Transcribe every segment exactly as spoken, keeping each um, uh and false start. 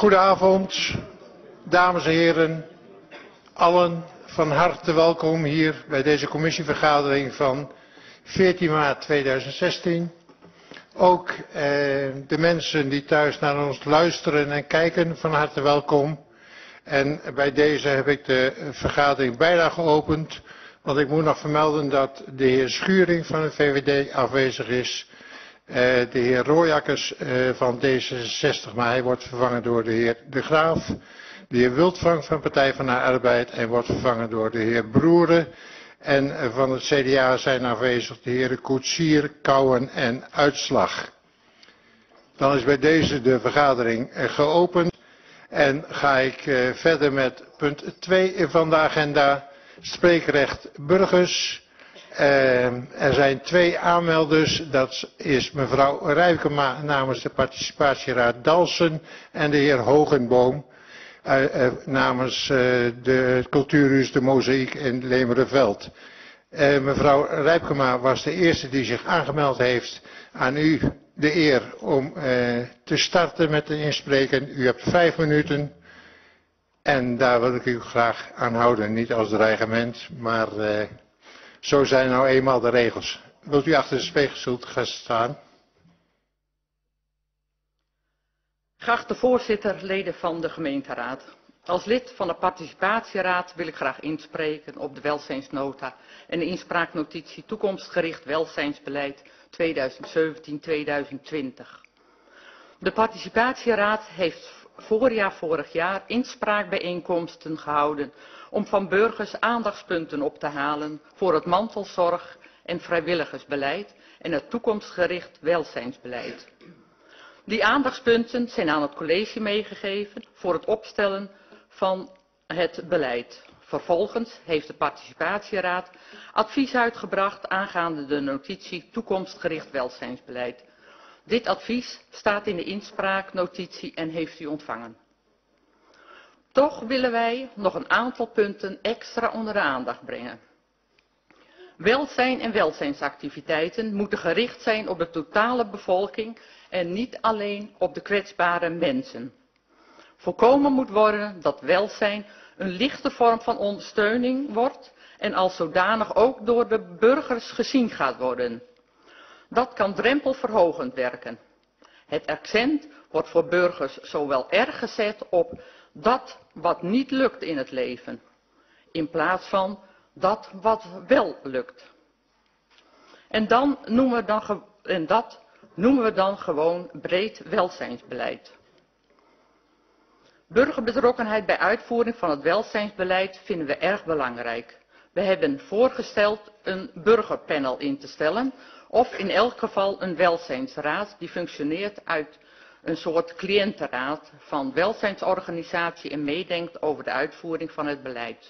Goedenavond, dames en heren. Allen van harte welkom hier bij deze commissievergadering van veertien maart tweeduizend zestien. Ook eh, de mensen die thuis naar ons luisteren en kijken, van harte welkom. En bij deze heb ik de vergadering bijna geopend, want ik moet nog vermelden dat de heer Schuring van de V V D afwezig is. Uh, de heer Rooijakkers uh, van D zesenzestig, maar hij wordt vervangen door de heer De Graaf. De heer Wildvang van Partij van de Arbeid en wordt vervangen door de heer Broeren. En uh, van het C D A zijn aanwezig de heren Koetsier, Kouwen en Uitslag. Dan is bij deze de vergadering uh, geopend. En ga ik uh, verder met punt twee van de agenda, spreekrecht burgers. Uh, er zijn twee aanmelders, dat is mevrouw Rijkema namens de participatieraad Dalsen en de heer Hogenboom uh, uh, namens uh, de cultuurhuis De Mozaïek in Lemerenveld. Uh, mevrouw Rijkema was de eerste die zich aangemeld heeft. Aan u de eer om uh, te starten met de inspreken. U hebt vijf minuten en daar wil ik u graag aan houden, niet als dreigement, maar uh, zo zijn nou eenmaal de regels. Wilt u achter de spreekstoel gaan staan? Geachte voorzitter, leden van de gemeenteraad. Als lid van de participatieraad wil ik graag inspreken op de welzijnsnota en de inspraaknotitie toekomstgericht welzijnsbeleid tweeduizend zeventien tot tweeduizend twintig. De participatieraad heeft voorjaar vorig jaar inspraakbijeenkomsten gehouden om van burgers aandachtspunten op te halen voor het mantelzorg- en vrijwilligersbeleid en het toekomstgericht welzijnsbeleid. Die aandachtspunten zijn aan het college meegegeven voor het opstellen van het beleid. Vervolgens heeft de participatieraad advies uitgebracht aangaande de notitie toekomstgericht welzijnsbeleid. Dit advies staat in de inspraaknotitie en heeft u ontvangen. Toch willen wij nog een aantal punten extra onder de aandacht brengen. Welzijn en welzijnsactiviteiten moeten gericht zijn op de totale bevolking en niet alleen op de kwetsbare mensen. Voorkomen moet worden dat welzijn een lichte vorm van ondersteuning wordt en als zodanig ook door de burgers gezien gaat worden. Dat kan drempelverhogend werken. Het accent wordt voor burgers zowel erg gezet op dat wat niet lukt in het leven, in plaats van dat wat wel lukt. En, dan noemen we dan, en dat noemen we dan gewoon breed welzijnsbeleid. Burgerbetrokkenheid bij uitvoering van het welzijnsbeleid vinden we erg belangrijk. We hebben voorgesteld een burgerpanel in te stellen of in elk geval een welzijnsraad die functioneert uit een soort cliëntenraad van welzijnsorganisatie en meedenkt over de uitvoering van het beleid.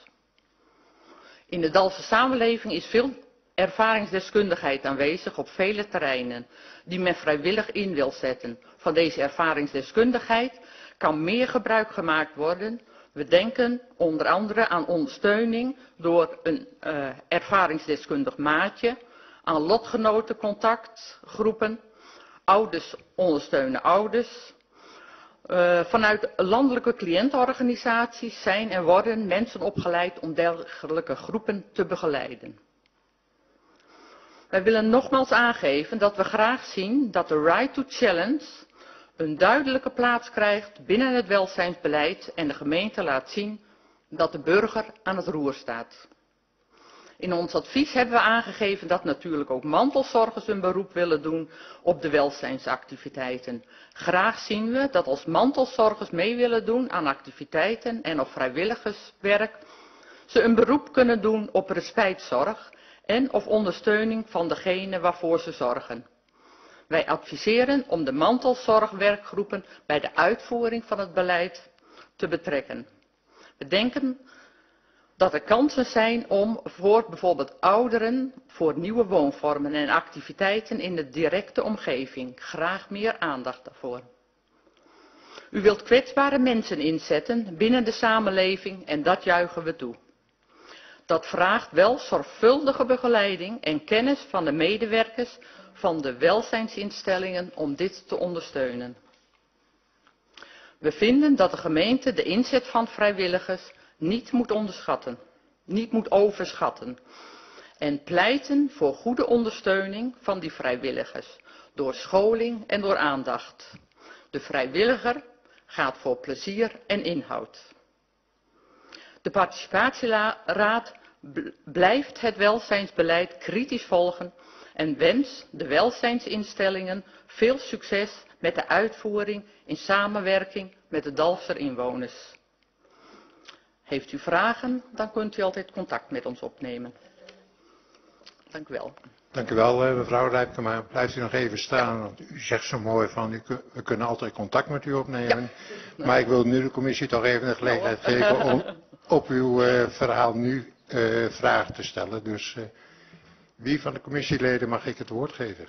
In de Dalse samenleving is veel ervaringsdeskundigheid aanwezig op vele terreinen die men vrijwillig in wil zetten. Van deze ervaringsdeskundigheid kan meer gebruik gemaakt worden. We denken onder andere aan ondersteuning door een uh, ervaringsdeskundig maatje, aan lotgenotencontactgroepen, ouders ondersteunen ouders. Uh, vanuit landelijke cliëntenorganisaties zijn en worden mensen opgeleid om dergelijke groepen te begeleiden. Wij willen nogmaals aangeven dat we graag zien dat de Right to Challenge een duidelijke plaats krijgt binnen het welzijnsbeleid en de gemeente laat zien dat de burger aan het roer staat. In ons advies hebben we aangegeven dat natuurlijk ook mantelzorgers een beroep willen doen op de welzijnsactiviteiten. Graag zien we dat als mantelzorgers mee willen doen aan activiteiten en op vrijwilligerswerk, ze een beroep kunnen doen op respijtzorg en of ondersteuning van degene waarvoor ze zorgen. Wij adviseren om de mantelzorgwerkgroepen bij de uitvoering van het beleid te betrekken. We denken dat er kansen zijn om voor bijvoorbeeld ouderen voor nieuwe woonvormen en activiteiten in de directe omgeving graag meer aandacht daarvoor. U wilt kwetsbare mensen inzetten binnen de samenleving en dat juichen we toe. Dat vraagt wel zorgvuldige begeleiding en kennis van de medewerkers van de welzijnsinstellingen om dit te ondersteunen. We vinden dat de gemeente de inzet van vrijwilligers niet moet onderschatten, niet moet overschatten. En pleiten voor goede ondersteuning van die vrijwilligers, door scholing en door aandacht. De vrijwilliger gaat voor plezier en inhoud. De participatieraad blijft het welzijnsbeleid kritisch volgen en wenst de welzijnsinstellingen veel succes met de uitvoering in samenwerking met de Dalfser inwoners. Heeft u vragen, dan kunt u altijd contact met ons opnemen. Dank u wel. Dank u wel, mevrouw Rijpkema. Blijft u nog even staan, want u zegt zo mooi van, u, we kunnen altijd contact met u opnemen. Ja. Maar ik wil nu de commissie toch even de gelegenheid geven om op uw uh, verhaal nu uh, vragen te stellen. Dus uh, wie van de commissieleden mag ik het woord geven?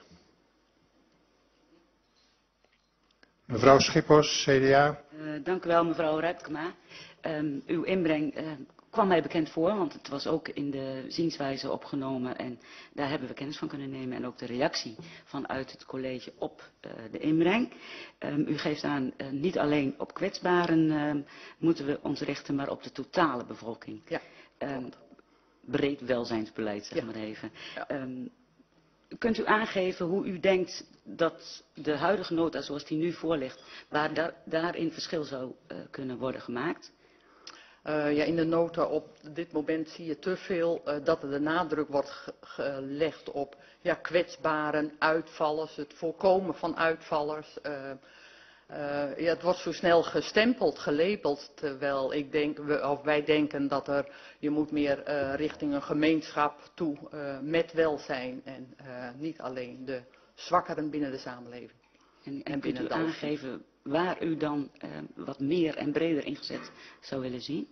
Mevrouw Schippers, C D A. Uh, dank u wel, mevrouw Rijpkema. Um, uw inbreng uh, kwam mij bekend voor, want het was ook in de zienswijze opgenomen en daar hebben we kennis van kunnen nemen en ook de reactie vanuit het college op uh, de inbreng. Um, u geeft aan, uh, niet alleen op kwetsbaren uh, moeten we ons richten, maar op de totale bevolking. Ja. Um, breed welzijnsbeleid, zeg ja. maar even. Ja. Um, Kunt u aangeven hoe u denkt dat de huidige nota zoals die nu voor ligt, waar daar, daarin verschil zou uh, kunnen worden gemaakt? Uh, ja, in de nota op dit moment zie je te veel uh, dat er de nadruk wordt ge gelegd op ja, kwetsbaren, uitvallers, het voorkomen van uitvallers. Uh, uh, ja, het wordt zo snel gestempeld, gelabeld, terwijl ik denk, we, of wij denken dat er, je moet meer uh, richting een gemeenschap toe uh, met welzijn en uh, niet alleen de zwakkeren binnen de samenleving. En, en, en kunt u aangeven waar u dan uh, wat meer en breder ingezet zou willen zien?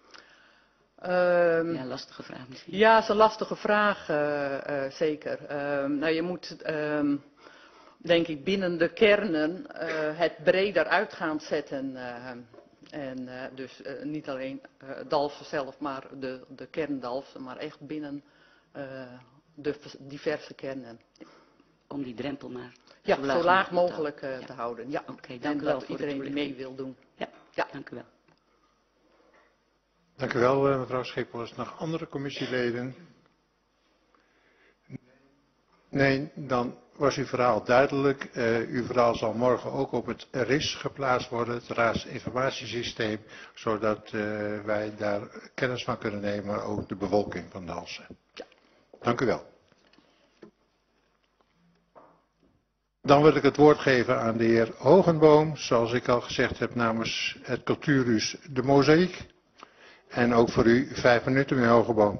Um, ja, lastige vraag misschien. Ja, dat is een lastige vraag, uh, uh, zeker. Uh, nou, je moet, uh, denk ik, binnen de kernen uh, het breder uit gaan zetten. Uh, en uh, dus uh, niet alleen uh, Dalfsen zelf, maar de, de kern Dalfsen, maar echt binnen uh, de diverse kernen. Om die drempel maar ja, zo laag, zo laag mogelijk uh, ja. te houden. Ja, oké, okay, dank u wel dat voor iedereen die mee wil doen. Ja, ja, dank u wel. Dank u wel, mevrouw Schippers. Nog andere commissieleden? Nee, dan was uw verhaal duidelijk. Uh, uw verhaal zal morgen ook op het R I S geplaatst worden, het raadsinformatiesysteem, zodat uh, wij daar kennis van kunnen nemen, ook de bevolking van Dalfsen. Ja. Dank u wel. Dan wil ik het woord geven aan de heer Hogenboom, zoals ik al gezegd heb namens het Cultuurhuis De Mozaïek. En ook voor u vijf minuten, meneer Hogenboom.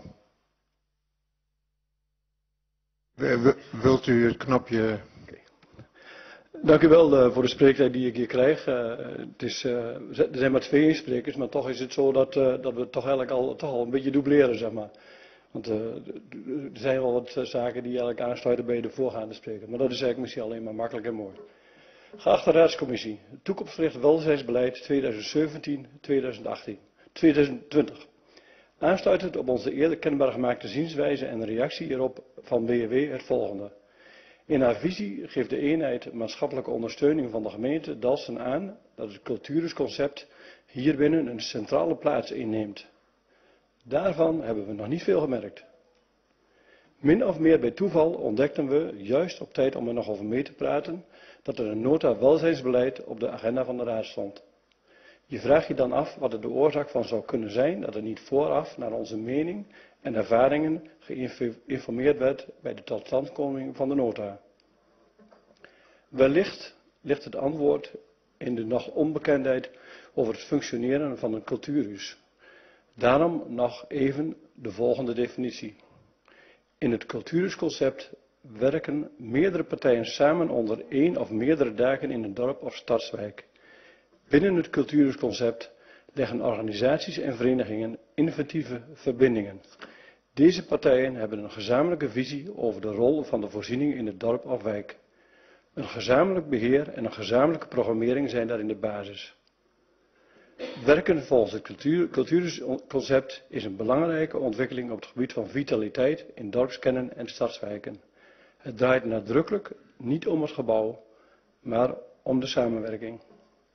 Wilt u het knopje... Okay. Dank u wel uh, voor de spreektijd die ik hier krijg. Uh, het is, uh, er zijn maar twee insprekers, maar toch is het zo dat, uh, dat we toch eigenlijk al, toch al een beetje dubleren, zeg maar. Want uh, er zijn wel wat zaken die eigenlijk aansluiten bij de voorgaande spreker. Maar dat is eigenlijk misschien alleen maar makkelijk en mooi. Geachte raadscommissie, toekomstgericht welzijnsbeleid tweeduizend zeventien tot tweeduizend achttien. tweeduizend twintig. Aansluitend op onze eerder kenbaar gemaakte zienswijze en reactie hierop van B W W het volgende. In haar visie geeft de eenheid maatschappelijke ondersteuning van de gemeente Dalfsen aan dat het cultuurconcept hierbinnen een centrale plaats inneemt. Daarvan hebben we nog niet veel gemerkt. Min of meer bij toeval ontdekten we, juist op tijd om er nog over mee te praten, dat er een nota welzijnsbeleid op de agenda van de raad stond. Je vraagt je dan af wat er de oorzaak van zou kunnen zijn dat er niet vooraf naar onze mening en ervaringen geïnformeerd werd bij de totstandkoming van de nota. Wellicht ligt het antwoord in de nog onbekendheid over het functioneren van een cultuurhuis. Daarom nog even de volgende definitie. In het cultuurhuisconcept werken meerdere partijen samen onder één of meerdere dagen in een dorp of stadswijk. Binnen het cultuurconcept leggen organisaties en verenigingen inventieve verbindingen. Deze partijen hebben een gezamenlijke visie over de rol van de voorziening in het dorp of wijk. Een gezamenlijk beheer en een gezamenlijke programmering zijn daarin de basis. Werken volgens het cultuur, cultuurconcept is een belangrijke ontwikkeling op het gebied van vitaliteit in dorpskernen en stadswijken. Het draait nadrukkelijk niet om het gebouw, maar om de samenwerking.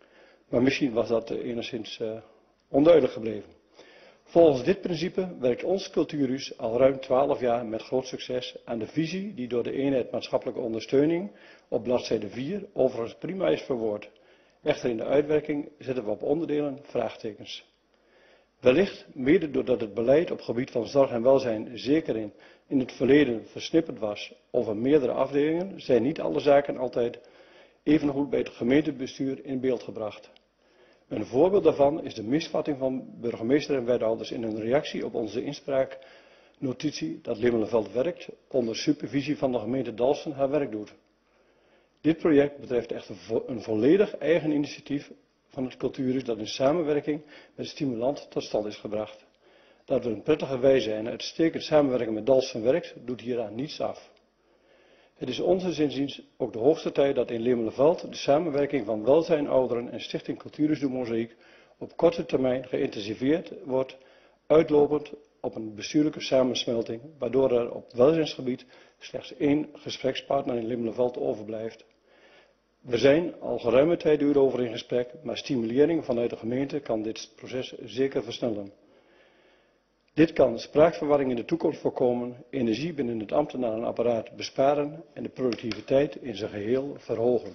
Maar misschien was dat uh, enigszins uh, onduidelijk gebleven. Volgens dit principe werkt ons Cultuurhuis al ruim twaalf jaar met groot succes aan de visie die door de eenheid maatschappelijke ondersteuning op bladzijde vier overigens prima is verwoord. Echter in de uitwerking zetten we op onderdelen vraagtekens. Wellicht, mede doordat het beleid op gebied van zorg en welzijn zeker in, in het verleden versnipperd was over meerdere afdelingen, zijn niet alle zaken altijd evengoed bij het gemeentebestuur in beeld gebracht. Een voorbeeld daarvan is de misvatting van burgemeester en wethouders in hun reactie op onze inspraaknotitie dat Lemelenveld werkt onder supervisie van de gemeente Dalfsen haar werk doet. Dit project betreft echter een volledig eigen initiatief van het Cultuurhuis dat in samenwerking met Stimulant tot stand is gebracht. Dat we een prettige wijze en uitstekend samenwerken met Dalfsen werkt, doet hieraan niets af. Het is onze inziens ook de hoogste tijd dat in Lemelenveld de samenwerking van welzijn, ouderen en Stichting Cultuurhuis de Mozaïek op korte termijn geïntensiveerd wordt, uitlopend op een bestuurlijke samensmelting, waardoor er op welzijnsgebied slechts één gesprekspartner in Lemelenveld overblijft. We zijn al geruime tijd hierover in gesprek, maar stimulering vanuit de gemeente kan dit proces zeker versnellen. Dit kan spraakverwarring in de toekomst voorkomen, energie binnen het ambtenarenapparaat besparen en de productiviteit in zijn geheel verhogen.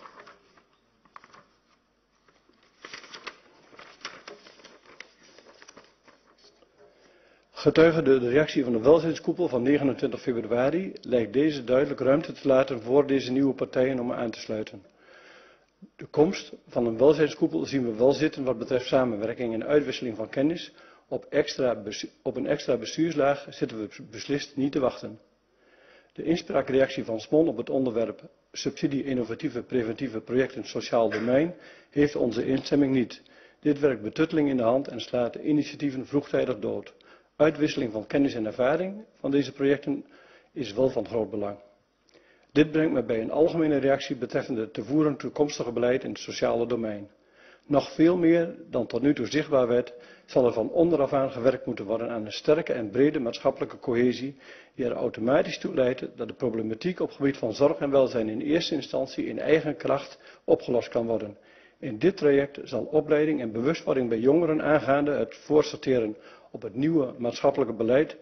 Getuige de reactie van de welzijnskoepel van negenentwintig februari lijkt deze duidelijk ruimte te laten voor deze nieuwe partijen om aan te sluiten. De komst van een welzijnskoepel zien we wel zitten wat betreft samenwerking en uitwisseling van kennis. Op, extra, op een extra bestuurslaag zitten we beslist niet te wachten. De inspraakreactie van Smon op het onderwerp subsidie innovatieve preventieve projecten sociaal domein heeft onze instemming niet. Dit werkt betutteling in de hand en slaat de initiatieven vroegtijdig dood. Uitwisseling van kennis en ervaring van deze projecten is wel van groot belang. Dit brengt me bij een algemene reactie betreffende het te voeren toekomstige beleid in het sociale domein. Nog veel meer dan tot nu toe zichtbaar werd, zal er van onderaf aan gewerkt moeten worden aan een sterke en brede maatschappelijke cohesie, die er automatisch toe leidt dat de problematiek op gebied van zorg en welzijn in eerste instantie in eigen kracht opgelost kan worden. In dit traject zal opleiding en bewustwording bij jongeren aangaande het voorsorteren op het nieuwe maatschappelijke beleid,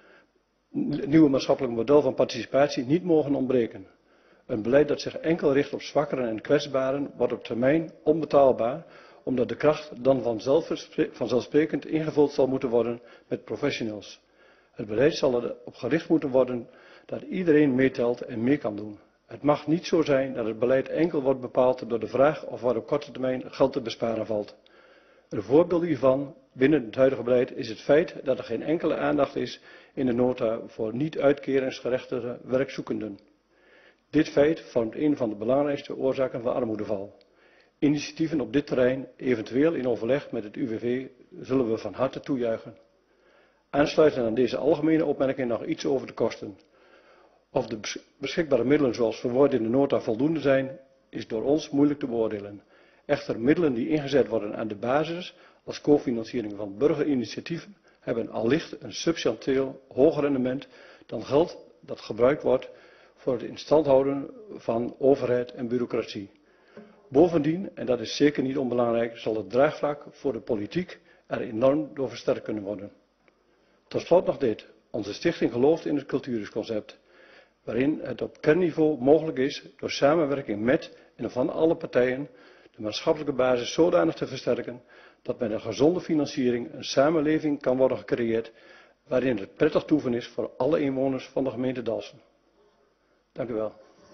het nieuwe maatschappelijke model van participatie niet mogen ontbreken. Een beleid dat zich enkel richt op zwakkeren en kwetsbaren wordt op termijn onbetaalbaar, omdat de kracht dan vanzelfsprekend ingevuld zal moeten worden met professionals. Het beleid zal erop gericht moeten worden dat iedereen meetelt en mee kan doen. Het mag niet zo zijn dat het beleid enkel wordt bepaald door de vraag of er op korte termijn geld te besparen valt. Een voorbeeld hiervan binnen het huidige beleid is het feit dat er geen enkele aandacht is in de nota voor niet uitkeringsgerechtigde werkzoekenden. Dit feit vormt een van de belangrijkste oorzaken van armoedeval. Initiatieven op dit terrein, eventueel in overleg met het U W V, zullen we van harte toejuichen. Aansluitend aan deze algemene opmerking nog iets over de kosten. Of de beschikbare middelen zoals verwoord in de nota voldoende zijn, is door ons moeilijk te beoordelen. Echter, middelen die ingezet worden aan de basis als cofinanciering van burgerinitiatieven hebben allicht een substantieel hoger rendement dan geld dat gebruikt wordt voor het in stand houden van overheid en bureaucratie. Bovendien, en dat is zeker niet onbelangrijk, zal het draagvlak voor de politiek er enorm door versterkt kunnen worden. Tot slot nog dit. Onze stichting gelooft in het cultuurhuisconcept, waarin het op kernniveau mogelijk is door samenwerking met en van alle partijen de maatschappelijke basis zodanig te versterken dat met een gezonde financiering een samenleving kan worden gecreëerd waarin het prettig toeven is voor alle inwoners van de gemeente Dalfsen. Dank u wel.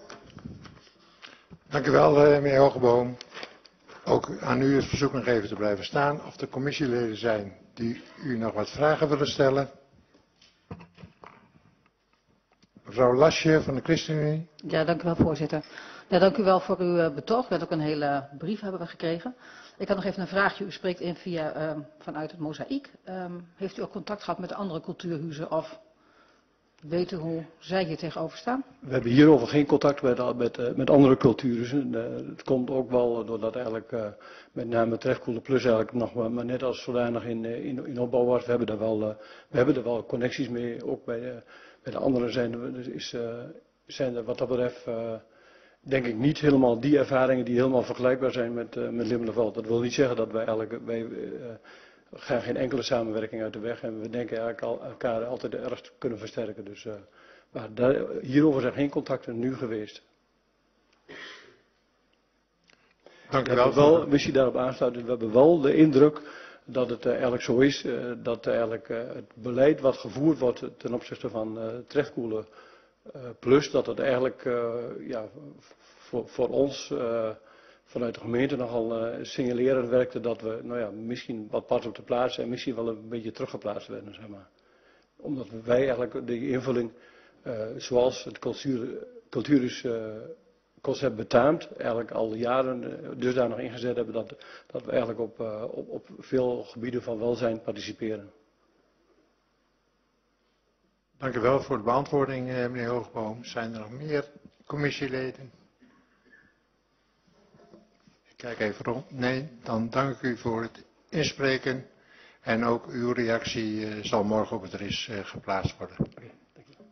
Dank u wel, meneer Hogeboom. Ook aan u het verzoek nog even te blijven staan. Of er commissieleden zijn die u nog wat vragen willen stellen. Mevrouw Lasje van de ChristenUnie. Ja, dank u wel, voorzitter. Ja, dank u wel voor uw uh, betoog. We hebben ook een hele brief hebben we gekregen. Ik had nog even een vraagje. U spreekt in via, uh, vanuit het Mozaïek. Um, heeft u ook contact gehad met de andere cultuurhuizen of weet u hoe zij hier tegenover staan? We hebben hierover geen contact met, met, met andere cultuurhuizen. Uh, het komt ook wel doordat eigenlijk uh, met name Trefkoele Plus eigenlijk nog maar, maar net als zodanig in, in, in opbouw was. We hebben daar wel, uh, we hebben er wel connecties mee. Ook bij de, bij de anderen zijn er, is, uh, zijn er wat dat betreft uh, denk ik niet helemaal die ervaringen die helemaal vergelijkbaar zijn met, uh, met Limmerveld. Dat wil niet zeggen dat wij eigenlijk, wij uh, gaan geen enkele samenwerking uit de weg en we denken eigenlijk al, elkaar altijd erg kunnen versterken. Dus uh, maar daar, hierover zijn geen contacten nu geweest. Dank u we wel. wel missie daarop aansluiten. We hebben wel de indruk dat het uh, eigenlijk zo is, uh, dat eigenlijk uh, het beleid wat gevoerd wordt ten opzichte van uh, Trefkoelen uh, Plus, dat het eigenlijk uh, ja, voor, voor ons uh, vanuit de gemeente nogal uh, signalerend werkte dat we nou ja, misschien wat pas op de plaats en misschien wel een beetje teruggeplaatst werden, zeg maar. Omdat wij eigenlijk de invulling uh, zoals het cultuur, cultuurisch uh, concept betaamt, eigenlijk al jaren dusdanig ingezet hebben dat, dat we eigenlijk op, uh, op, op veel gebieden van welzijn participeren. Dank u wel voor de beantwoording, meneer Hoogboom. Zijn er nog meer commissieleden? Ik kijk even rond. Nee, dan dank ik u voor het inspreken. En ook uw reactie uh, zal morgen op het R I S uh, geplaatst worden. Okay, dank u.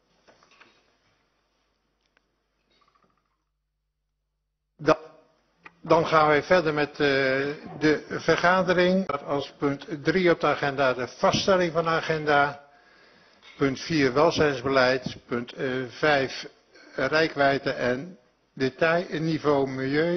Dan, dan gaan wij verder met uh, de vergadering. Als punt drie op de agenda de vaststelling van de agenda. Punt vier welzijnsbeleid. Punt vijf reikwijdte en detailniveau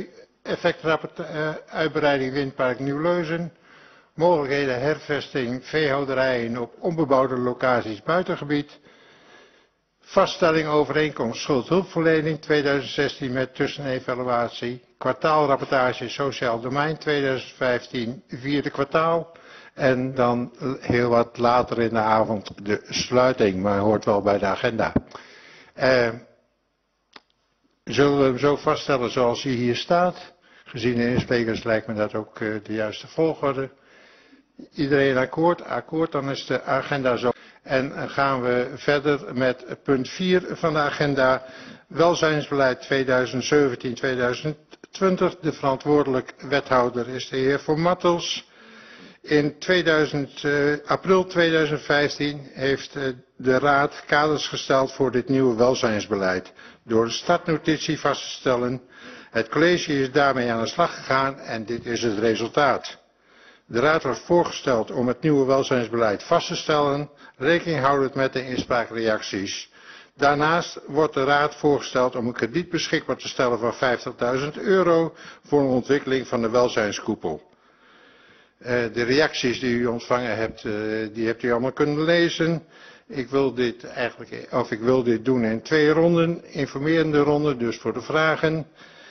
milieueffectuitbreiding windpark Nieuw-Leuzen. Mogelijkheden hervesting veehouderijen op onbebouwde locaties buitengebied. Vaststelling overeenkomst schuldhulpverlening tweeduizend zestien met tussenevaluatie. Kwartaalrapportage sociaal domein tweeduizend vijftien, vierde kwartaal. En dan heel wat later in de avond de sluiting, maar hoort wel bij de agenda. Uh, zullen we hem zo vaststellen zoals hij hier staat? Gezien de insprekers lijkt me dat ook uh, de juiste volgorde. Iedereen akkoord? Akkoord, dan is de agenda zo. En uh, gaan we verder met punt vier van de agenda. Welzijnsbeleid tweeduizend zeventien tot tweeduizend twintig. De verantwoordelijk wethouder is de heer Von Mattels. In tweeduizend, uh, april tweeduizend vijftien heeft uh, de Raad kaders gesteld voor dit nieuwe welzijnsbeleid. Door de startnotitie vast te stellen. Het college is daarmee aan de slag gegaan en dit is het resultaat. De Raad wordt voorgesteld om het nieuwe welzijnsbeleid vast te stellen, rekening houdend met de inspraakreacties. Daarnaast wordt de Raad voorgesteld om een krediet beschikbaar te stellen van vijftigduizend euro voor een ontwikkeling van de welzijnskoepel. Uh, de reacties die u ontvangen hebt, uh, die hebt u allemaal kunnen lezen. Ik wil dit eigenlijk, of ik wil dit doen in twee ronden, informerende ronden, dus voor de vragen.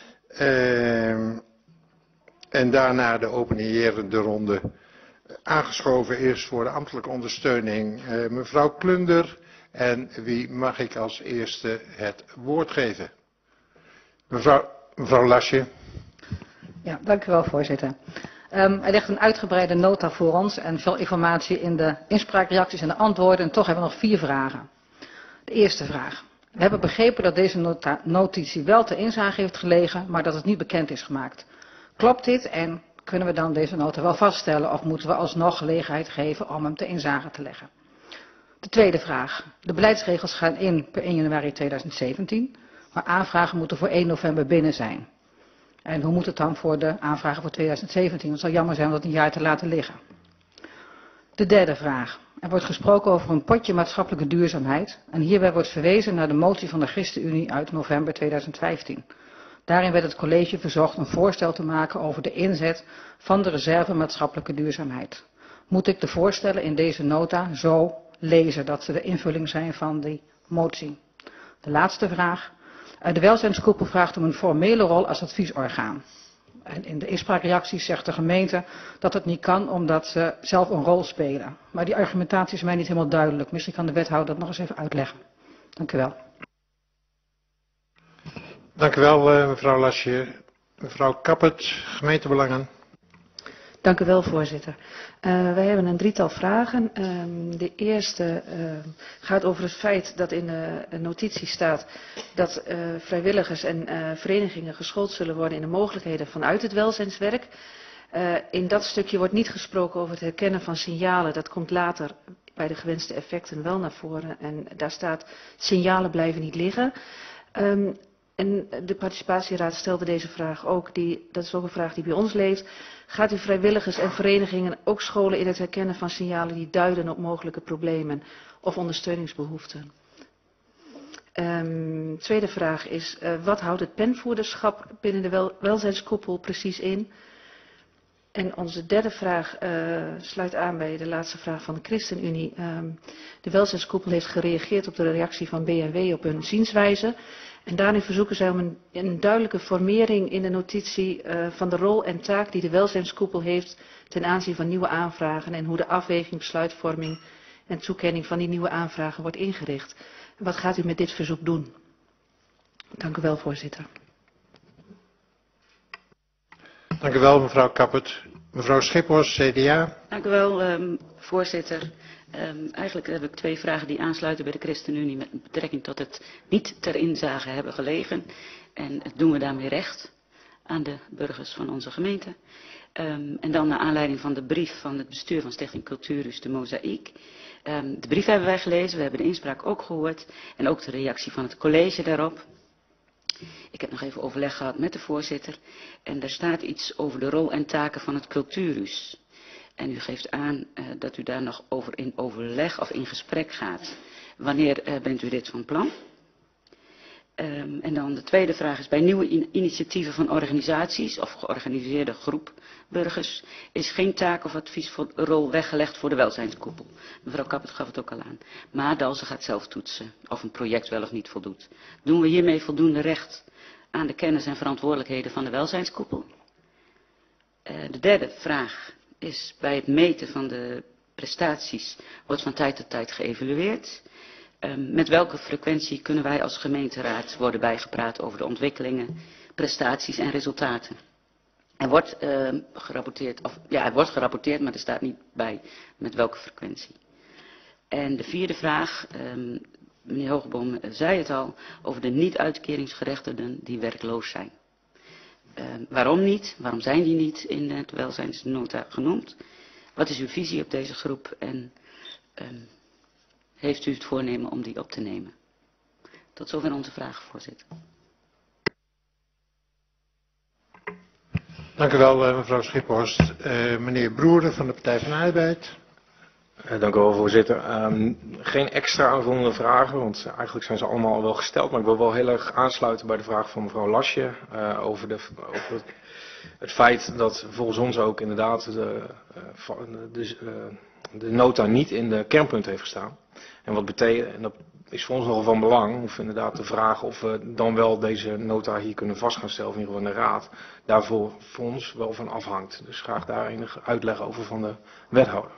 Uh, en daarna de opinierende ronde. Aangeschoven is voor de ambtelijke ondersteuning uh, mevrouw Klunder. En wie mag ik als eerste het woord geven? Mevrouw, mevrouw Lasje. Ja, dank u wel, voorzitter. Um, er ligt een uitgebreide nota voor ons en veel informatie in de inspraakreacties en de antwoorden. En toch hebben we nog vier vragen. De eerste vraag. We hebben begrepen dat deze nota, notitie wel ter inzage heeft gelegen, maar dat het niet bekend is gemaakt. Klopt dit en kunnen we dan deze nota wel vaststellen of moeten we alsnog gelegenheid geven om hem ter inzage te leggen? De tweede vraag. De beleidsregels gaan in per één januari tweeduizend zeventien, maar aanvragen moeten voor één november binnen zijn. En hoe moet het dan voor de aanvragen voor tweeduizend zeventien? Het zou jammer zijn om dat een jaar te laten liggen. De derde vraag. Er wordt gesproken over een potje maatschappelijke duurzaamheid. En hierbij wordt verwezen naar de motie van de ChristenUnie uit november tweeduizend vijftien. Daarin werd het college verzocht een voorstel te maken over de inzet van de reserve maatschappelijke duurzaamheid. Moet ik de voorstellen in deze nota zo lezen dat ze de invulling zijn van die motie? De laatste vraag. De welzijnskoepel vraagt om een formele rol als adviesorgaan. En in de inspraakreacties zegt de gemeente dat het niet kan omdat ze zelf een rol spelen. Maar die argumentatie is mij niet helemaal duidelijk. Misschien kan de wethouder dat nog eens even uitleggen. Dank u wel. Dank u wel, mevrouw Lasje. Mevrouw Kappert, gemeentebelangen. Dank u wel, voorzitter. Uh, wij hebben een drietal vragen. Uh, de eerste uh, gaat over het feit dat in de notitie staat dat uh, vrijwilligers en uh, verenigingen geschoold zullen worden in de mogelijkheden vanuit het welzijnswerk. Uh, in dat stukje wordt niet gesproken over het herkennen van signalen. Dat komt later bij de gewenste effecten wel naar voren. En daar staat signalen blijven niet liggen. Um, En de participatieraad stelde deze vraag ook, die, dat is ook een vraag die bij ons leeft. Gaat u vrijwilligers en verenigingen ook scholen in het herkennen van signalen die duiden op mogelijke problemen of ondersteuningsbehoeften? Um, tweede vraag is, uh, wat houdt het penvoerderschap binnen de wel, welzijnskoepel precies in? En onze derde vraag uh, sluit aan bij de laatste vraag van de ChristenUnie. Um, de welzijnskoepel heeft gereageerd op de reactie van B N W op hun zienswijze. En daarin verzoeken zij om een, een duidelijke formering in de notitie uh, van de rol en taak die de welzijnskoepel heeft ten aanzien van nieuwe aanvragen en hoe de afweging, besluitvorming en toekenning van die nieuwe aanvragen wordt ingericht. Wat gaat u met dit verzoek doen? Dank u wel, voorzitter. Dank u wel, mevrouw Kappert. Mevrouw Schippers, C D A. Dank u wel, um, voorzitter. Um, eigenlijk heb ik twee vragen die aansluiten bij de ChristenUnie met betrekking tot het niet ter inzage hebben gelegen. En doen we daarmee recht aan de burgers van onze gemeente. Um, en dan naar aanleiding van de brief van het bestuur van Stichting Cultuurhus de Mozaïek. Um, de brief hebben wij gelezen, we hebben de inspraak ook gehoord en ook de reactie van het college daarop. Ik heb nog even overleg gehad met de voorzitter en daar staat iets over de rol en taken van het cultuurhus. En u geeft aan uh, dat u daar nog over in overleg of in gesprek gaat. Wanneer uh, bent u dit van plan? Um, en dan de tweede vraag is, bij nieuwe in initiatieven van organisaties of georganiseerde groep burgers is geen taak of adviesrol weggelegd voor de welzijnskoepel. Mevrouw Kappert gaf het ook al aan. Maar Dalse gaat zelf toetsen of een project wel of niet voldoet. Doen we hiermee voldoende recht aan de kennis en verantwoordelijkheden van de welzijnskoepel? Uh, de derde vraag is, bij het meten van de prestaties wordt van tijd tot tijd geëvalueerd. Um, met welke frequentie kunnen wij als gemeenteraad worden bijgepraat over de ontwikkelingen, prestaties en resultaten? Er wordt uh, gerapporteerd, of ja, er wordt gerapporteerd, maar er staat niet bij met welke frequentie. En de vierde vraag, um, meneer Hogeboom zei het al, over de niet-uitkeringsgerechtigden die werkloos zijn. Uh, waarom niet? Waarom zijn die niet in het welzijnsnota genoemd? Wat is uw visie op deze groep en um, heeft u het voornemen om die op te nemen? Tot zover onze vragen, voorzitter. Dank u wel, mevrouw Schiphorst. Uh, meneer Broeren van de Partij van de Arbeid. Uh, dank u wel, voorzitter. Um, geen extra aanvullende vragen, want eigenlijk zijn ze allemaal al wel gesteld. Maar ik wil wel heel erg aansluiten bij de vraag van mevrouw Lasje uh, over, de, over het, het feit dat volgens ons ook inderdaad de, uh, de, uh, de nota niet in de kernpunten heeft gestaan. En wat betekent, en dat is voor ons nogal van belang, of inderdaad de vraag of we dan wel deze nota hier kunnen vast gaan stellen, of in ieder geval in de raad, daarvoor voor ons wel van afhangt. Dus graag daar enige uitleg over van de wethouder.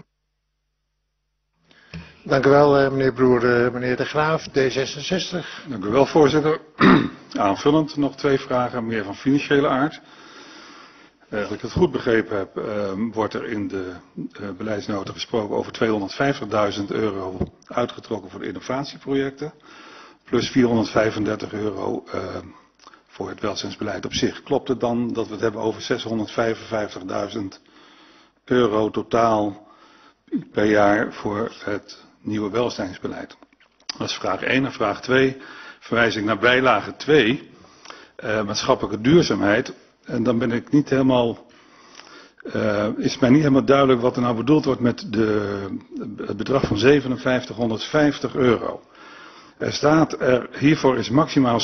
Dank u wel, meneer Broer. Meneer De Graaf, D zesenzestig. Dank u wel, voorzitter. Aanvullend nog twee vragen, meer van financiële aard. Uh, als ik het goed begrepen heb, uh, wordt er in de uh, beleidsnota gesproken over tweehonderdvijftigduizend euro uitgetrokken voor de innovatieprojecten. Plus vierhonderdvijfendertig euro uh, voor het welzijnsbeleid op zich. Klopt het dan dat we het hebben over zeshonderdvijfenvijftigduizend euro totaal per jaar voor het nieuwe welzijnsbeleid? Dat is vraag één. En vraag twee verwijs ik naar bijlage twee, uh, maatschappelijke duurzaamheid. En dan ben ik niet helemaal, uh, is mij niet helemaal duidelijk wat er nou bedoeld wordt met de, het bedrag van zevenenvijftighonderdvijftig euro. Er staat er, hiervoor is maximaal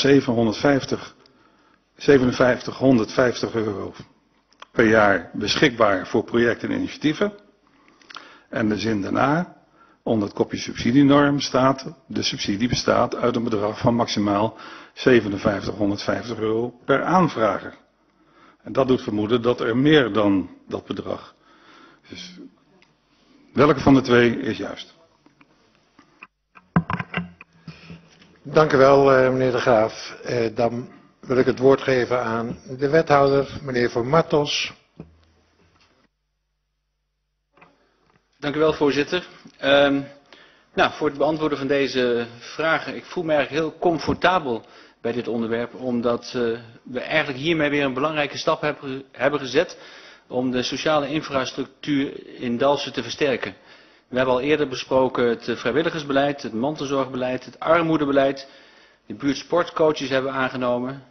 zevenenvijftighonderdvijftig euro per jaar beschikbaar voor projecten en initiatieven. En de zin daarna, onder het kopje subsidienorm, staat, de subsidie bestaat uit een bedrag van maximaal zevenenvijftighonderdvijftig euro per aanvrager. En dat doet vermoeden dat er meer dan dat bedrag. Dus welke van de twee is juist? Dank u wel, meneer De Graaf. Eh, dan wil ik het woord geven aan de wethouder, meneer Van Martels. Dank u wel, voorzitter. Um, nou, voor het beantwoorden van deze vragen, ik voel me eigenlijk heel comfortabel bij dit onderwerp, omdat uh, we eigenlijk hiermee weer een belangrijke stap hebben, hebben gezet om de sociale infrastructuur in Dalfsen te versterken. We hebben al eerder besproken het vrijwilligersbeleid, het mantelzorgbeleid, het armoedebeleid. de buurtsportcoaches hebben aangenomen.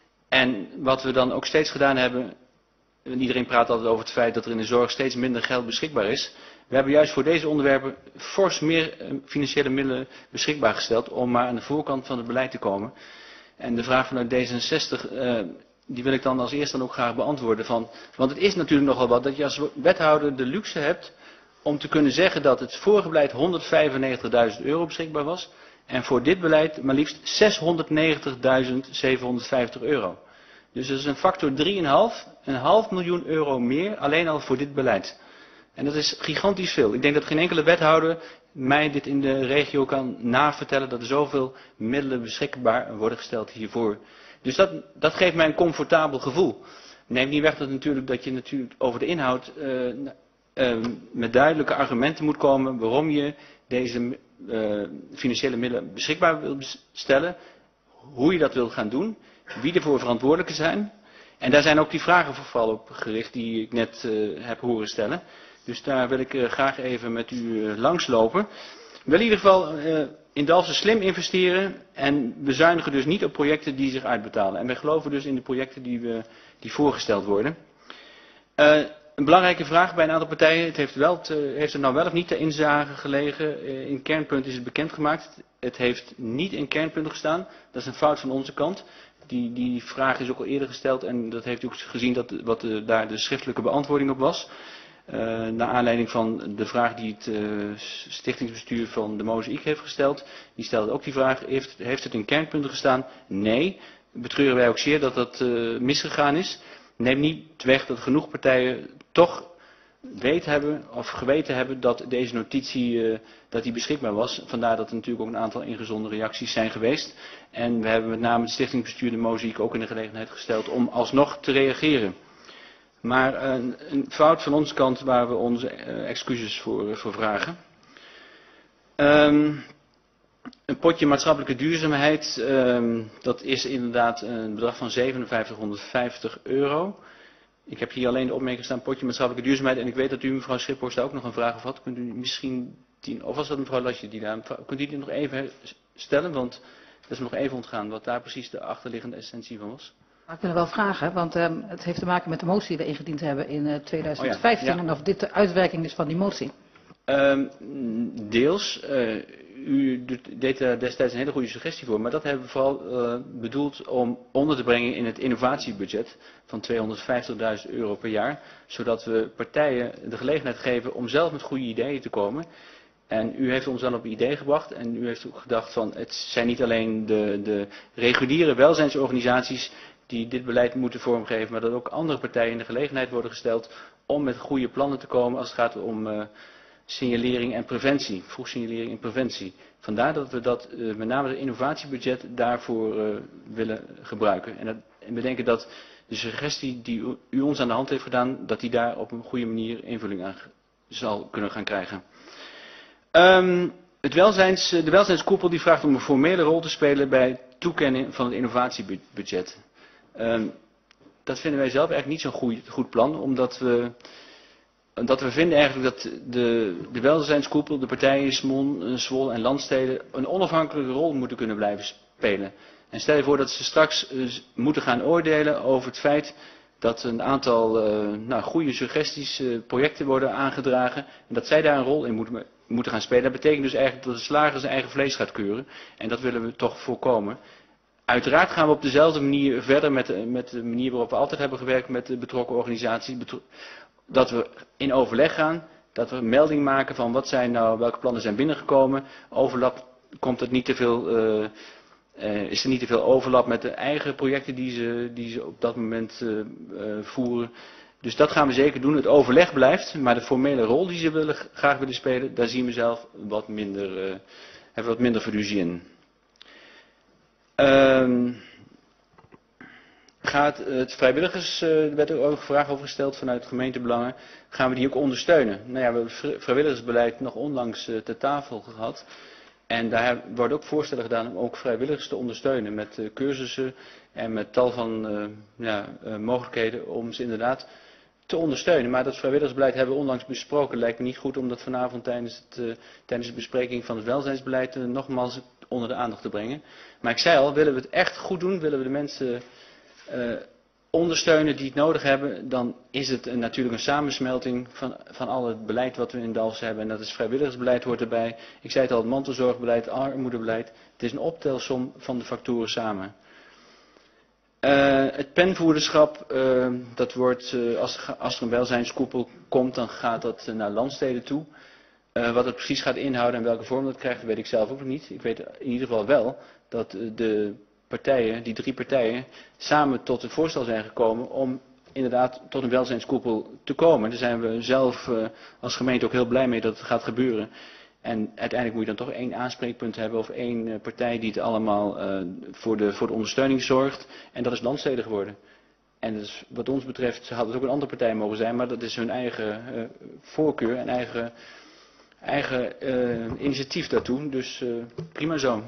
En wat we dan ook steeds gedaan hebben, en iedereen praat altijd over het feit dat er in de zorg steeds minder geld beschikbaar is. We hebben juist voor deze onderwerpen fors meer financiële middelen beschikbaar gesteld om maar aan de voorkant van het beleid te komen. En de vraag vanuit D zesenzestig, uh, die wil ik dan als eerste dan ook graag beantwoorden. Van, want het is natuurlijk nogal wat dat je als wethouder de luxe hebt om te kunnen zeggen dat het vorige beleid honderdvijfennegentigduizend euro beschikbaar was. En voor dit beleid maar liefst zeshonderdnegentigduizend zevenhonderdvijftig euro. Dus dat is een factor drie komma vijf, een half miljoen euro meer alleen al voor dit beleid. En dat is gigantisch veel. Ik denk dat geen enkele wethouder mij dit in de regio kan navertellen dat er zoveel middelen beschikbaar worden gesteld hiervoor. Dus dat, dat geeft mij een comfortabel gevoel. Neemt niet weg dat, natuurlijk, dat je natuurlijk over de inhoud uh, uh, met duidelijke argumenten moet komen waarom je deze uh, financiële middelen beschikbaar wil stellen, hoe je dat wil gaan doen, wie ervoor verantwoordelijke zijn. En daar zijn ook die vragen vooral op gericht die ik net uh, heb horen stellen. Dus daar wil ik uh, graag even met u uh, langslopen. Ik wil in ieder geval uh, in Dalfsen slim investeren en bezuinigen dus niet op projecten die zich uitbetalen. En wij geloven dus in de projecten die, we, die voorgesteld worden. Uh, een belangrijke vraag bij een aantal partijen, het heeft, wel te, heeft er nou wel of niet te inzage gelegen. Uh, in kernpunt is het bekendgemaakt. Het heeft niet in kernpunten gestaan. Dat is een fout van onze kant. Die, die vraag is ook al eerder gesteld en dat heeft u ook gezien dat, wat de, daar de schriftelijke beantwoording op was. Uh, naar aanleiding van de vraag die het uh, stichtingsbestuur van de Mozaïek heeft gesteld. Die stelde ook die vraag, heeft, heeft het in kernpunten gestaan? Nee. Betreuren wij ook zeer dat dat uh, misgegaan is. Neemt niet weg dat genoeg partijen toch weet hebben of geweten hebben dat deze notitie uh, dat die beschikbaar was. Vandaar dat er natuurlijk ook een aantal ingezonden reacties zijn geweest. En we hebben met name het stichtingsbestuur de Mozaïek ook in de gelegenheid gesteld om alsnog te reageren. Maar een, een fout van onze kant waar we onze uh, excuses voor, voor vragen. Um, een potje maatschappelijke duurzaamheid, um, dat is inderdaad een bedrag van zevenenvijftighonderdvijftig euro. Ik heb hier alleen de opmerking staan, potje maatschappelijke duurzaamheid. En ik weet dat u, mevrouw Schiphorst, daar ook nog een vraag over had. Kunt u misschien, die, of was dat mevrouw Lasje die daar, kunt u die nog even stellen? Want dat is me nog even ontgaan, wat daar precies de achterliggende essentie van was. Maar ik wil wel vragen, want um, het heeft te maken met de motie die we ingediend hebben in uh, tweeduizend vijftien. Oh ja, ja. En of dit de uitwerking is van die motie. Um, deels. Uh, u deed er destijds een hele goede suggestie voor. Maar dat hebben we vooral uh, bedoeld om onder te brengen in het innovatiebudget van tweehonderdvijftigduizend euro per jaar. Zodat we partijen de gelegenheid geven om zelf met goede ideeën te komen. En u heeft ons dan op een idee gebracht en u heeft ook gedacht van het zijn niet alleen de, de reguliere welzijnsorganisaties die dit beleid moeten vormgeven, maar dat ook andere partijen in de gelegenheid worden gesteld om met goede plannen te komen als het gaat om uh, signalering en preventie, vroegsignalering en preventie. Vandaar dat we dat, uh, met name het innovatiebudget, daarvoor uh, willen gebruiken. En, dat, en we denken dat de suggestie die u, u ons aan de hand heeft gedaan, dat die daar op een goede manier invulling aan zal kunnen gaan krijgen. Um, het welzijns, de welzijnskoepel die vraagt om een formele rol te spelen bij het toekennen van het innovatiebudget. Um, dat vinden wij zelf eigenlijk niet zo'n goed, goed plan, omdat we, omdat we vinden eigenlijk dat de, de welzijnskoepel, de partijen Smon, Zwolle en Landsteden een onafhankelijke rol moeten kunnen blijven spelen. En stel je voor dat ze straks uh, moeten gaan oordelen over het feit dat een aantal uh, nou, goede suggesties, uh, projecten worden aangedragen en dat zij daar een rol in moeten, moeten gaan spelen. Dat betekent dus eigenlijk dat de slager zijn eigen vlees gaat keuren en dat willen we toch voorkomen. Uiteraard gaan we op dezelfde manier verder met de, met de manier waarop we altijd hebben gewerkt met de betrokken organisaties. Betro dat we in overleg gaan, dat we een melding maken van wat zijn nou, welke plannen zijn binnengekomen. Overlap, komt het niet te veel, uh, uh, is er niet te veel overlap met de eigen projecten die ze, die ze op dat moment uh, uh, voeren. Dus dat gaan we zeker doen. Het overleg blijft, maar de formele rol die ze willen, graag willen spelen, daar zien we zelf wat minder, uh, hebben we wat minder fiducie in. Um, gaat het vrijwilligers, uh, er werd er ook een vraag over gesteld vanuit gemeentebelangen, gaan we die ook ondersteunen? Nou ja, we hebben het vrijwilligersbeleid nog onlangs uh, ter tafel gehad. En daar worden ook voorstellen gedaan om ook vrijwilligers te ondersteunen met uh, cursussen en met tal van uh, ja, uh, mogelijkheden om ze inderdaad te ondersteunen. Maar dat vrijwilligersbeleid hebben we onlangs besproken. Lijkt me niet goed om dat vanavond tijdens, het, uh, tijdens de bespreking van het welzijnsbeleid uh, nogmaals onder de aandacht te brengen. Maar ik zei al, willen we het echt goed doen, willen we de mensen uh, ondersteunen die het nodig hebben, dan is het een, natuurlijk een samensmelting van, van al het beleid wat we in Dalfsen hebben. En dat is vrijwilligersbeleid hoort erbij. Ik zei het al, het mantelzorgbeleid, armoedebeleid. Het is een optelsom van de factoren samen. Uh, het penvoerderschap, uh, dat wordt, uh, als, als er een welzijnskoepel komt, dan gaat dat uh, naar landsteden toe. Uh, wat het precies gaat inhouden en welke vorm dat krijgt, weet ik zelf ook nog niet. Ik weet in ieder geval wel dat uh, de partijen, die drie partijen, samen tot het voorstel zijn gekomen om inderdaad tot een welzijnskoepel te komen. Daar zijn we zelf uh, als gemeente ook heel blij mee dat het gaat gebeuren. En uiteindelijk moet je dan toch één aanspreekpunt hebben of één uh, partij die het allemaal uh, voor, de, voor de ondersteuning zorgt. En dat is landsteden geworden. En dus, wat ons betreft had het ook een andere partij mogen zijn, maar dat is hun eigen uh, voorkeur en eigen, eigen uh, initiatief daartoe. Dus uh, prima zo.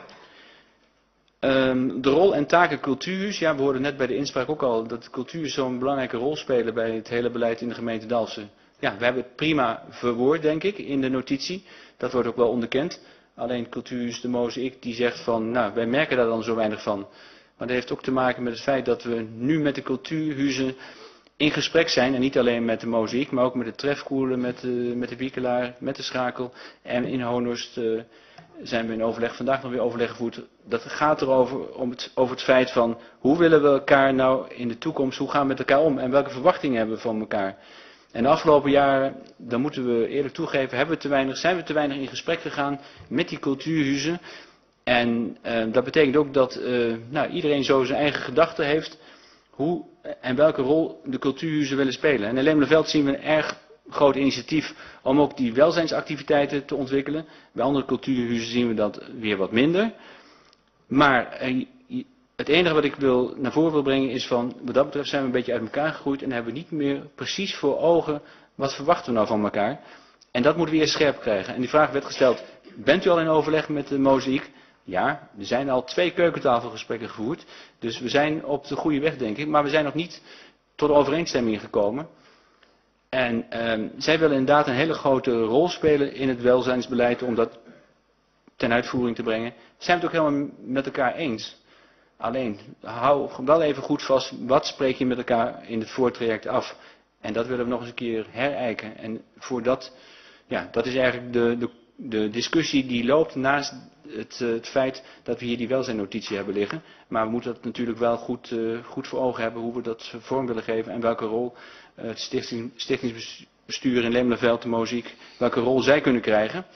Um, de rol en taken cultuurhuis. Ja, we hoorden net bij de inspraak ook al dat cultuur zo'n belangrijke rol spelen bij het hele beleid in de gemeente Dalfsen. Ja, we hebben het prima verwoord, denk ik, in de notitie. Dat wordt ook wel onderkend. Alleen cultuurhuis de Mozaïek die zegt van, nou, wij merken daar dan zo weinig van. Maar dat heeft ook te maken met het feit dat we nu met de cultuurhuizen in gesprek zijn. En niet alleen met de Mozaïek, maar ook met de Trefkoelen, met de, met de Wiekelaar, met de Schakel. En in Honhorst uh, zijn we in overleg, vandaag nog weer overleg gevoerd. Dat gaat erover om het, over het feit van, hoe willen we elkaar nou in de toekomst, hoe gaan we met elkaar om en welke verwachtingen hebben we van elkaar. En de afgelopen jaren, dan moeten we eerlijk toegeven, hebben we te weinig, zijn we te weinig in gesprek gegaan met die cultuurhuizen. En uh, dat betekent ook dat uh, nou, iedereen zo zijn eigen gedachten heeft hoe en welke rol de cultuurhuizen willen spelen. En in Lemelerveld zien we een erg groot initiatief om ook die welzijnsactiviteiten te ontwikkelen. Bij andere cultuurhuizen zien we dat weer wat minder. Maar uh, het enige wat ik wil, naar voren wil brengen is van, wat dat betreft zijn we een beetje uit elkaar gegroeid en hebben we niet meer precies voor ogen wat verwachten we nou van elkaar. En dat moeten we eerst scherp krijgen. En die vraag werd gesteld, bent u al in overleg met de Mozaïek? Ja, er zijn al twee keukentafelgesprekken gevoerd. Dus we zijn op de goede weg, denk ik. Maar we zijn nog niet tot overeenstemming gekomen. En uh, zij willen inderdaad een hele grote rol spelen in het welzijnsbeleid om dat ten uitvoering te brengen. Zijn we het ook helemaal met elkaar eens? Alleen, hou wel even goed vast, wat spreek je met elkaar in het voortraject af? En dat willen we nog eens een keer herijken. En voor dat, ja, dat is eigenlijk de, de, de discussie die loopt naast het, het feit dat we hier die welzijnnotitie hebben liggen. Maar we moeten dat natuurlijk wel goed, uh, goed voor ogen hebben, hoe we dat vorm willen geven en welke rol uh, het stichting, stichtingsbestuur in Lemelerveld, de Mozaïek, welke rol zij kunnen krijgen.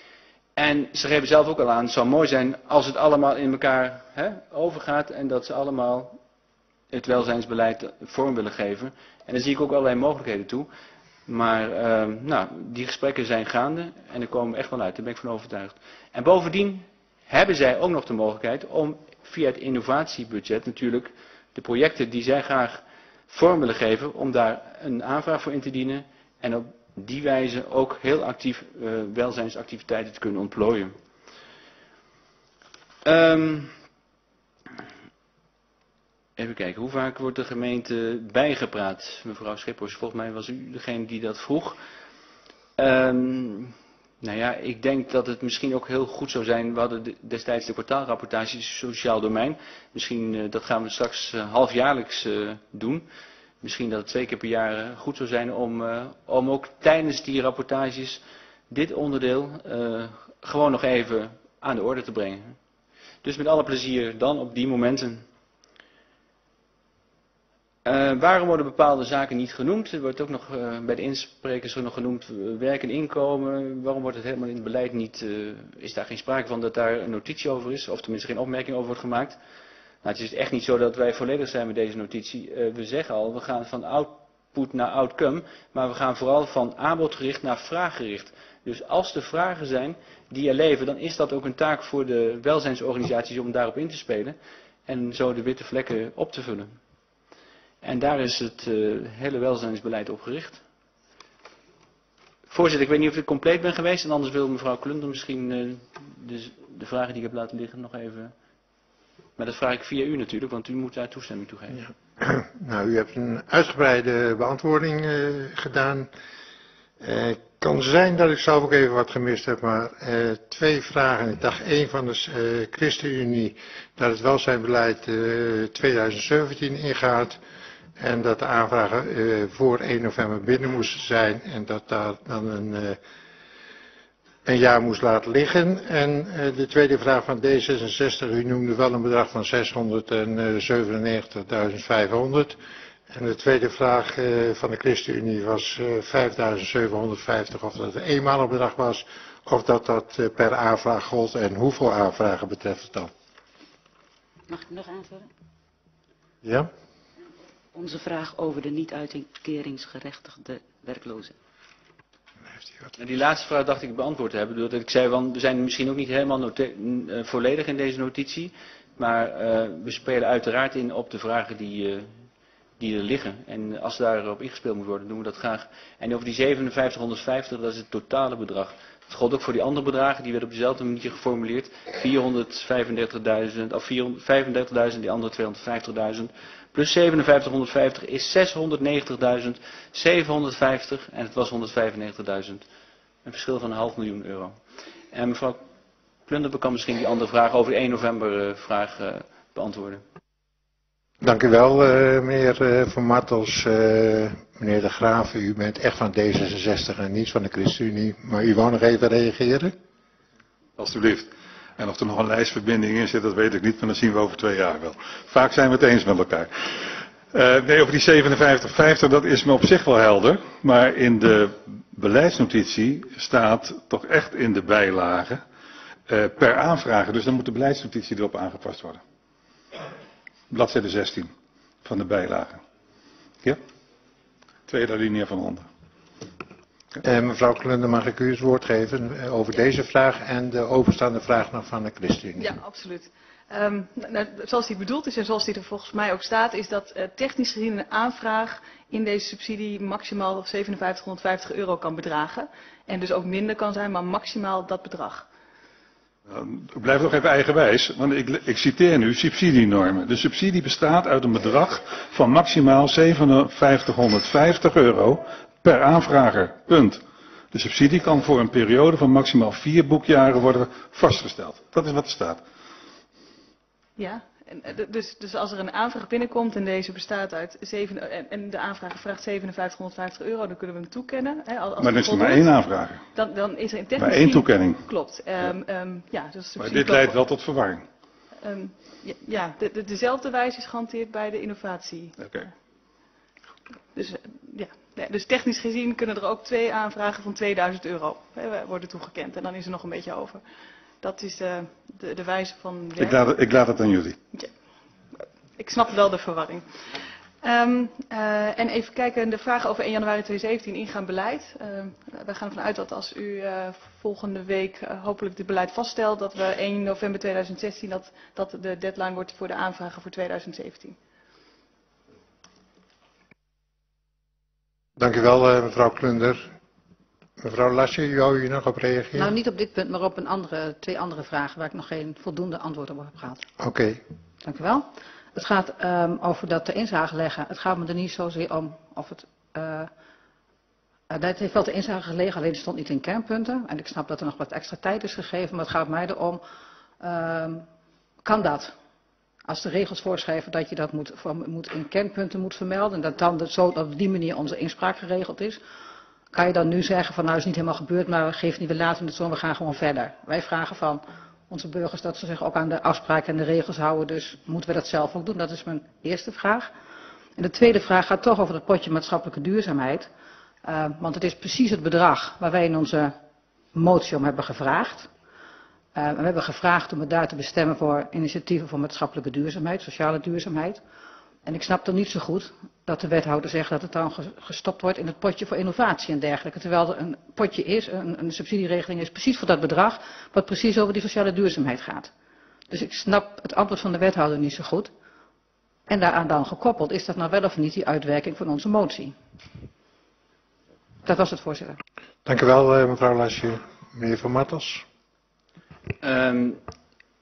En ze geven zelf ook al aan, het zou mooi zijn als het allemaal in elkaar hè, overgaat en dat ze allemaal het welzijnsbeleid vorm willen geven. En daar zie ik ook allerlei mogelijkheden toe. Maar uh, nou, die gesprekken zijn gaande en er komen we echt wel uit, daar ben ik van overtuigd. En bovendien hebben zij ook nog de mogelijkheid om via het innovatiebudget natuurlijk de projecten die zij graag vorm willen geven, om daar een aanvraag voor in te dienen en op die wijze ook heel actief uh, welzijnsactiviteiten te kunnen ontplooien. Um, even kijken, hoe vaak wordt de gemeente bijgepraat? Mevrouw Schippers, volgens mij was u degene die dat vroeg. Um, nou ja, ik denk dat het misschien ook heel goed zou zijn, we hadden destijds de kwartaalrapportage sociaal domein. Misschien, uh, dat gaan we straks uh, halfjaarlijks uh, doen. Misschien dat het twee keer per jaar goed zou zijn om, uh, om ook tijdens die rapportages dit onderdeel uh, gewoon nog even aan de orde te brengen. Dus met alle plezier dan op die momenten. Uh, waarom worden bepaalde zaken niet genoemd? Er wordt ook nog uh, bij de insprekers nog genoemd uh, werk en inkomen. Waarom wordt het helemaal in het beleid niet, uh, is daar geen sprake van dat daar een notitie over is? Of tenminste geen opmerking over wordt gemaakt? Nou, het is echt niet zo dat wij volledig zijn met deze notitie. Uh, we zeggen al, we gaan van output naar outcome, maar we gaan vooral van aanbodgericht naar vraaggericht. Dus als er vragen zijn die er leven, dan is dat ook een taak voor de welzijnsorganisaties om daarop in te spelen en zo de witte vlekken op te vullen. En daar is het uh, hele welzijnsbeleid op gericht. Voorzitter, ik weet niet of ik compleet ben geweest en anders wil mevrouw Klunder misschien uh, de, de vragen die ik heb laten liggen nog even... Maar dat vraag ik via u natuurlijk, want u moet daar toestemming toe geven. Ja. Nou, u hebt een uitgebreide beantwoording uh, gedaan. Het uh, kan zijn dat ik zelf ook even wat gemist heb, maar uh, twee vragen. Ik dacht één van de uh, ChristenUnie dat het welzijnbeleid uh, twintig zeventien ingaat en dat de aanvragen uh, voor één november binnen moesten zijn en dat daar dan een, uh, een jaar moest laten liggen. En uh, de tweede vraag van D zesenzestig, u noemde wel een bedrag van zeshonderdzevenennegentigduizend vijfhonderd. En de tweede vraag uh, van de ChristenUnie was uh, vijfduizend zevenhonderdvijftig, of dat een eenmalig bedrag was, of dat dat uh, per aanvraag gold en hoeveel aanvragen betreft het dan? Mag ik nog aanvullen? Ja? Onze vraag over de niet-uitkeringsgerechtigde werklozen. En die laatste vraag dacht ik beantwoord te hebben, doordat ik zei, van, we zijn misschien ook niet helemaal uh, volledig in deze notitie, maar uh, we spelen uiteraard in op de vragen die... Uh, die er liggen. En als daarop ingespeeld moet worden, doen we dat graag. En over die zevenenvijftighonderdvijftig, dat is het totale bedrag. Dat geldt ook voor die andere bedragen, die werden op dezelfde manier geformuleerd. vierhonderdvijfendertigduizend, of vijfendertigduizend, die andere tweehonderdvijftigduizend. Plus zevenenvijftighonderdvijftig is zeshonderdnegentigduizend zevenhonderdvijftig en het was honderdvijfennegentigduizend. Een verschil van een half miljoen euro. En mevrouw Klunderbe kan misschien die andere vraag over de één november uh, vraag uh, beantwoorden. Dank u wel, uh, meneer uh, Van Martels. Uh, meneer De Graaf, u bent echt van D zesenzestig en niet van de ChristenUnie. Maar u wou nog even reageren? Alsjeblieft. En of er nog een lijstverbinding in zit, dat weet ik niet, maar dat zien we over twee jaar wel. Vaak zijn we het eens met elkaar. Uh, nee, over die zevenenvijftig vijftig, dat is me op zich wel helder. Maar in de beleidsnotitie staat toch echt in de bijlage uh, per aanvraag. Dus dan moet de beleidsnotitie erop aangepast worden. Bladzijde zestien van de bijlage. Ja? Tweede linie van onder. Ja. Uh, mevrouw Klunder, mag ik u het woord geven uh, over deze vraag en de overstaande vraag nog van de ChristenUnie? Ja, absoluut. Um, nou, zoals die bedoeld is en zoals die er volgens mij ook staat, is dat uh, technisch gezien een aanvraag in deze subsidie maximaal zevenenvijftighonderdvijftig euro kan bedragen. En dus ook minder kan zijn, maar maximaal dat bedrag. Ik blijf nog even eigenwijs, want ik, ik citeer nu subsidienormen. De subsidie bestaat uit een bedrag van maximaal zevenenvijftighonderdvijftig euro per aanvrager. Punt. De subsidie kan voor een periode van maximaal vier boekjaren worden vastgesteld. Dat is wat er staat. Ja, en, dus, dus als er een aanvraag binnenkomt en deze bestaat uit zeven, en, en de aanvrager vraagt zevenenvijftighonderdvijftig euro, dan kunnen we hem toekennen. Hè, als, als maar er is er maar één aanvrager. Dan, dan is er in technisch maar één toekenning. Klopt. Um, um, ja, dus maar dit leidt wel tot verwarring. Um, ja, ja de, de, dezelfde wijze is gehanteerd bij de innovatie. Oké. Okay. Dus, ja, ja, dus technisch gezien kunnen er ook twee aanvragen van tweeduizend euro hè, worden toegekend. En dan is er nog een beetje over. Dat is de, de, de wijze van... Ik laat, het, ik laat het aan jullie. Ja. Ik snap wel de verwarring. Um, uh, en even kijken, de vraag over één januari tweeduizend zeventien ingaan beleid. Uh, wij gaan ervan uit dat als u uh, volgende week uh, hopelijk dit beleid vaststelt, dat we één november tweeduizend zestien, dat, dat de deadline wordt voor de aanvragen voor tweeduizend zeventien. Dank u wel, uh, mevrouw Klunder. Mevrouw Lasje, u wou hier nog op reageren? Nou, niet op dit punt, maar op een andere, twee andere vragen waar ik nog geen voldoende antwoord op heb gehad. Oké. Okay. Dank u wel. Het gaat um, over dat te inzage leggen. Het gaat me er niet zozeer om of het... Uh, uh, dat heeft wel te inzage gelegen, alleen het stond niet in kernpunten. En ik snap dat er nog wat extra tijd is gegeven, maar het gaat mij erom... Uh, kan dat? Als de regels voorschrijven dat je dat moet, voor, moet in kernpunten moet vermelden... en dat dan zo op die manier onze inspraak geregeld is... kan je dan nu zeggen van nou is niet helemaal gebeurd, maar we geven niet, we laten het zo, we gaan gewoon verder. Wij vragen van onze burgers dat ze zich ook aan de afspraken en de regels houden, dus moeten we dat zelf ook doen? Dat is mijn eerste vraag. En de tweede vraag gaat toch over het potje maatschappelijke duurzaamheid. Uh, want het is precies het bedrag waar wij in onze motie om hebben gevraagd. Uh, we hebben gevraagd om het daar te bestemmen voor initiatieven voor maatschappelijke duurzaamheid, sociale duurzaamheid. En ik snap dan niet zo goed dat de wethouder zegt dat het dan gestopt wordt in het potje voor innovatie en dergelijke. Terwijl er een potje is, een, een subsidieregeling is precies voor dat bedrag, wat precies over die sociale duurzaamheid gaat. Dus ik snap het antwoord van de wethouder niet zo goed. En daaraan dan gekoppeld, is dat nou wel of niet die uitwerking van onze motie? Dat was het, voorzitter. Dank u wel, mevrouw Lasje. Meneer Van Martels. Um,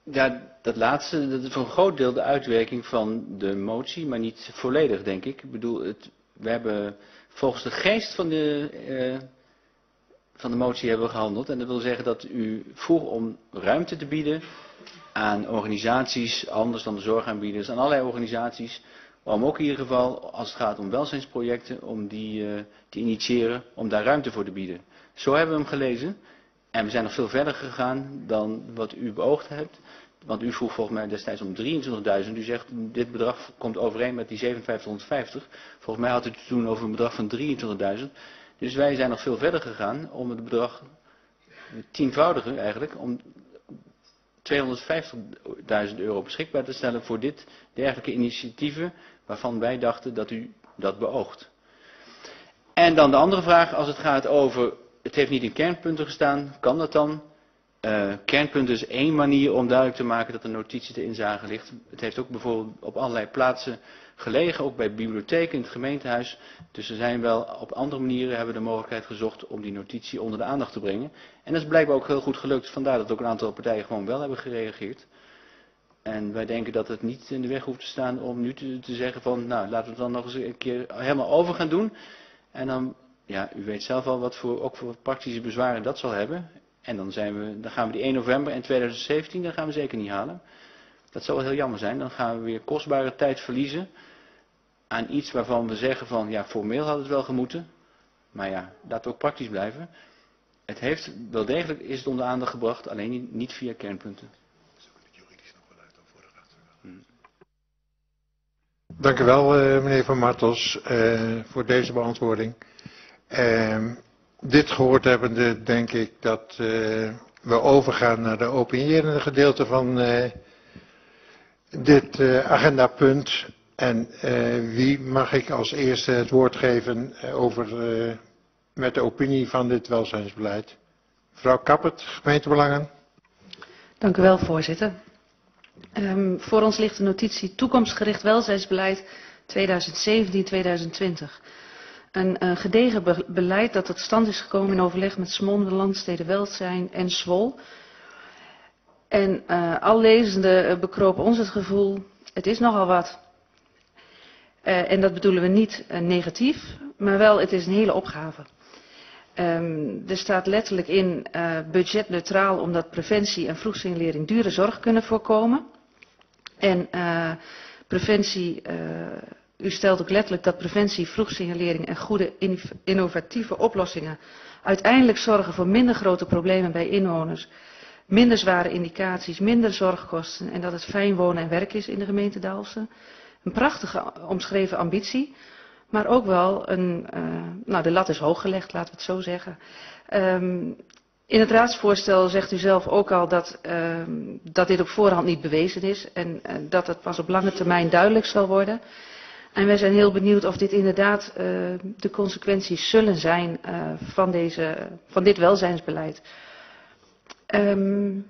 Ja, dat laatste, dat is voor een groot deel de uitwerking van de motie, maar niet volledig, denk ik. Ik bedoel, het, we hebben volgens de geest van de, uh, van de motie hebben we gehandeld. En dat wil zeggen dat u vroeg om ruimte te bieden aan organisaties, anders dan de zorgaanbieders, aan allerlei organisaties, om ook in ieder geval, als het gaat om welzijnsprojecten, om die uh, te initiëren, om daar ruimte voor te bieden. Zo hebben we hem gelezen. En we zijn nog veel verder gegaan dan wat u beoogd hebt. Want u vroeg volgens mij destijds om drieëntwintigduizend. U zegt, dit bedrag komt overeen met die zevenenvijftighonderdvijftig. Volgens mij had u het toen over een bedrag van drieëntwintigduizend. Dus wij zijn nog veel verder gegaan om het bedrag, het tienvoudige eigenlijk, om tweehonderdvijftigduizend euro beschikbaar te stellen voor dit dergelijke initiatieven, waarvan wij dachten dat u dat beoogt. En dan de andere vraag, als het gaat over, het heeft niet in kernpunten gestaan, kan dat dan? Uh, kernpunten is één manier om duidelijk te maken dat de notitie te inzage ligt. Het heeft ook bijvoorbeeld op allerlei plaatsen gelegen, ook bij bibliotheken in het gemeentehuis. Dus er zijn wel op andere manieren hebben we de mogelijkheid gezocht om die notitie onder de aandacht te brengen. En dat is blijkbaar ook heel goed gelukt, vandaar dat ook een aantal partijen gewoon wel hebben gereageerd. En wij denken dat het niet in de weg hoeft te staan om nu te, te zeggen van, nou laten we het dan nog eens een keer helemaal over gaan doen. En dan, ja, u weet zelf al wat voor, ook voor praktische bezwaren dat zal hebben. En dan, zijn we, dan gaan we die één november in tweeduizend zeventien, dat gaan we zeker niet halen. Dat zou wel heel jammer zijn. Dan gaan we weer kostbare tijd verliezen aan iets waarvan we zeggen van, ja, formeel had het wel gemoeten. Maar ja, laten we ook praktisch blijven. Het heeft wel degelijk, is het onder aandacht gebracht, alleen niet via kernpunten. Hmm. Dank u wel, uh, meneer Van Martels, uh, voor deze beantwoording. Uh, Dit gehoord hebbende denk ik dat uh, we overgaan naar de opinierende gedeelte van uh, dit uh, agendapunt. En uh, wie mag ik als eerste het woord geven uh, over, uh, met de opinie van dit welzijnsbeleid? Mevrouw Kappert, gemeentebelangen. Dank u wel, voorzitter. Um, voor ons ligt de notitie Toekomstgericht welzijnsbeleid tweeduizend zeventien tweeduizend twintig. Een uh, gedegen be beleid dat tot stand is gekomen in overleg met Smonde, Landsteden Welzijn en Zwol. En uh, al lezende uh, bekroop ons het gevoel, het is nogal wat. Uh, en dat bedoelen we niet uh, negatief, maar wel het is een hele opgave. Um, er staat letterlijk in uh, budgetneutraal omdat preventie en vroegsignalering dure zorg kunnen voorkomen. En uh, preventie... Uh, U stelt ook letterlijk dat preventie, vroegsignalering en goede innovatieve oplossingen uiteindelijk zorgen voor minder grote problemen bij inwoners, minder zware indicaties, minder zorgkosten en dat het fijn wonen en werk is in de gemeente Dalfsen. Een prachtige omschreven ambitie, maar ook wel een, uh, nou de lat is hoog gelegd, laten we het zo zeggen. Um, in het raadsvoorstel zegt u zelf ook al dat, uh, dat dit op voorhand niet bewezen is en uh, dat het pas op lange termijn duidelijk zal worden. En wij zijn heel benieuwd of dit inderdaad uh, de consequenties zullen zijn uh, van, deze, van dit welzijnsbeleid. Um,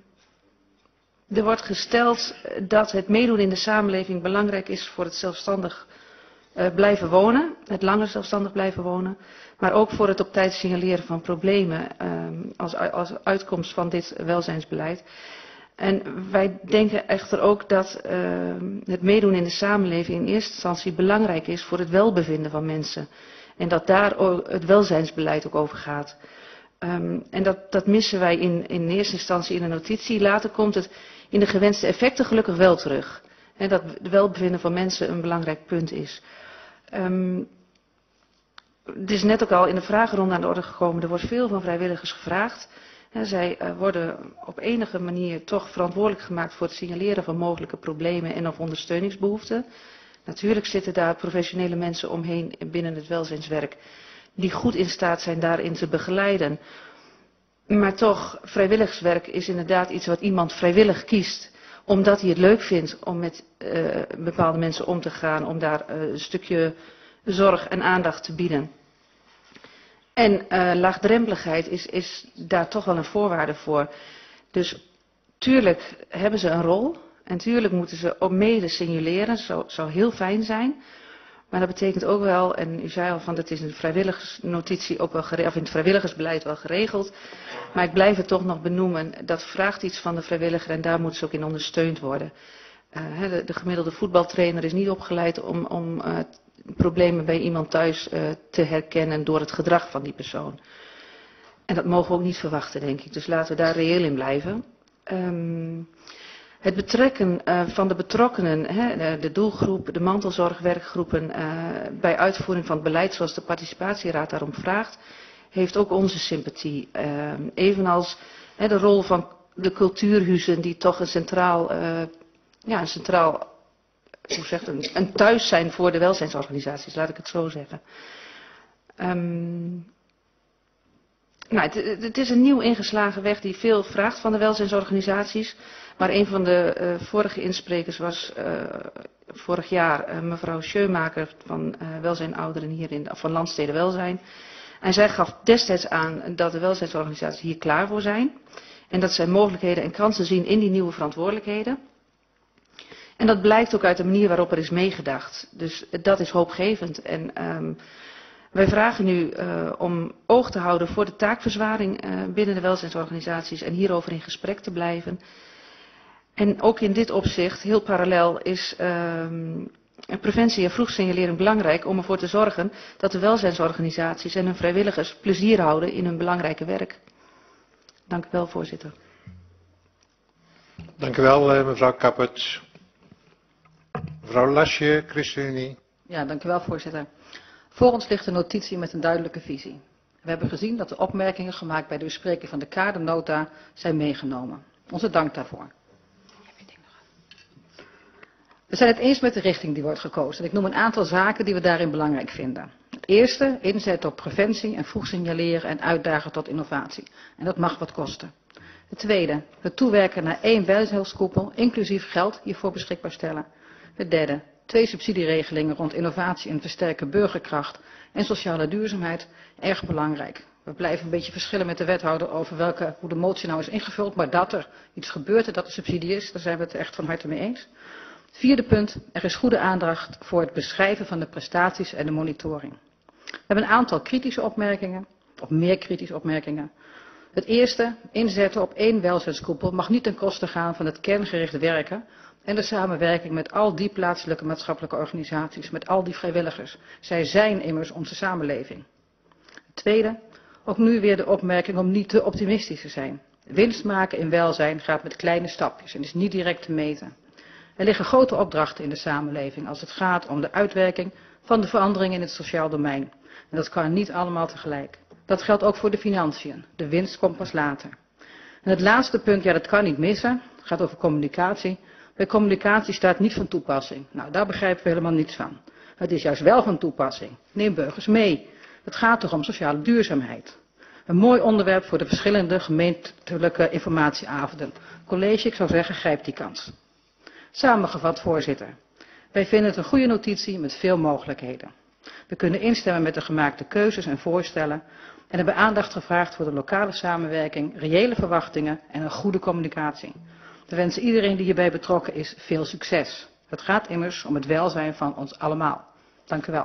er wordt gesteld dat het meedoen in de samenleving belangrijk is voor het zelfstandig uh, blijven wonen, het langer zelfstandig blijven wonen, maar ook voor het op tijd signaleren van problemen um, als, als uitkomst van dit welzijnsbeleid. En wij denken echter ook dat uh, het meedoen in de samenleving in eerste instantie belangrijk is voor het welbevinden van mensen. En dat daar ook het welzijnsbeleid ook over gaat. Um, en dat, dat missen wij in, in eerste instantie in de notitie. Later komt het in de gewenste effecten gelukkig wel terug. En dat het welbevinden van mensen een belangrijk punt is. Um, het is net ook al in de vragenronde aan de orde gekomen. Er wordt veel van vrijwilligers gevraagd. Ja, zij uh, worden op enige manier toch verantwoordelijk gemaakt voor het signaleren van mogelijke problemen en of ondersteuningsbehoeften. Natuurlijk zitten daar professionele mensen omheen binnen het welzijnswerk die goed in staat zijn daarin te begeleiden. Maar toch, vrijwilligerswerk is inderdaad iets wat iemand vrijwillig kiest, omdat hij het leuk vindt om met uh, bepaalde mensen om te gaan, om daar uh, een stukje zorg en aandacht te bieden. En uh, laagdrempeligheid is, is daar toch wel een voorwaarde voor. Dus tuurlijk hebben ze een rol en tuurlijk moeten ze ook mede signaleren, zo zou heel fijn zijn. Maar dat betekent ook wel, en u zei al van dat is in de vrijwilligersnotitie ook wel geregeld, of in het vrijwilligersbeleid wel geregeld. Maar ik blijf het toch nog benoemen. Dat vraagt iets van de vrijwilliger en daar moet ze ook in ondersteund worden. Uh, de, de gemiddelde voetbaltrainer is niet opgeleid om, om uh, problemen bij iemand thuis uh, te herkennen door het gedrag van die persoon. En dat mogen we ook niet verwachten, denk ik. Dus laten we daar reëel in blijven. Um, Het betrekken uh, van de betrokkenen, hè, de doelgroep, de mantelzorgwerkgroepen uh, bij uitvoering van het beleid zoals de participatieraad daarom vraagt, heeft ook onze sympathie. Uh, evenals hè, de rol van de cultuurhuizen die toch een centraal, uh, ja, een centraal hoe zegt het, een thuis zijn voor de welzijnsorganisaties, laat ik het zo zeggen. Um, nou, het, het is een nieuw ingeslagen weg die veel vraagt van de welzijnsorganisaties. Maar een van de uh, vorige insprekers was uh, vorig jaar uh, mevrouw Scheumaker van uh, Welzijn Ouderen hier in, van Landsteden Welzijn. En zij gaf destijds aan dat de welzijnsorganisaties hier klaar voor zijn. En dat zij mogelijkheden en kansen zien in die nieuwe verantwoordelijkheden. En dat blijkt ook uit de manier waarop er is meegedacht. Dus uh, dat is hoopgevend. En um, wij vragen nu uh, om oog te houden voor de taakverzwaring uh, binnen de welzijnsorganisaties en hierover in gesprek te blijven. En ook in dit opzicht, heel parallel, is um, preventie en vroegsignalering belangrijk om ervoor te zorgen dat de welzijnsorganisaties en hun vrijwilligers plezier houden in hun belangrijke werk. Dank u wel, voorzitter. Dank u wel, mevrouw Kappert. Mevrouw Lasje, ChristenUnie. Ja, dank u wel, voorzitter. Voor ons ligt een notitie met een duidelijke visie. We hebben gezien dat de opmerkingen gemaakt bij de bespreking van de kadernota zijn meegenomen. Onze dank daarvoor. We zijn het eens met de richting die wordt gekozen. Ik noem een aantal zaken die we daarin belangrijk vinden. Het eerste, inzet op preventie en vroeg signaleren en uitdagen tot innovatie. En dat mag wat kosten. Het tweede, het toewerken naar één welzijnskoepel, inclusief geld hiervoor beschikbaar stellen. Het derde, twee subsidieregelingen rond innovatie en versterken burgerkracht en sociale duurzaamheid, erg belangrijk. We blijven een beetje verschillen met de wethouder over welke, hoe de motie nou is ingevuld, maar dat er iets gebeurt en dat er subsidie is, daar zijn we het echt van harte mee eens. Vierde punt, er is goede aandacht voor het beschrijven van de prestaties en de monitoring. We hebben een aantal kritische opmerkingen, of meer kritische opmerkingen. Het eerste, inzetten op één welzijnskoepel mag niet ten koste gaan van het kerngericht werken en de samenwerking met al die plaatselijke maatschappelijke organisaties, met al die vrijwilligers. Zij zijn immers onze samenleving. Het tweede, ook nu weer de opmerking om niet te optimistisch te zijn. Winst maken in welzijn gaat met kleine stapjes en is niet direct te meten. Er liggen grote opdrachten in de samenleving als het gaat om de uitwerking van de veranderingen in het sociaal domein. En dat kan niet allemaal tegelijk. Dat geldt ook voor de financiën. De winst komt pas later. En het laatste punt, ja dat kan niet missen, het gaat over communicatie. Bij communicatie staat niet van toepassing. Nou, daar begrijpen we helemaal niets van. Het is juist wel van toepassing. Neem burgers mee. Het gaat toch om sociale duurzaamheid. Een mooi onderwerp voor de verschillende gemeentelijke informatieavonden. College, ik zou zeggen, grijp die kans. Samengevat, voorzitter. Wij vinden het een goede notitie met veel mogelijkheden. We kunnen instemmen met de gemaakte keuzes en voorstellen en hebben aandacht gevraagd voor de lokale samenwerking, reële verwachtingen en een goede communicatie. We wensen iedereen die hierbij betrokken is veel succes. Het gaat immers om het welzijn van ons allemaal. Dank u wel.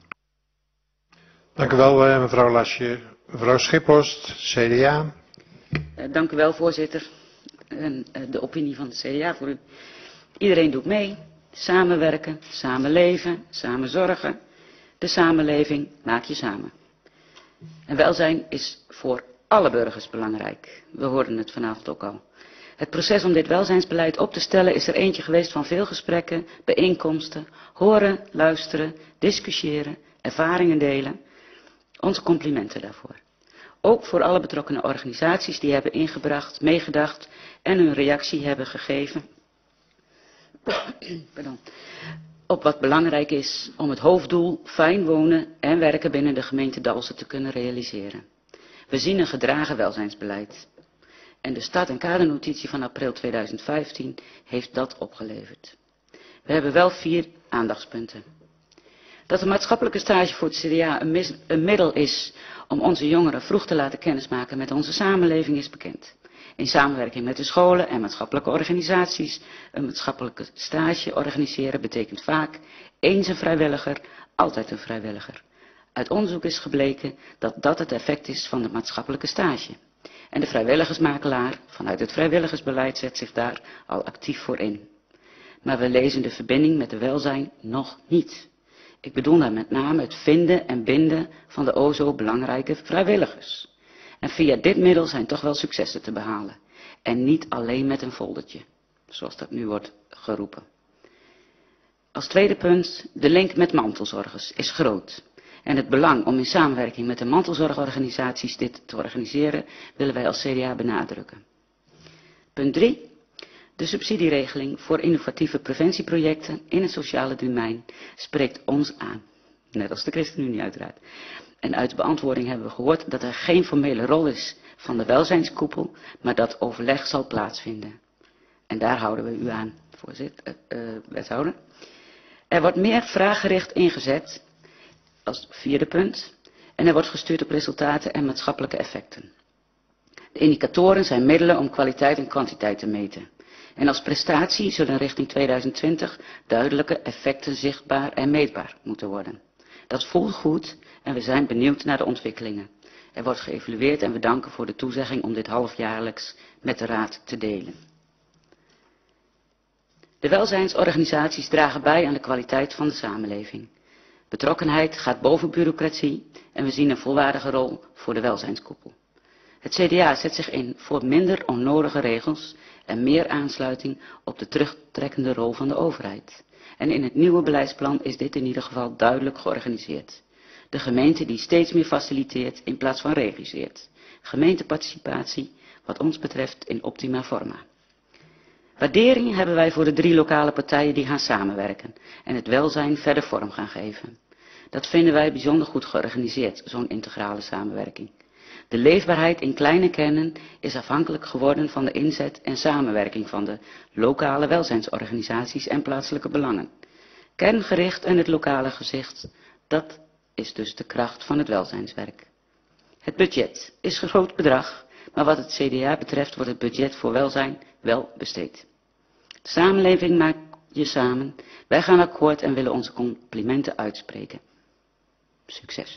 Dank u wel, mevrouw Lasje. Mevrouw Schiphorst, C D A. Dank u wel, voorzitter. En de opinie van de C D A voor u. Iedereen doet mee. Samenwerken, samenleven, samen zorgen. De samenleving maak je samen. En welzijn is voor alle burgers belangrijk. We hoorden het vanavond ook al. Het proces om dit welzijnsbeleid op te stellen is er eentje geweest van veel gesprekken, bijeenkomsten, horen, luisteren, discussiëren, ervaringen delen. Onze complimenten daarvoor. Ook voor alle betrokkenen organisaties die hebben ingebracht, meegedacht en hun reactie hebben gegeven. Pardon. Op wat belangrijk is om het hoofddoel fijn wonen en werken binnen de gemeente Dalfsen te kunnen realiseren. We zien een gedragen welzijnsbeleid. En de stad- en kadernotitie van april tweeduizend vijftien heeft dat opgeleverd. We hebben wel vier aandachtspunten. Dat de maatschappelijke stage voor het C D A een, mis, een middel is om onze jongeren vroeg te laten kennismaken met onze samenleving is bekend. In samenwerking met de scholen en maatschappelijke organisaties een maatschappelijke stage organiseren betekent vaak eens een vrijwilliger, altijd een vrijwilliger. Uit onderzoek is gebleken dat dat het effect is van de maatschappelijke stage. En de vrijwilligersmakelaar vanuit het vrijwilligersbeleid zet zich daar al actief voor in. Maar we lezen de verbinding met de welzijn nog niet. Ik bedoel daar met name het vinden en binden van de o zo belangrijke vrijwilligers. En via dit middel zijn toch wel successen te behalen. En niet alleen met een foldertje, zoals dat nu wordt geroepen. Als tweede punt, de link met mantelzorgers is groot. En het belang om in samenwerking met de mantelzorgorganisaties dit te organiseren, willen wij als C D A benadrukken. Punt drie. De subsidieregeling voor innovatieve preventieprojecten in het sociale domein spreekt ons aan. Net als de ChristenUnie uiteraard. En uit de beantwoording hebben we gehoord dat er geen formele rol is van de welzijnskoepel, maar dat overleg zal plaatsvinden. En daar houden we u aan, voorzitter, uh, uh, wethouder. Er wordt meer vraaggericht ingezet, als vierde punt, en er wordt gestuurd op resultaten en maatschappelijke effecten. De indicatoren zijn middelen om kwaliteit en kwantiteit te meten. En als prestatie zullen richting tweeduizend twintig duidelijke effecten zichtbaar en meetbaar moeten worden. Dat voelt goed en we zijn benieuwd naar de ontwikkelingen. Er wordt geëvalueerd en we danken voor de toezegging om dit halfjaarlijks met de Raad te delen. De welzijnsorganisaties dragen bij aan de kwaliteit van de samenleving. Betrokkenheid gaat boven bureaucratie en we zien een volwaardige rol voor de welzijnskoepel. Het C D A zet zich in voor minder onnodige regels en meer aansluiting op de terugtrekkende rol van de overheid. En in het nieuwe beleidsplan is dit in ieder geval duidelijk georganiseerd. De gemeente die steeds meer faciliteert in plaats van regisseert. Gemeenteparticipatie, wat ons betreft in optima forma. Waardering hebben wij voor de drie lokale partijen die gaan samenwerken en het welzijn verder vorm gaan geven. Dat vinden wij bijzonder goed georganiseerd, zo'n integrale samenwerking. De leefbaarheid in kleine kernen is afhankelijk geworden van de inzet en samenwerking van de lokale welzijnsorganisaties en plaatselijke belangen. Kerngericht en het lokale gezicht, dat is dus de kracht van het welzijnswerk. Het budget is een groot bedrag, maar wat het C D A betreft wordt het budget voor welzijn wel besteed. De samenleving maakt je samen. Wij gaan akkoord en willen onze complimenten uitspreken. Succes.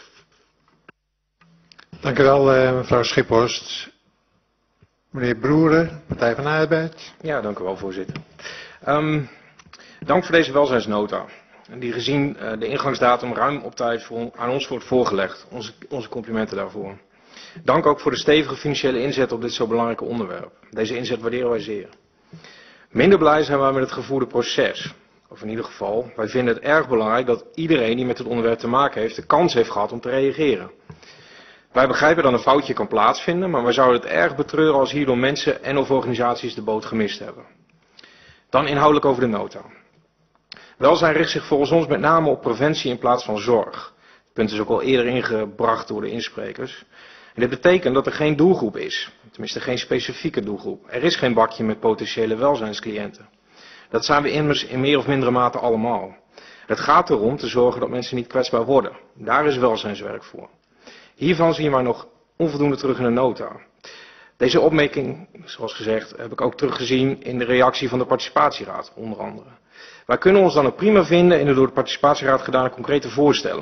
Dank u wel, uh, mevrouw Schiphorst. Meneer Broeren, Partij van de Arbeid. Ja, dank u wel, voorzitter. Um, dank voor deze welzijnsnota. Die gezien uh, de ingangsdatum ruim op tijd voor, aan ons wordt voorgelegd. Onze, onze complimenten daarvoor. Dank ook voor de stevige financiële inzet op dit zo belangrijke onderwerp. Deze inzet waarderen wij zeer. Minder blij zijn wij met het gevoerde proces. Of in ieder geval, wij vinden het erg belangrijk dat iedereen die met het onderwerp te maken heeft de kans heeft gehad om te reageren. Wij begrijpen dat een foutje kan plaatsvinden, maar wij zouden het erg betreuren als hierdoor mensen en of organisaties de boot gemist hebben. Dan inhoudelijk over de nota. Welzijn richt zich volgens ons met name op preventie in plaats van zorg. Het punt is ook al eerder ingebracht door de insprekers. En dit betekent dat er geen doelgroep is, tenminste geen specifieke doelgroep. Er is geen bakje met potentiële welzijnscliënten. Dat zijn we immers in meer of mindere mate allemaal. Het gaat erom te zorgen dat mensen niet kwetsbaar worden. Daar is welzijnswerk voor. Hiervan zien wij nog onvoldoende terug in de nota. Deze opmerking, zoals gezegd, heb ik ook teruggezien in de reactie van de participatieraad, onder andere. Wij kunnen ons dan ook prima vinden in de door de participatieraad gedane concrete voorstellen.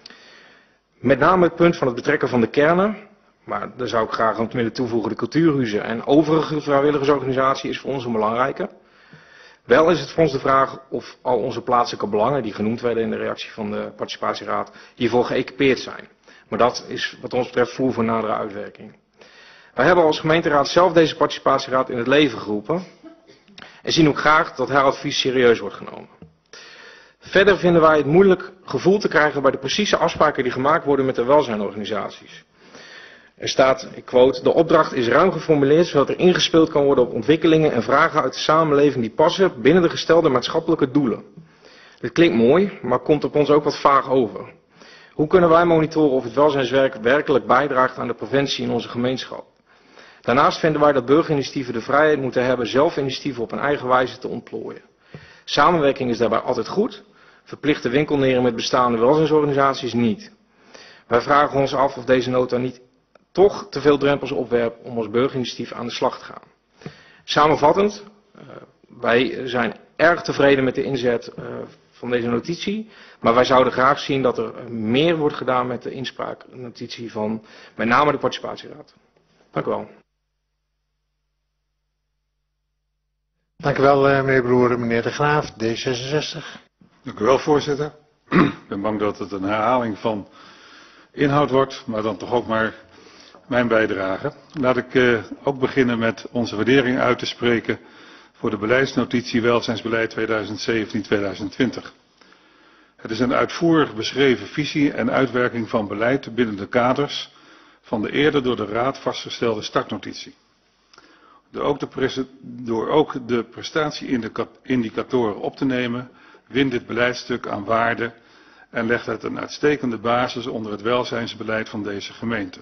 Met name het punt van het betrekken van de kernen, maar daar zou ik graag aan het midden toevoegen de cultuurhuizen en overige vrijwilligersorganisatie is voor ons een belangrijke. Wel is het voor ons de vraag of al onze plaatselijke belangen, die genoemd werden in de reactie van de participatieraad, hiervoor geëquipeerd zijn. Maar dat is wat ons betreft voer voor nadere uitwerking. Wij hebben als gemeenteraad zelf deze participatieraad in het leven geroepen en zien ook graag dat haar advies serieus wordt genomen. Verder vinden wij het moeilijk gevoel te krijgen bij de precieze afspraken die gemaakt worden met de welzijnorganisaties. Er staat, ik quote, de opdracht is ruim geformuleerd zodat er ingespeeld kan worden op ontwikkelingen en vragen uit de samenleving die passen binnen de gestelde maatschappelijke doelen. Dit klinkt mooi, maar komt op ons ook wat vaag over. Hoe kunnen wij monitoren of het welzijnswerk werkelijk bijdraagt aan de preventie in onze gemeenschap? Daarnaast vinden wij dat burgerinitiatieven de vrijheid moeten hebben zelf initiatieven op een eigen wijze te ontplooien. Samenwerking is daarbij altijd goed, verplichte winkelneren met bestaande welzijnsorganisaties niet. Wij vragen ons af of deze nota niet toch te veel drempels opwerpt om als burgerinitiatief aan de slag te gaan. Samenvattend, uh, wij zijn erg tevreden met de inzet uh, van deze notitie. Maar wij zouden graag zien dat er meer wordt gedaan met de inspraaknotitie van met name de participatieraad. Dank u wel. Dank u wel, meneer Broer. Meneer De Graaf, D zesenzestig. Dank u wel, voorzitter. Ik ben bang dat het een herhaling van inhoud wordt, maar dan toch ook maar mijn bijdrage. Laat ik uh, ook beginnen met onze waardering uit te spreken voor de beleidsnotitie welzijnsbeleid tweeduizend zeventien tweeduizend twintig. Het is een uitvoerig beschreven visie en uitwerking van beleid binnen de kaders van de eerder door de Raad vastgestelde startnotitie. Door ook de, door ook de prestatieindicatoren op te nemen, wint dit beleidstuk aan waarde en legt het een uitstekende basis onder het welzijnsbeleid van deze gemeente.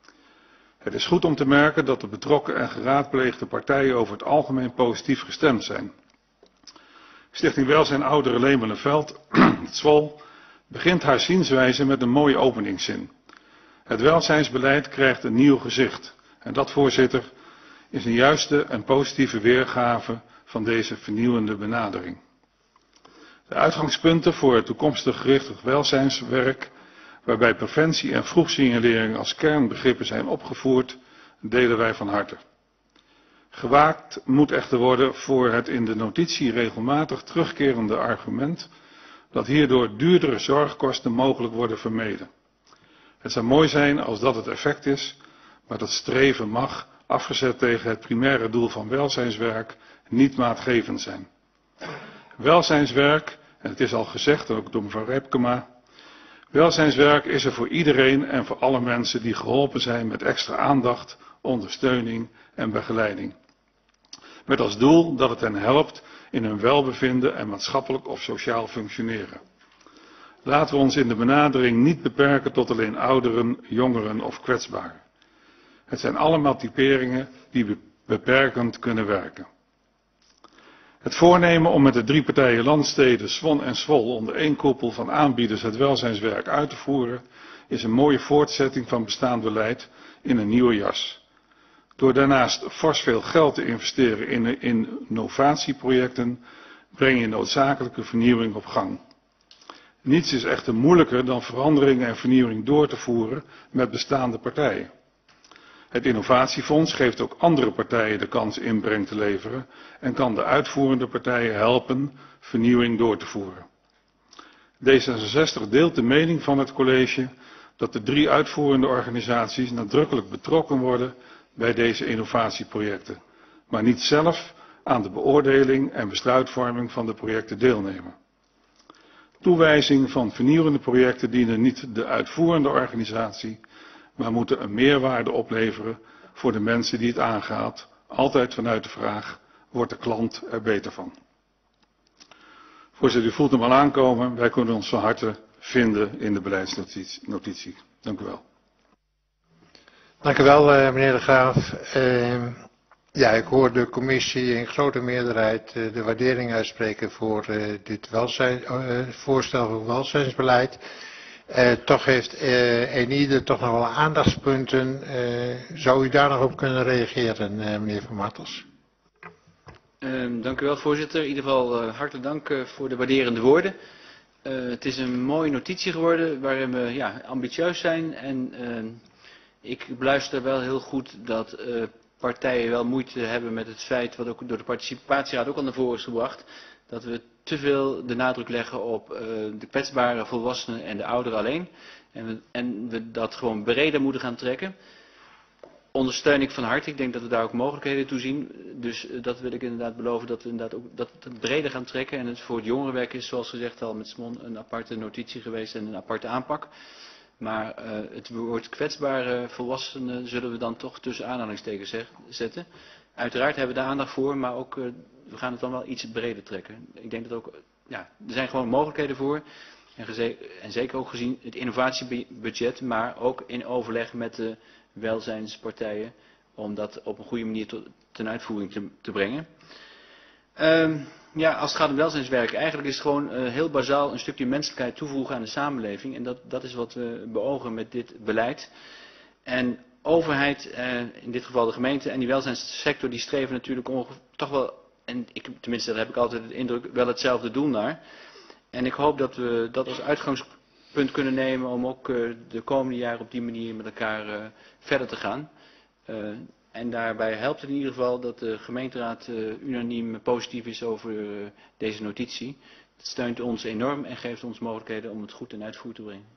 Het is goed om te merken dat de betrokken en geraadpleegde partijen over het algemeen positief gestemd zijn. Stichting Welzijn Ouderen Lemelenveld, het Zwol, begint haar zienswijze met een mooie openingszin. Het welzijnsbeleid krijgt een nieuw gezicht. En dat, voorzitter, is een juiste en positieve weergave van deze vernieuwende benadering. De uitgangspunten voor het toekomstig gericht welzijnswerk, waarbij preventie en vroegsignalering als kernbegrippen zijn opgevoerd, delen wij van harte. Gewaakt moet echter worden voor het in de notitie regelmatig terugkerende argument dat hierdoor duurdere zorgkosten mogelijk worden vermeden. Het zou mooi zijn als dat het effect is, maar dat streven mag, afgezet tegen het primaire doel van welzijnswerk, niet maatgevend zijn. Welzijnswerk, en het is al gezegd, ook door mevrouw Repkema, welzijnswerk is er voor iedereen en voor alle mensen die geholpen zijn met extra aandacht, ondersteuning en begeleiding. Met als doel dat het hen helpt in hun welbevinden en maatschappelijk of sociaal functioneren. Laten we ons in de benadering niet beperken tot alleen ouderen, jongeren of kwetsbaren. Het zijn allemaal typeringen die beperkend kunnen werken. Het voornemen om met de drie partijen landsteden Zwon en Zwol onder één koepel van aanbieders het welzijnswerk uit te voeren is een mooie voortzetting van bestaand beleid in een nieuwe jas. Door daarnaast fors veel geld te investeren in innovatieprojecten breng je noodzakelijke vernieuwing op gang. Niets is echter moeilijker dan verandering en vernieuwing door te voeren met bestaande partijen. Het innovatiefonds geeft ook andere partijen de kans inbreng te leveren en kan de uitvoerende partijen helpen vernieuwing door te voeren. D zesenzestig deelt de mening van het college dat de drie uitvoerende organisaties nadrukkelijk betrokken worden bij deze innovatieprojecten, maar niet zelf aan de beoordeling en besluitvorming van de projecten deelnemen. Toewijzing van vernieuwende projecten dienen niet de uitvoerende organisatie, maar moeten een meerwaarde opleveren voor de mensen die het aangaat, altijd vanuit de vraag, wordt de klant er beter van? Voorzitter, u voelt hem al aankomen, wij kunnen ons van harte vinden in de beleidsnotitie. Dank u wel. Dank u wel, meneer De Graaf. Uh, ja, ik hoor de commissie in grote meerderheid uh, de waardering uitspreken voor uh, dit welzijn, uh, voorstel voor welzijnsbeleid. Uh, toch heeft uh, een ieder toch nog wel aandachtspunten. Uh, zou u daar nog op kunnen reageren, uh, meneer Van Martels? Uh, dank u wel, voorzitter. In ieder geval uh, hartelijk dank uh, voor de waarderende woorden. Uh, het is een mooie notitie geworden waarin we ja, ambitieus zijn. En uh, ik beluister wel heel goed dat uh, partijen wel moeite hebben met het feit, wat ook door de participatieraad ook al naar voren is gebracht, dat we te veel de nadruk leggen op uh, de kwetsbare volwassenen en de ouderen alleen. En we, en we dat gewoon breder moeten gaan trekken. Ondersteun ik van harte. Ik denk dat we daar ook mogelijkheden toe zien. Dus uh, dat wil ik inderdaad beloven dat we inderdaad ook dat het breder gaan trekken. En het voor het jongerenwerk is, zoals gezegd al met Smon, een aparte notitie geweest en een aparte aanpak. Maar uh, het woord kwetsbare volwassenen zullen we dan toch tussen aanhalingstekens zetten. Uiteraard hebben we daar aandacht voor, maar ook, uh, we gaan het dan wel iets breder trekken. Ik denk dat ook, ja, er zijn gewoon mogelijkheden voor. En, en zeker ook gezien het innovatiebudget, maar ook in overleg met de welzijnspartijen, om dat op een goede manier tot, ten uitvoering te, te brengen. Um, ja, als het gaat om welzijnswerk, eigenlijk is het gewoon uh, heel bazaal een stukje menselijkheid toevoegen aan de samenleving. En dat, dat is wat we beogen met dit beleid. En overheid, uh, in dit geval de gemeente en die welzijnssector, die streven natuurlijk toch wel, en ik, tenminste daar heb ik altijd de indruk, wel hetzelfde doel naar. En ik hoop dat we dat als uitgangspunt kunnen nemen om ook uh, de komende jaren op die manier met elkaar uh, verder te gaan. Uh, en daarbij helpt het in ieder geval dat de gemeenteraad uh, unaniem positief is over uh, deze notitie. Het steunt ons enorm en geeft ons mogelijkheden om het goed in uitvoer te brengen.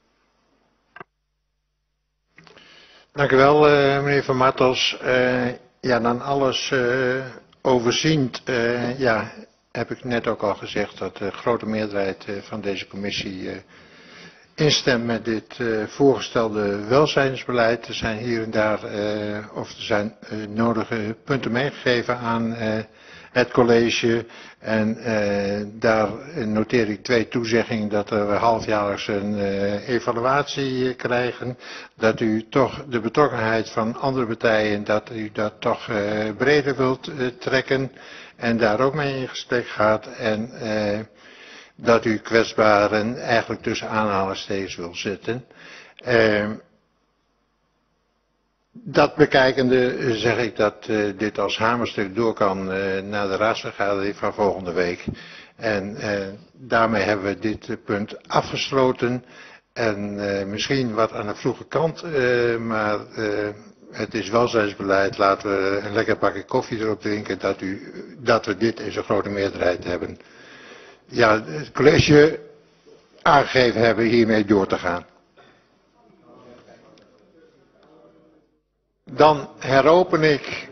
Dank u wel, uh, meneer Van Martels. Uh, ja, dan alles uh, overziend, uh, ja, heb ik net ook al gezegd dat de grote meerderheid uh, van deze commissie uh, instemt met dit uh, voorgestelde welzijnsbeleid. Er zijn hier en daar, uh, of er zijn uh, nodige punten meegegeven aan uh, het college. En uh, daar noteer ik twee toezeggingen dat we halfjaarlijks een uh, evaluatie krijgen. Dat u toch de betrokkenheid van andere partijen, dat u dat toch uh, breder wilt uh, trekken. En daar ook mee in gesprek gaat. En uh, dat u kwetsbaren eigenlijk tussen aanhalingstekens wil zetten. Uh, Dat bekijkende zeg ik dat uh, dit als hamerstuk door kan uh, naar de raadsvergadering van volgende week. En uh, daarmee hebben we dit uh, punt afgesloten. En uh, misschien wat aan de vroege kant, uh, maar uh, het is welzijnsbeleid. Laten we een lekker bakje koffie erop drinken dat, u, dat we dit in zo'n grote meerderheid hebben. Ja, het college aangegeven hebben hiermee door te gaan. Dan heropen ik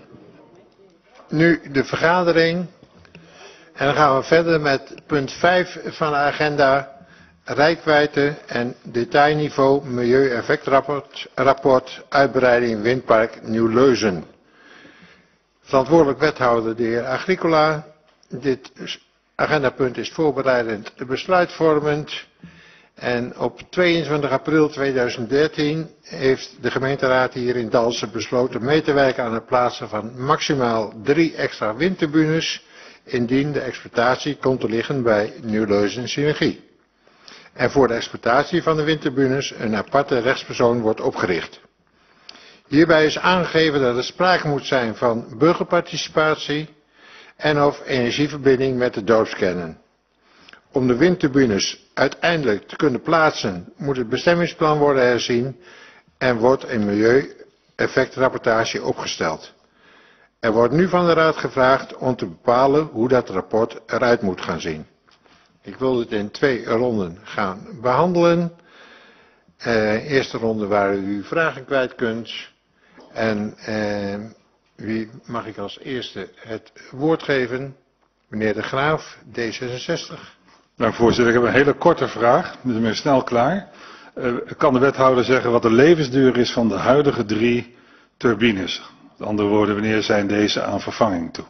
nu de vergadering en dan gaan we verder met punt vijf van de agenda, reikwijdte en detailniveau milieueffectrapport, rapport, uitbreiding windpark Nieuw-Leuzen. Verantwoordelijk wethouder de heer Agricola. Dit agendapunt is voorbereidend besluitvormend. En op tweeëntwintig april tweeduizend dertien heeft de gemeenteraad hier in Dalfsen besloten mee te werken aan het plaatsen van maximaal drie extra windturbines, indien de exploitatie komt te liggen bij Nieuw-Leuzen Synergie. En voor de exploitatie van de windturbines een aparte rechtspersoon wordt opgericht. Hierbij is aangegeven dat er sprake moet zijn van burgerparticipatie en of energieverbinding met de dorpskernen. Om de windturbines uiteindelijk te kunnen plaatsen moet het bestemmingsplan worden herzien en wordt een milieueffectrapportage opgesteld. Er wordt nu van de Raad gevraagd om te bepalen hoe dat rapport eruit moet gaan zien. Ik wil dit in twee ronden gaan behandelen. Uh, eerste ronde waar u vragen kwijt kunt. En uh, wie mag ik als eerste het woord geven? Meneer De Graaf, D zesenzestig. Nou, voorzitter, ik heb een hele korte vraag. Dus ik ben snel klaar. Uh, kan de wethouder zeggen wat de levensduur is van de huidige drie turbines? Met andere woorden, wanneer zijn deze aan vervanging toe?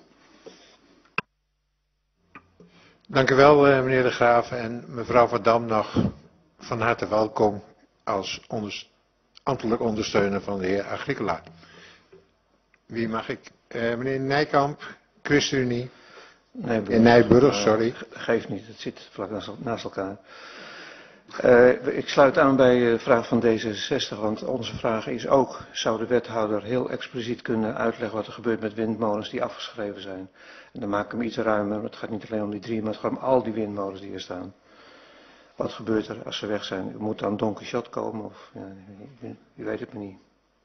Dank u wel, uh, meneer De Graaf. En mevrouw Van Dam nog van harte welkom als onders ambtelijk ondersteuner van de heer Agricola. Wie mag ik? Uh, meneer Nijkamp, ChristenUnie. Nijburg, in Nijburg, sorry. Uh, geeft niet, het zit vlak naast elkaar. Uh, ik sluit aan bij de vraag van D zesenzestig, want onze vraag is ook, zou de wethouder heel expliciet kunnen uitleggen wat er gebeurt met windmolens die afgeschreven zijn. En dan maak ik hem iets ruimer, het gaat niet alleen om die drie, maar het gaat om al die windmolens die er staan. Wat gebeurt er als ze weg zijn? Moet dan Don Quixote komen of, ja, je weet het maar niet.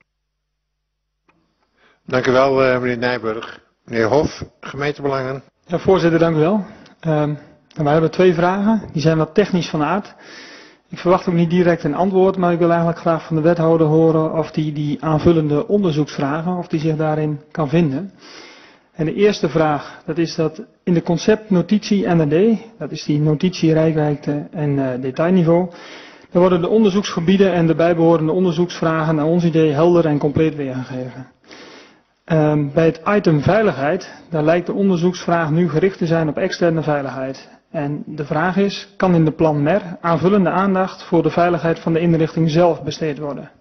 Dank u wel, uh, meneer Nijburg. Meneer Hof, gemeentebelangen. Ja, voorzitter, dank u wel. Um, wij hebben twee vragen, die zijn wat technisch van aard. Ik verwacht ook niet direct een antwoord, maar ik wil eigenlijk graag van de wethouder horen of die die aanvullende onderzoeksvragen, of die zich daarin kan vinden. En de eerste vraag, dat is dat in de conceptnotitie N R D, dat is die notitie reikwijdte en uh, detailniveau, daar worden de onderzoeksgebieden en de bijbehorende onderzoeksvragen naar ons idee helder en compleet weergegeven. Um, bij het item veiligheid, daar lijkt de onderzoeksvraag nu gericht te zijn op externe veiligheid. En de vraag is, kan in de plan M E R aanvullende aandacht voor de veiligheid van de inrichting zelf besteed worden?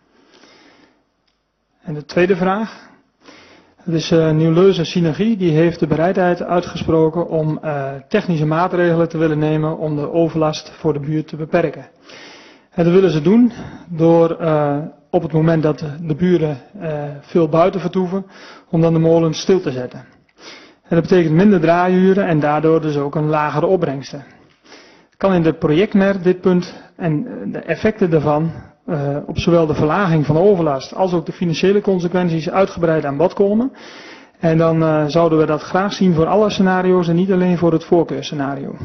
En de tweede vraag, dat is uh, Nieuw-Leuzen Synergie, die heeft de bereidheid uitgesproken om uh, technische maatregelen te willen nemen om de overlast voor de buurt te beperken. En dat willen ze doen door uh, op het moment dat de buren uh, veel buiten vertoeven, om dan de molen stil te zetten. En dat betekent minder draaiuren en daardoor dus ook een lagere opbrengsten. kan in de projectmer dit punt en de effecten daarvan uh, op zowel de verlaging van de overlast als ook de financiële consequenties uitgebreid aan bod komen. En dan uh, zouden we dat graag zien voor alle scenario's en niet alleen voor het voorkeurscenario.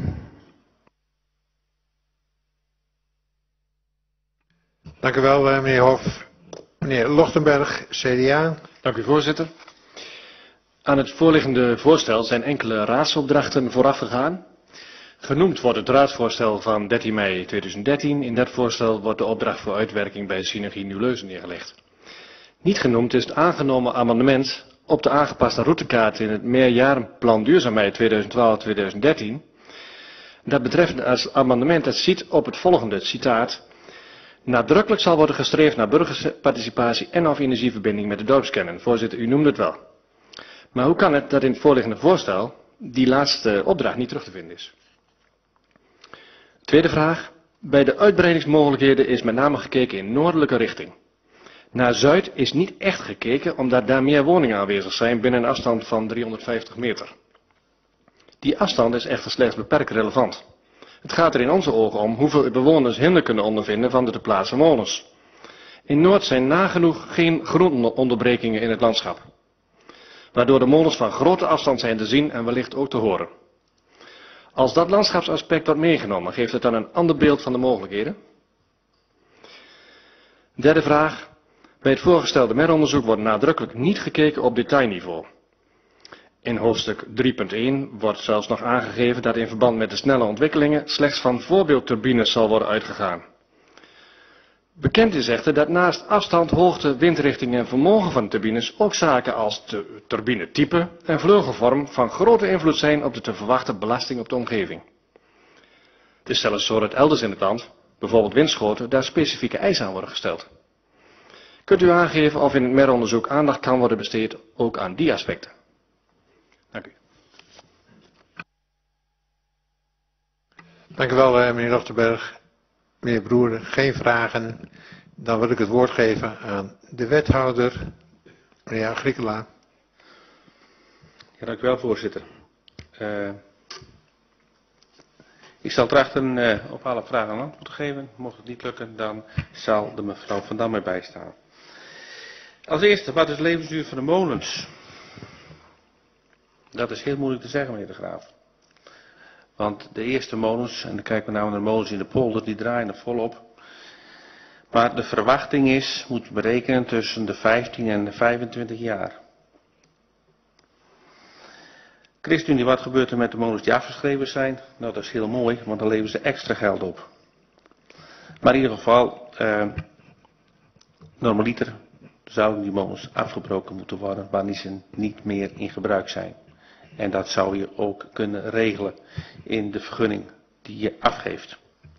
Dank u wel, meneer Hof. Meneer Lochtenberg, C D A. Dank u, voorzitter. Aan het voorliggende voorstel zijn enkele raadsopdrachten voorafgegaan. Genoemd wordt het raadsvoorstel van dertien mei tweeduizend dertien. In dat voorstel wordt de opdracht voor uitwerking bij Synergie Nieuw-Leuzen neergelegd. Niet genoemd is het aangenomen amendement op de aangepaste routekaart in het meerjarenplan duurzaamheid tweeduizend twaalf tot tweeduizend dertien. Dat betreft als amendement het ziet op het volgende, citaat. Nadrukkelijk zal worden gestreefd naar burgerparticipatie en of energieverbinding met de dorpskernen. Voorzitter, u noemde het wel. Maar hoe kan het dat in het voorliggende voorstel die laatste opdracht niet terug te vinden is? Tweede vraag. Bij de uitbreidingsmogelijkheden is met name gekeken in noordelijke richting. Naar zuid is niet echt gekeken omdat daar meer woningen aanwezig zijn binnen een afstand van driehonderdvijftig meter. Die afstand is echter slechts beperkt relevant. Het gaat er in onze ogen om hoeveel bewoners hinder kunnen ondervinden van de te plaatsen molens. In Noord zijn nagenoeg geen grondeonderbrekingen in het landschap, waardoor de molens van grote afstand zijn te zien en wellicht ook te horen. Als dat landschapsaspect wordt meegenomen, geeft het dan een ander beeld van de mogelijkheden? Derde vraag. Bij het voorgestelde meronderzoek wordt nadrukkelijk niet gekeken op detailniveau. In hoofdstuk drie punt één wordt zelfs nog aangegeven dat in verband met de snelle ontwikkelingen slechts van voorbeeldturbines zal worden uitgegaan. Bekend is echter dat naast afstand, hoogte, windrichting en vermogen van de turbines ook zaken als de turbinetype en vleugelvorm van grote invloed zijn op de te verwachten belasting op de omgeving. Het is zelfs zo dat elders in het land, bijvoorbeeld windschoten, daar specifieke eisen aan worden gesteld. Kunt u aangeven of in het meronderzoek aandacht kan worden besteed ook aan die aspecten? Dank u. Dank u wel, meneer Lochtenberg. Meneer Broer, geen vragen. Dan wil ik het woord geven aan de wethouder, meneer Agricola. Ja, dank u wel, voorzitter. Uh, ik zal trachten uh, op alle vragen een antwoord te geven. Mocht het niet lukken, dan zal de mevrouw Van Dam erbij staan. Als eerste, wat is de levensduur van de molens? Dat is heel moeilijk te zeggen, meneer De Graaf. Want de eerste molens, en dan kijken we nou naar de molens in de polder, die draaien er volop. Maar de verwachting is, moet je berekenen, tussen de vijftien en de vijfentwintig jaar. ChristenUnie, wat gebeurt er met de molens die afgeschreven zijn? Nou, dat is heel mooi, want dan leveren ze extra geld op. Maar in ieder geval, eh, normaliter zouden die molens afgebroken moeten worden, wanneer ze niet meer in gebruik zijn. En dat zou je ook kunnen regelen in de vergunning die je afgeeft.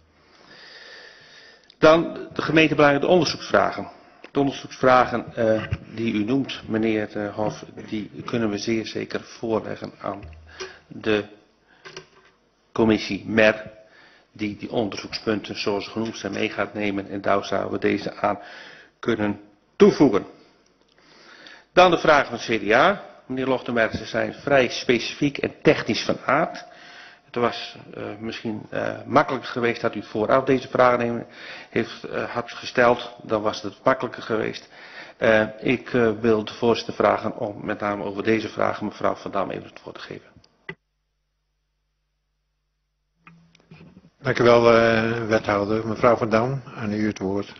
Dan de gemeentebelangrijke onderzoeksvragen. De onderzoeksvragen uh, die u noemt, meneer uh, Hof, die kunnen we zeer zeker voorleggen aan de commissie M E R, die die onderzoekspunten zoals genoemd zijn mee gaat nemen en daar zouden we deze aan kunnen toevoegen. Dan de vragen van het C D A. Meneer Lochtenberg, ze zijn vrij specifiek en technisch van aard. Het was uh, misschien uh, makkelijker geweest dat u vooraf deze vragen heeft, uh, had gesteld. Dan was het makkelijker geweest. Uh, ik uh, wil de voorzitter vragen om met name over deze vragen mevrouw Van Dam even het woord te geven. Dank u wel, uh, wethouder. Mevrouw Van Dam, aan u het woord.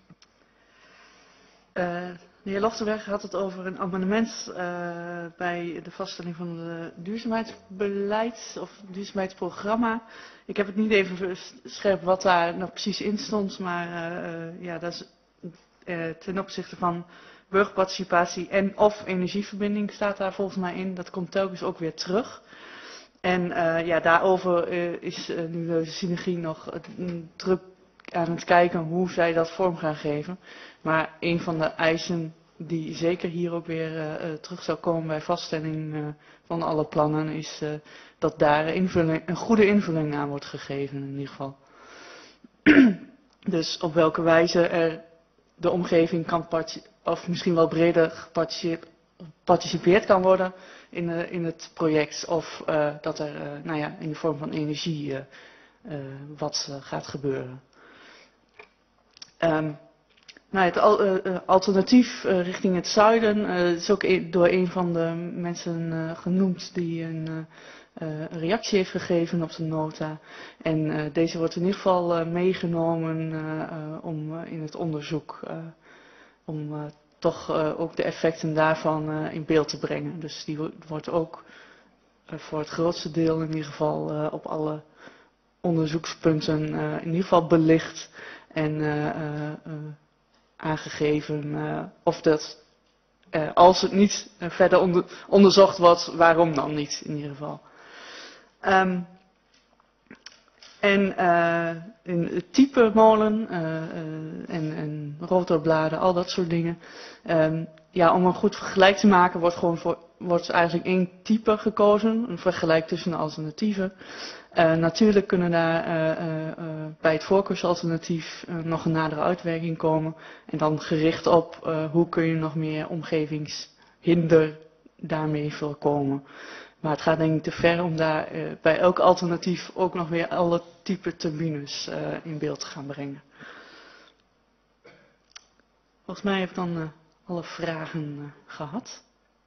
Uh, De heer Lochtenberg had het over een amendement uh, bij de vaststelling van het duurzaamheidsbeleid of duurzaamheidsprogramma. Ik heb het niet even scherp wat daar nou precies in stond, maar uh, ja, dat is uh, ten opzichte van burgerparticipatie en of energieverbinding staat daar volgens mij in. Dat komt telkens ook weer terug. En uh, ja, daarover uh, is uh, nu de synergie nog uh, druk aan het kijken hoe zij dat vorm gaan geven. Maar een van de eisen die zeker hier ook weer uh, terug zou komen bij vaststelling uh, van alle plannen is uh, dat daar invulling, een goede invulling aan wordt gegeven in ieder geval. Dus op welke wijze er de omgeving kan of misschien wel breder geparticipeerd kan worden in, uh, in het project of uh, dat er uh, nou ja, in de vorm van energie uh, uh, wat uh, gaat gebeuren. Um, nou, het al, uh, alternatief uh, richting het zuiden uh, is ook e door een van de mensen uh, genoemd die een uh, uh, reactie heeft gegeven op de nota. En uh, deze wordt in ieder geval uh, meegenomen uh, uh, om uh, in het onderzoek uh, om uh, toch uh, ook de effecten daarvan uh, in beeld te brengen. Dus die wordt ook uh, voor het grootste deel in ieder geval uh, op alle onderzoekspunten uh, in ieder geval belicht en uh, uh, uh, aangegeven uh, of dat uh, als het niet uh, verder onder, onderzocht wordt, waarom dan niet in ieder geval. Um, en uh, in het type molen uh, uh, en, en rotorbladen, al dat soort dingen. Um, ja, om een goed vergelijk te maken wordt gewoon voor, wordt eigenlijk één type gekozen, een vergelijk tussen de alternatieven. Uh, natuurlijk kunnen daar uh, uh, uh, bij het voorkeursalternatief uh, nog een nadere uitwerking komen. En dan gericht op uh, hoe kun je nog meer omgevingshinder daarmee voorkomen. Maar het gaat denk ik te ver om daar uh, bij elk alternatief ook nog weer alle type turbines uh, in beeld te gaan brengen. Volgens mij heb ik dan uh, alle vragen uh, gehad.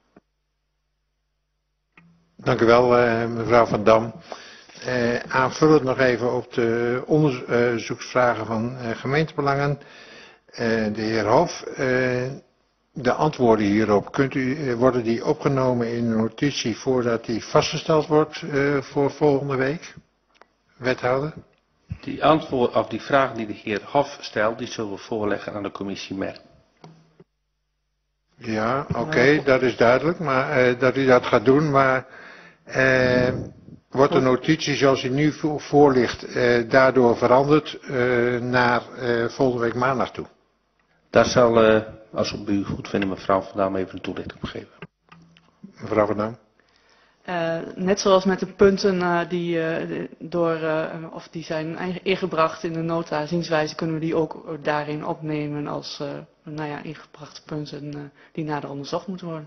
Dank u wel, uh, mevrouw Van Dam. Uh, aanvullend nog even op de onderzoeksvragen van uh, gemeentebelangen. Uh, de heer Hof, uh, de antwoorden hierop, kunt u, uh, worden die opgenomen in de notitie voordat die vastgesteld wordt uh, voor volgende week? Wethouder? Die antwoord of die vragen die de heer Hof stelt, die zullen we voorleggen aan de commissie M E R. Ja, oké, okay, dat is duidelijk, maar uh, dat u dat gaat doen, maar uh, wordt de notitie zoals die nu voor ligt uh, daardoor veranderd uh, naar uh, volgende week maandag toe? Daar zal, uh, als we u goed vinden, mevrouw Van Dam even een toelichting op geven. Mevrouw Van Dam. Uh, net zoals met de punten uh, die, uh, door, uh, of die zijn ingebracht in de nota zienswijze, kunnen we die ook daarin opnemen als uh, nou ja, ingebrachte punten uh, die nader onderzocht moeten worden.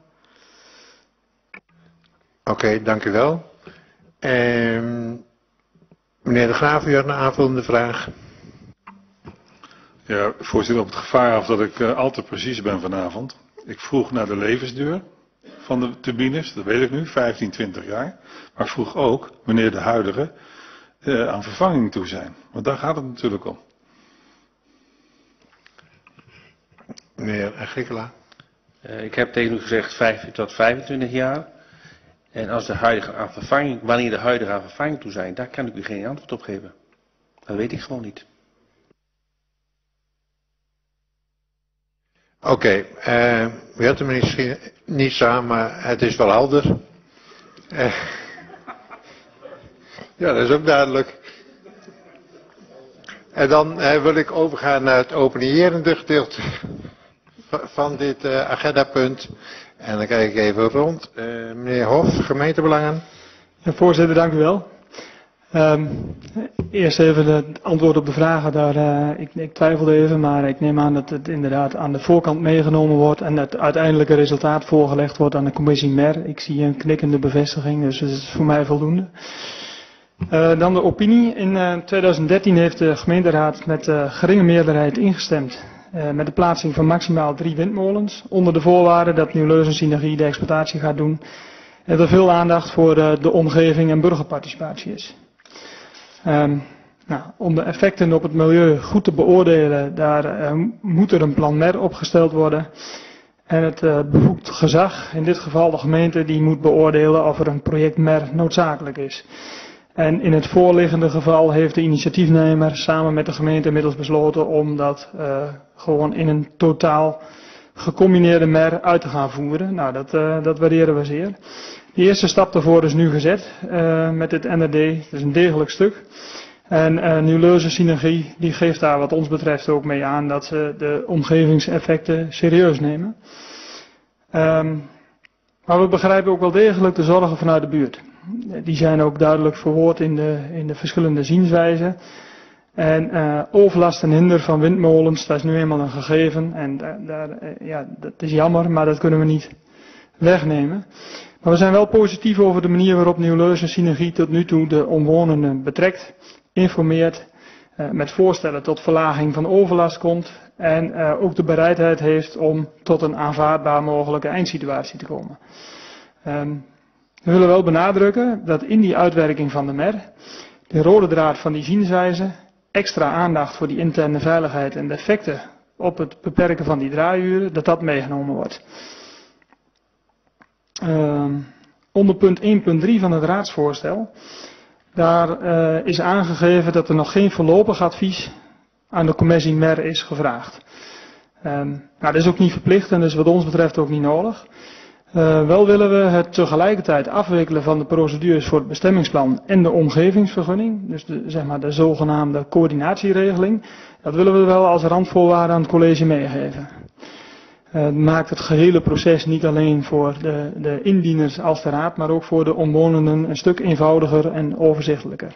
Oké, okay, dank u wel. Uh, meneer De Graaf, u had een aanvullende vraag. Ja, voorzitter, op het gevaar af dat ik uh, al te precies ben vanavond. Ik vroeg naar de levensduur van de turbines, dat weet ik nu, vijftien, twintig jaar. Maar ik vroeg ook wanneer de huidige uh, aan vervanging toe zijn. Want daar gaat het natuurlijk om. Meneer Griekela. Uh, ik heb tegen u gezegd vijftien tot vijfentwintig jaar. En als de huidige aan vervanging, wanneer de huidige aan vervanging toe zijn, daar kan ik u geen antwoord op geven. Dat weet ik gewoon niet. Oké, okay, uh, u had hem misschien niet staan, maar het is wel helder. Uh, ja, dat is ook duidelijk. En dan uh, wil ik overgaan naar het openierende gedeelte van dit uh, agendapunt. En dan kijk ik even rond. Uh, meneer Hof, gemeentebelangen. Ja, voorzitter, dank u wel. Um, eerst even het antwoord op de vragen. Daar, uh, ik, ik twijfelde even, maar ik neem aan dat het inderdaad aan de voorkant meegenomen wordt en het uiteindelijke resultaat voorgelegd wordt aan de commissie M E R. Ik zie een knikkende bevestiging, dus het is voor mij voldoende. Uh, dan de opinie. In uh, twintig dertien heeft de gemeenteraad met uh, geringe meerderheid ingestemd uh, met de plaatsing van maximaal drie windmolens, onder de voorwaarde dat Nieuw-Leusen Synergie de exploitatie gaat doen en er veel aandacht voor uh, de omgeving en burgerparticipatie is. Um, nou, om de effecten op het milieu goed te beoordelen, daar uh, moet er een plan M E R opgesteld worden. En het uh, bevoegd gezag, in dit geval de gemeente, die moet beoordelen of er een project M E R noodzakelijk is. En in het voorliggende geval heeft de initiatiefnemer samen met de gemeente inmiddels besloten om dat uh, gewoon in een totaal gecombineerde M E R uit te gaan voeren. Nou, dat, uh, dat waarderen we zeer. De eerste stap daarvoor is nu gezet uh, met dit N R D. Dat is een degelijk stuk. En uh, Nieuw-Leusen Synergie die geeft daar wat ons betreft ook mee aan dat ze de omgevingseffecten serieus nemen. Um, maar we begrijpen ook wel degelijk de zorgen vanuit de buurt. Die zijn ook duidelijk verwoord in de, in de verschillende zienswijzen. En uh, overlast en hinder van windmolens, dat is nu eenmaal een gegeven. En daar, daar, uh, ja, dat is jammer, maar dat kunnen we niet wegnemen. Maar we zijn wel positief over de manier waarop Nieuw-Leusen Synergie tot nu toe de omwonenden betrekt. informeert, uh, met voorstellen tot verlaging van overlast komt en uh, ook de bereidheid heeft om tot een aanvaardbaar mogelijke eindsituatie te komen. Um, we willen wel benadrukken dat in die uitwerking van de M E R, de rode draad van die zienswijze, extra aandacht voor die interne veiligheid en de effecten op het beperken van die draaiuren, dat dat meegenomen wordt. Um, onder punt één punt drie van het raadsvoorstel, daar uh, is aangegeven dat er nog geen voorlopig advies aan de commissie M E R is gevraagd. Um, nou, dat is ook niet verplicht en dat is wat ons betreft ook niet nodig. Uh, wel willen we het tegelijkertijd afwikkelen van de procedures voor het bestemmingsplan en de omgevingsvergunning, dus de, zeg maar de zogenaamde coördinatieregeling. Dat willen we wel als randvoorwaarde aan het college meegeven. Uh, het maakt het gehele proces niet alleen voor de, de indieners als de raad, maar ook voor de omwonenden een stuk eenvoudiger en overzichtelijker.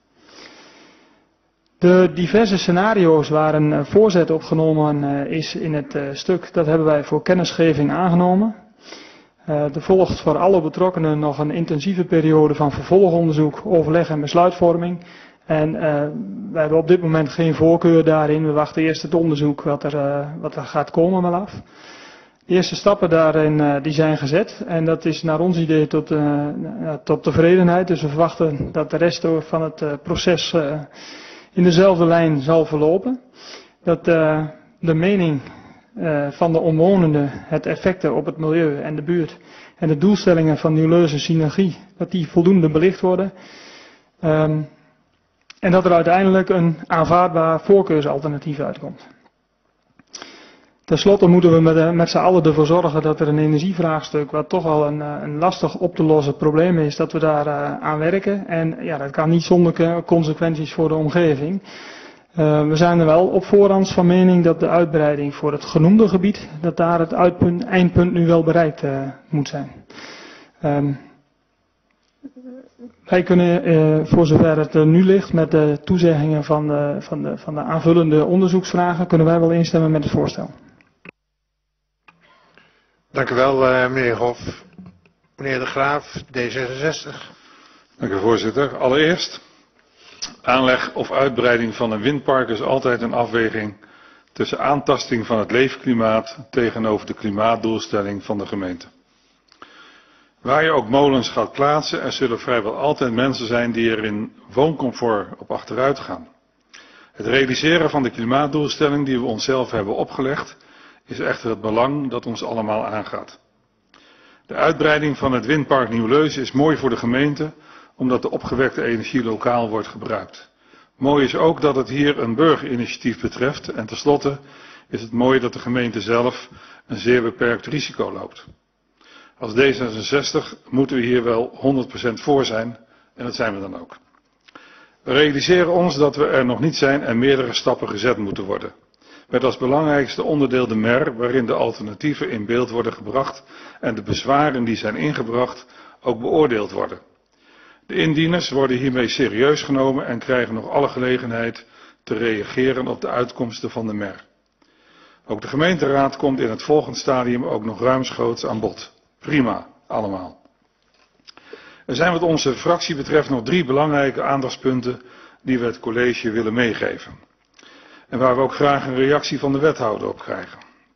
De diverse scenario's waar een voorzet opgenomen uh, is in het uh, stuk, dat hebben wij voor kennisgeving aangenomen. Uh, er volgt voor alle betrokkenen nog een intensieve periode van vervolgonderzoek, overleg en besluitvorming. En uh, wij hebben op dit moment geen voorkeur daarin. We wachten eerst het onderzoek wat er, uh, wat er gaat komen wel af. De eerste stappen daarin uh, die zijn gezet en dat is naar ons idee tot, uh, uh, tot tevredenheid. Dus we verwachten dat de rest van het uh, proces uh, in dezelfde lijn zal verlopen. Dat uh, de mening uh, van de omwonenden, het effecten op het milieu en de buurt en de doelstellingen van Nieuw-Leusen synergie, dat die voldoende belicht worden. Um, en dat er uiteindelijk een aanvaardbaar voorkeursalternatief uitkomt. Ten slotte moeten we met, met z'n allen ervoor zorgen dat er een energievraagstuk, wat toch al een, een lastig op te lossen probleem is, dat we daar uh, aan werken. En ja, dat kan niet zonder consequenties voor de omgeving. Uh, we zijn er wel op voorhand van mening dat de uitbreiding voor het genoemde gebied, dat daar het uitpunt, eindpunt nu wel bereikt uh, moet zijn. Um, Wij kunnen, uh, voor zover het er nu ligt, met de toezeggingen van de, van, de, van de aanvullende onderzoeksvragen, kunnen wij wel instemmen met het voorstel. Dank u wel, uh, meneer Hof. Meneer De Graaf, D zesenzestig. Dank u, voorzitter. Allereerst, aanleg of uitbreiding van een windpark is altijd een afweging tussen aantasting van het leefklimaat tegenover de klimaatdoelstelling van de gemeente. Waar je ook molens gaat plaatsen, er zullen vrijwel altijd mensen zijn die er in wooncomfort op achteruit gaan. Het realiseren van de klimaatdoelstelling die we onszelf hebben opgelegd, is echter het belang dat ons allemaal aangaat. De uitbreiding van het windpark Nieuw-Leusen is mooi voor de gemeente, omdat de opgewekte energie lokaal wordt gebruikt. Mooi is ook dat het hier een burgerinitiatief betreft en tenslotte is het mooi dat de gemeente zelf een zeer beperkt risico loopt. Als D zesenzestig moeten we hier wel honderd procent voor zijn en dat zijn we dan ook. We realiseren ons dat we er nog niet zijn en meerdere stappen gezet moeten worden. Met als belangrijkste onderdeel de M E R, waarin de alternatieven in beeld worden gebracht en de bezwaren die zijn ingebracht ook beoordeeld worden. De indieners worden hiermee serieus genomen en krijgen nog alle gelegenheid te reageren op de uitkomsten van de M E R. Ook de gemeenteraad komt in het volgende stadium ook nog ruimschoots aan bod. Prima, allemaal. Er zijn wat onze fractie betreft nog drie belangrijke aandachtspunten die we het college willen meegeven. En waar we ook graag een reactie van de wethouder op krijgen.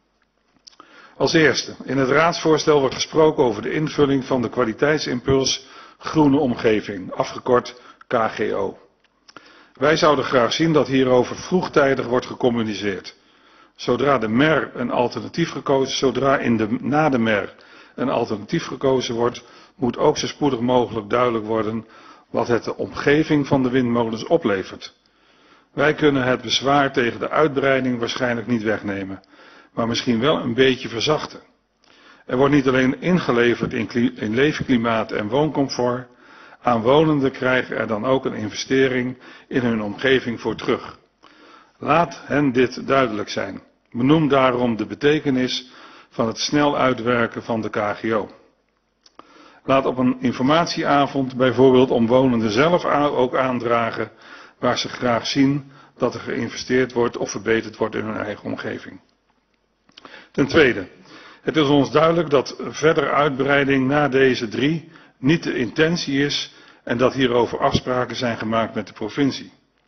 Als eerste, in het raadsvoorstel wordt gesproken over de invulling van de kwaliteitsimpuls groene omgeving, afgekort K G O. Wij zouden graag zien dat hierover vroegtijdig wordt gecommuniceerd. Zodra de M E R een alternatief gekozen, zodra in de, na de M E R een alternatief gekozen wordt, moet ook zo spoedig mogelijk duidelijk worden wat het de omgeving van de windmolens oplevert. Wij kunnen het bezwaar tegen de uitbreiding waarschijnlijk niet wegnemen, maar misschien wel een beetje verzachten. Er wordt niet alleen ingeleverd in, in leefklimaat en wooncomfort, aanwonenden krijgen er dan ook een investering in hun omgeving voor terug. Laat hen dit duidelijk zijn. Benoem daarom de betekenis van het snel uitwerken van de K G O. Laat op een informatieavond bijvoorbeeld omwonenden zelf ook aandragen waar ze graag zien dat er geïnvesteerd wordt of verbeterd wordt in hun eigen omgeving. Ten tweede, het is ons duidelijk dat verdere uitbreiding na deze drie niet de intentie is en dat hierover afspraken zijn gemaakt met de provincie.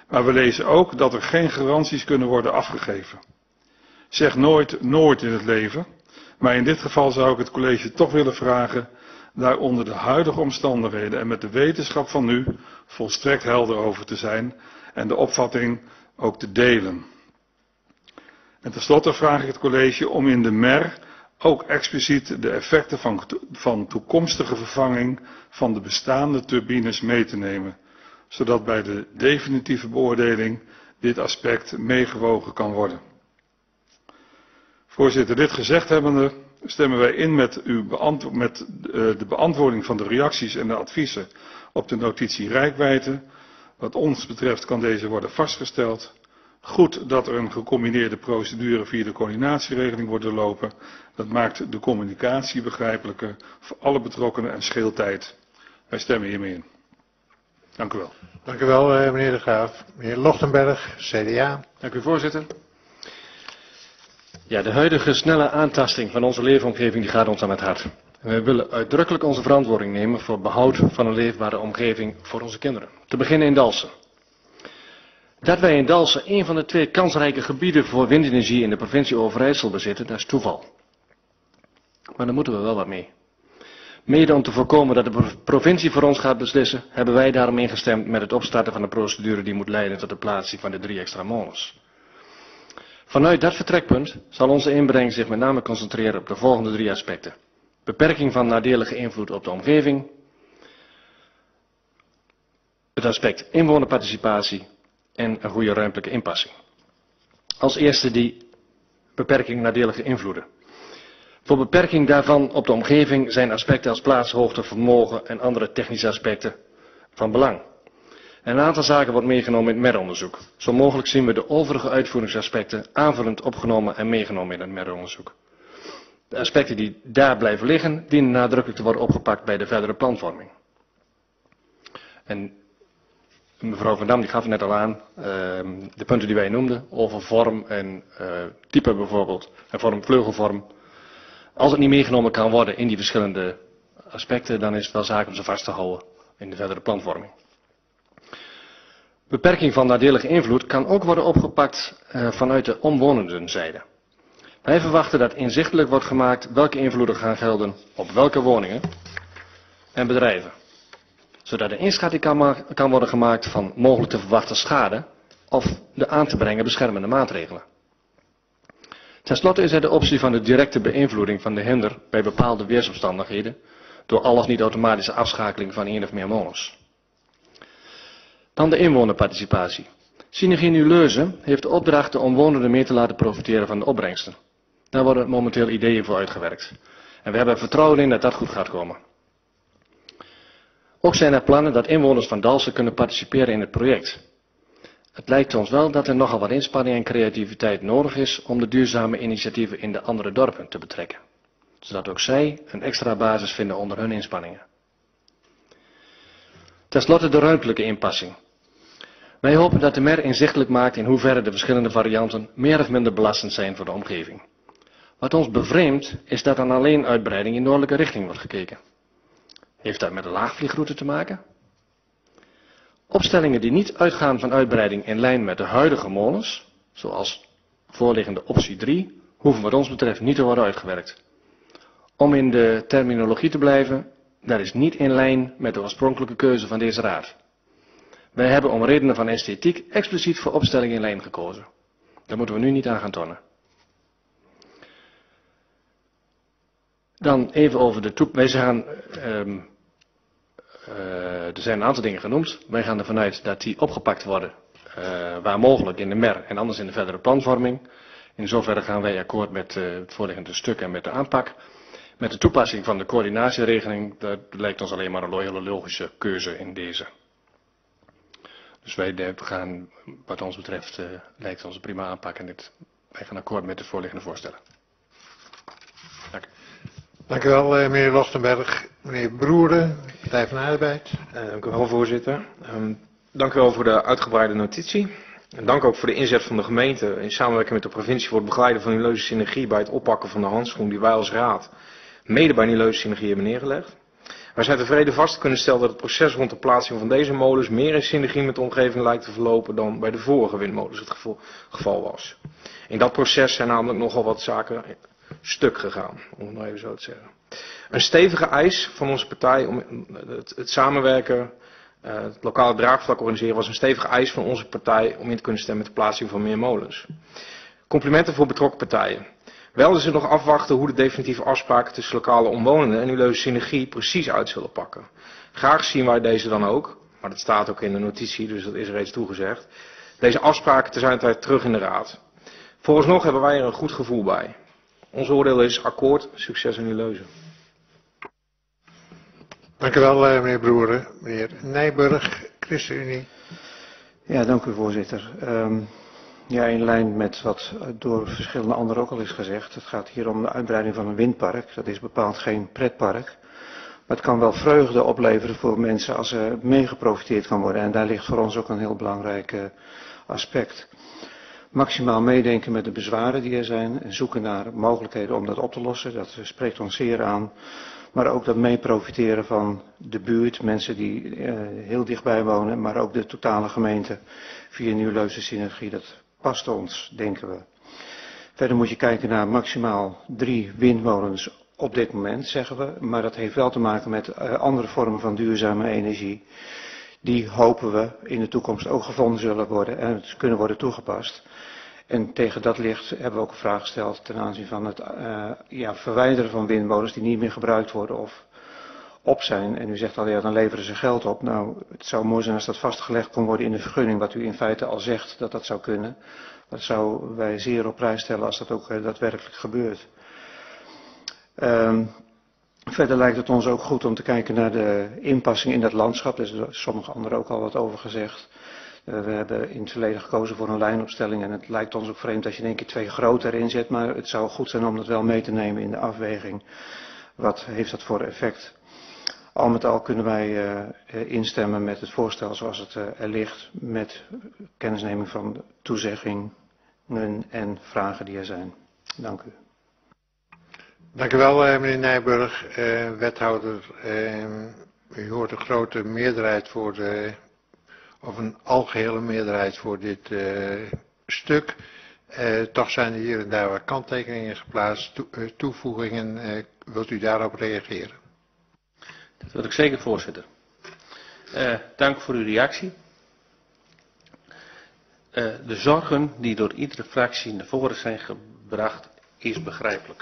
Maar we lezen ook dat er geen garanties kunnen worden afgegeven. Zeg nooit nooit in het leven, maar in dit geval zou ik het college toch willen vragen daar onder de huidige omstandigheden en met de wetenschap van nu volstrekt helder over te zijn en de opvatting ook te delen. En tenslotte vraag ik het college om in de M E R ook expliciet de effecten van, van toekomstige vervanging van de bestaande turbines mee te nemen, zodat bij de definitieve beoordeling dit aspect meegewogen kan worden. Voorzitter, dit gezegd hebbende stemmen wij in met, uw beantwo- met uh, de beantwoording van de reacties en de adviezen op de notitie Reikwijte. Wat ons betreft kan deze worden vastgesteld. Goed dat er een gecombineerde procedure via de coördinatieregeling wordt doorlopen. Dat maakt de communicatie begrijpelijker voor alle betrokkenen en scheelt tijd. Wij stemmen hiermee in. Dank u wel. Dank u wel, meneer De Graaf. Meneer Lochtenberg, C D A. Dank u, voorzitter. Ja, de huidige snelle aantasting van onze leefomgeving die gaat ons aan het hart. En wij willen uitdrukkelijk onze verantwoording nemen voor behoud van een leefbare omgeving voor onze kinderen. Te beginnen in Dalfsen. Dat wij in Dalfsen een van de twee kansrijke gebieden voor windenergie in de provincie Overijssel bezitten, dat is toeval. Maar daar moeten we wel wat mee. Mede om te voorkomen dat de provincie voor ons gaat beslissen, hebben wij daarom ingestemd met het opstarten van de procedure die moet leiden tot de plaatsing van de drie extra molens. Vanuit dat vertrekpunt zal onze inbreng zich met name concentreren op de volgende drie aspecten. Beperking van nadelige invloed op de omgeving, het aspect inwonerparticipatie en een goede ruimtelijke inpassing. Als eerste die beperking nadelige invloeden. Voor beperking daarvan op de omgeving zijn aspecten als plaats, hoogte, vermogen en andere technische aspecten van belang. En een aantal zaken wordt meegenomen in het M E R-onderzoek. Zo mogelijk zien we de overige uitvoeringsaspecten aanvullend opgenomen en meegenomen in het M E R-onderzoek. De aspecten die daar blijven liggen, dienen nadrukkelijk te worden opgepakt bij de verdere planvorming. En mevrouw Van Dam die gaf net al aan, uh, de punten die wij noemden, over vorm en uh, type bijvoorbeeld, en vorm, vleugelvorm. Als het niet meegenomen kan worden in die verschillende aspecten, dan is het wel zaak om ze vast te houden in de verdere planvorming. Beperking van nadelige invloed kan ook worden opgepakt uh, vanuit de omwonendenzijde. Wij verwachten dat inzichtelijk wordt gemaakt welke invloeden gaan gelden op welke woningen en bedrijven. Zodat de inschatting kan, kan worden gemaakt van mogelijk te verwachten schade of de aan te brengen beschermende maatregelen. Ten slotte is er de optie van de directe beïnvloeding van de hinder bij bepaalde weersomstandigheden door al of niet automatische afschakeling van één of meer molens. Dan de inwonerparticipatie. Synergie Nu-Leuzen heeft de opdracht de omwonenden mee te laten profiteren van de opbrengsten. Daar worden momenteel ideeën voor uitgewerkt. En we hebben er vertrouwen in dat dat goed gaat komen. Ook zijn er plannen dat inwoners van Dalfsen kunnen participeren in het project. Het lijkt ons wel dat er nogal wat inspanning en creativiteit nodig is om de duurzame initiatieven in de andere dorpen te betrekken. Zodat ook zij een extra basis vinden onder hun inspanningen. Ten slotte de ruimtelijke inpassing. Wij hopen dat de M E R inzichtelijk maakt in hoeverre de verschillende varianten meer of minder belastend zijn voor de omgeving. Wat ons bevreemdt is dat aan alleen uitbreiding in noordelijke richting wordt gekeken. Heeft dat met de laagvliegroute te maken? Opstellingen die niet uitgaan van uitbreiding in lijn met de huidige molens, zoals voorliggende optie drie, hoeven wat ons betreft niet te worden uitgewerkt. Om in de terminologie te blijven, dat is niet in lijn met de oorspronkelijke keuze van deze raad. Wij hebben om redenen van esthetiek expliciet voor opstelling in lijn gekozen. Daar moeten we nu niet aan gaan tonnen. Dan even over de toep. Wij gaan, um, uh, er zijn een aantal dingen genoemd. Wij gaan ervan uit dat die opgepakt worden, uh, waar mogelijk in de M E R en anders in de verdere planvorming. In zoverre gaan wij akkoord met uh, het voorliggende stuk en met de aanpak. Met de toepassing van de coördinatieregeling, dat lijkt ons alleen maar een hele logische keuze in deze. Dus wij gaan, wat ons betreft, uh, lijkt ons een prima aanpak en dit, wij gaan akkoord met de voorliggende voorstellen. Dank u. Dank u wel, meneer Lochtenberg. Meneer Broeren, Partij van de Arbeid. Uh, dank u wel, voorzitter. Um, dank u wel voor de uitgebreide notitie. En dank ook voor de inzet van de gemeente in samenwerking met de provincie voor het begeleiden van Nileuze Synergie bij het oppakken van de handschoen die wij als raad mede bij Nileuze Synergie hebben neergelegd. Wij zijn tevreden vast te kunnen stellen dat het proces rond de plaatsing van deze molens meer in synergie met de omgeving lijkt te verlopen dan bij de vorige windmolens het geval, geval was. In dat proces zijn namelijk nogal wat zaken stuk gegaan, om het nou even zo te zeggen. Een stevige eis van onze partij om het, het samenwerken, uh, het lokale draagvlak organiseren was een stevige eis van onze partij om in te kunnen stemmen met de plaatsing van meer molens. Complimenten voor betrokken partijen. Wel is er nog afwachten hoe de definitieve afspraken tussen lokale omwonenden en Uleuze Synergie precies uit zullen pakken. Graag zien wij deze dan ook, maar dat staat ook in de notitie, dus dat is reeds toegezegd. Deze afspraken te zijn tijd terug in de raad. Vooralsnog hebben wij er een goed gevoel bij. Ons oordeel is akkoord, succes in Uleuze. Dank u wel, meneer Broeren. Meneer Nijburg, ChristenUnie. Ja, dank u voorzitter. Um, ja, in lijn met wat door verschillende anderen ook al is gezegd. Het gaat hier om de uitbreiding van een windpark. Dat is bepaald geen pretpark. Maar het kan wel vreugde opleveren voor mensen als er mee geprofiteerd kan worden. En daar ligt voor ons ook een heel belangrijk uh, aspect. Maximaal meedenken met de bezwaren die er zijn en zoeken naar mogelijkheden om dat op te lossen. Dat spreekt ons zeer aan. Maar ook dat mee profiteren van de buurt, mensen die uh, heel dichtbij wonen, maar ook de totale gemeente via Nieuw-Leuze Synergie. Dat past ons, denken we. Verder moet je kijken naar maximaal drie windmolens op dit moment, zeggen we. Maar dat heeft wel te maken met uh, andere vormen van duurzame energie. Die hopen we in de toekomst ook gevonden zullen worden en kunnen worden toegepast. En tegen dat licht hebben we ook een vraag gesteld ten aanzien van het uh, ja, verwijderen van windmolens die niet meer gebruikt worden of op zijn. En u zegt al, ja, dan leveren ze geld op. Nou, het zou mooi zijn als dat vastgelegd kon worden in de vergunning, wat u in feite al zegt dat dat zou kunnen. Dat zouden wij zeer op prijs stellen als dat ook uh, daadwerkelijk gebeurt. Um, Verder lijkt het ons ook goed om te kijken naar de inpassing in dat landschap. Daar is door sommige anderen ook al wat over gezegd. Uh, we hebben in het verleden gekozen voor een lijnopstelling en het lijkt ons ook vreemd als je in één keer twee grote erin zet. Maar het zou goed zijn om dat wel mee te nemen in de afweging. Wat heeft dat voor effect? Al met al kunnen wij uh, instemmen met het voorstel zoals het uh, er ligt. Met kennisneming van de toezeggingen en vragen die er zijn. Dank u. Dank u wel, meneer Nijburg. Uh, wethouder, uh, u hoort een grote meerderheid voor de, of een algehele meerderheid voor dit uh, stuk. Uh, toch zijn er hier en daar wat kanttekeningen geplaatst, to, uh, toevoegingen. Uh, wilt u daarop reageren? Dat wil ik zeker, voorzitter. Uh, dank voor uw reactie. Uh, de zorgen die door iedere fractie naar voren zijn gebracht, is begrijpelijk.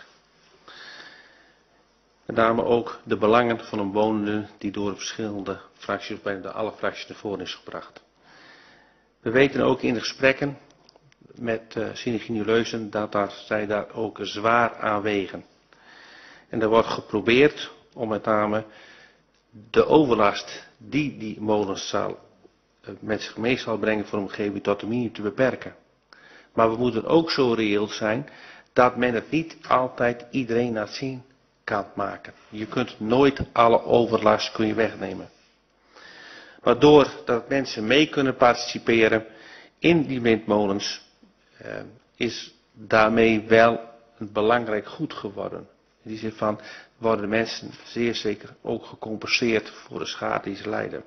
Met name ook de belangen van omwonenden die door verschillende fracties, of bijna alle fracties naar voren is gebracht. We weten ook in de gesprekken met uh, Synergie Nieuw-Leuzen dat daar, zij daar ook zwaar aan wegen. En er wordt geprobeerd om met name de overlast die die molens zal, uh, met zich mee zal brengen voor de omgeving tot een minimum te beperken. Maar we moeten ook zo reëel zijn dat men het niet altijd iedereen laat zien kan maken. Je kunt nooit alle overlast kun je wegnemen. Waardoor dat mensen mee kunnen participeren in die windmolens uh, is daarmee wel een belangrijk goed geworden. In die zin van worden de mensen zeer zeker ook gecompenseerd voor de schade die ze lijden.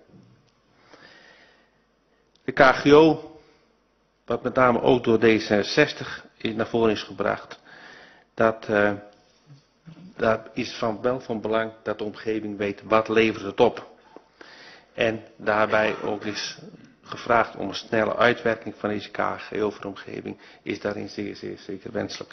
De K G O, wat met name ook door D zesenzestig naar voren is gebracht, dat uh, Dat is van wel van belang dat de omgeving weet wat levert het op. En daarbij ook is gevraagd om een snelle uitwerking van deze K G O voor de omgeving, is daarin zeer, zeer zeker wenselijk.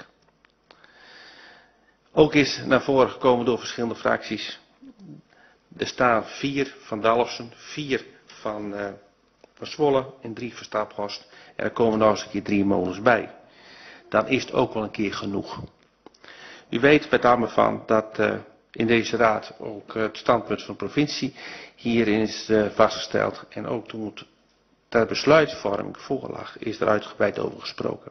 Ook is naar voren gekomen door verschillende fracties. Er staan vier van Dalfsen, vier van, uh, van Zwolle en drie van Staphorst. En er komen nog eens een keer drie molens bij. Dan is het ook wel een keer genoeg. U weet met name van dat uh, in deze raad ook uh, het standpunt van de provincie hierin is uh, vastgesteld. En ook toen het ter besluitvorming voorlag is er uitgebreid over gesproken.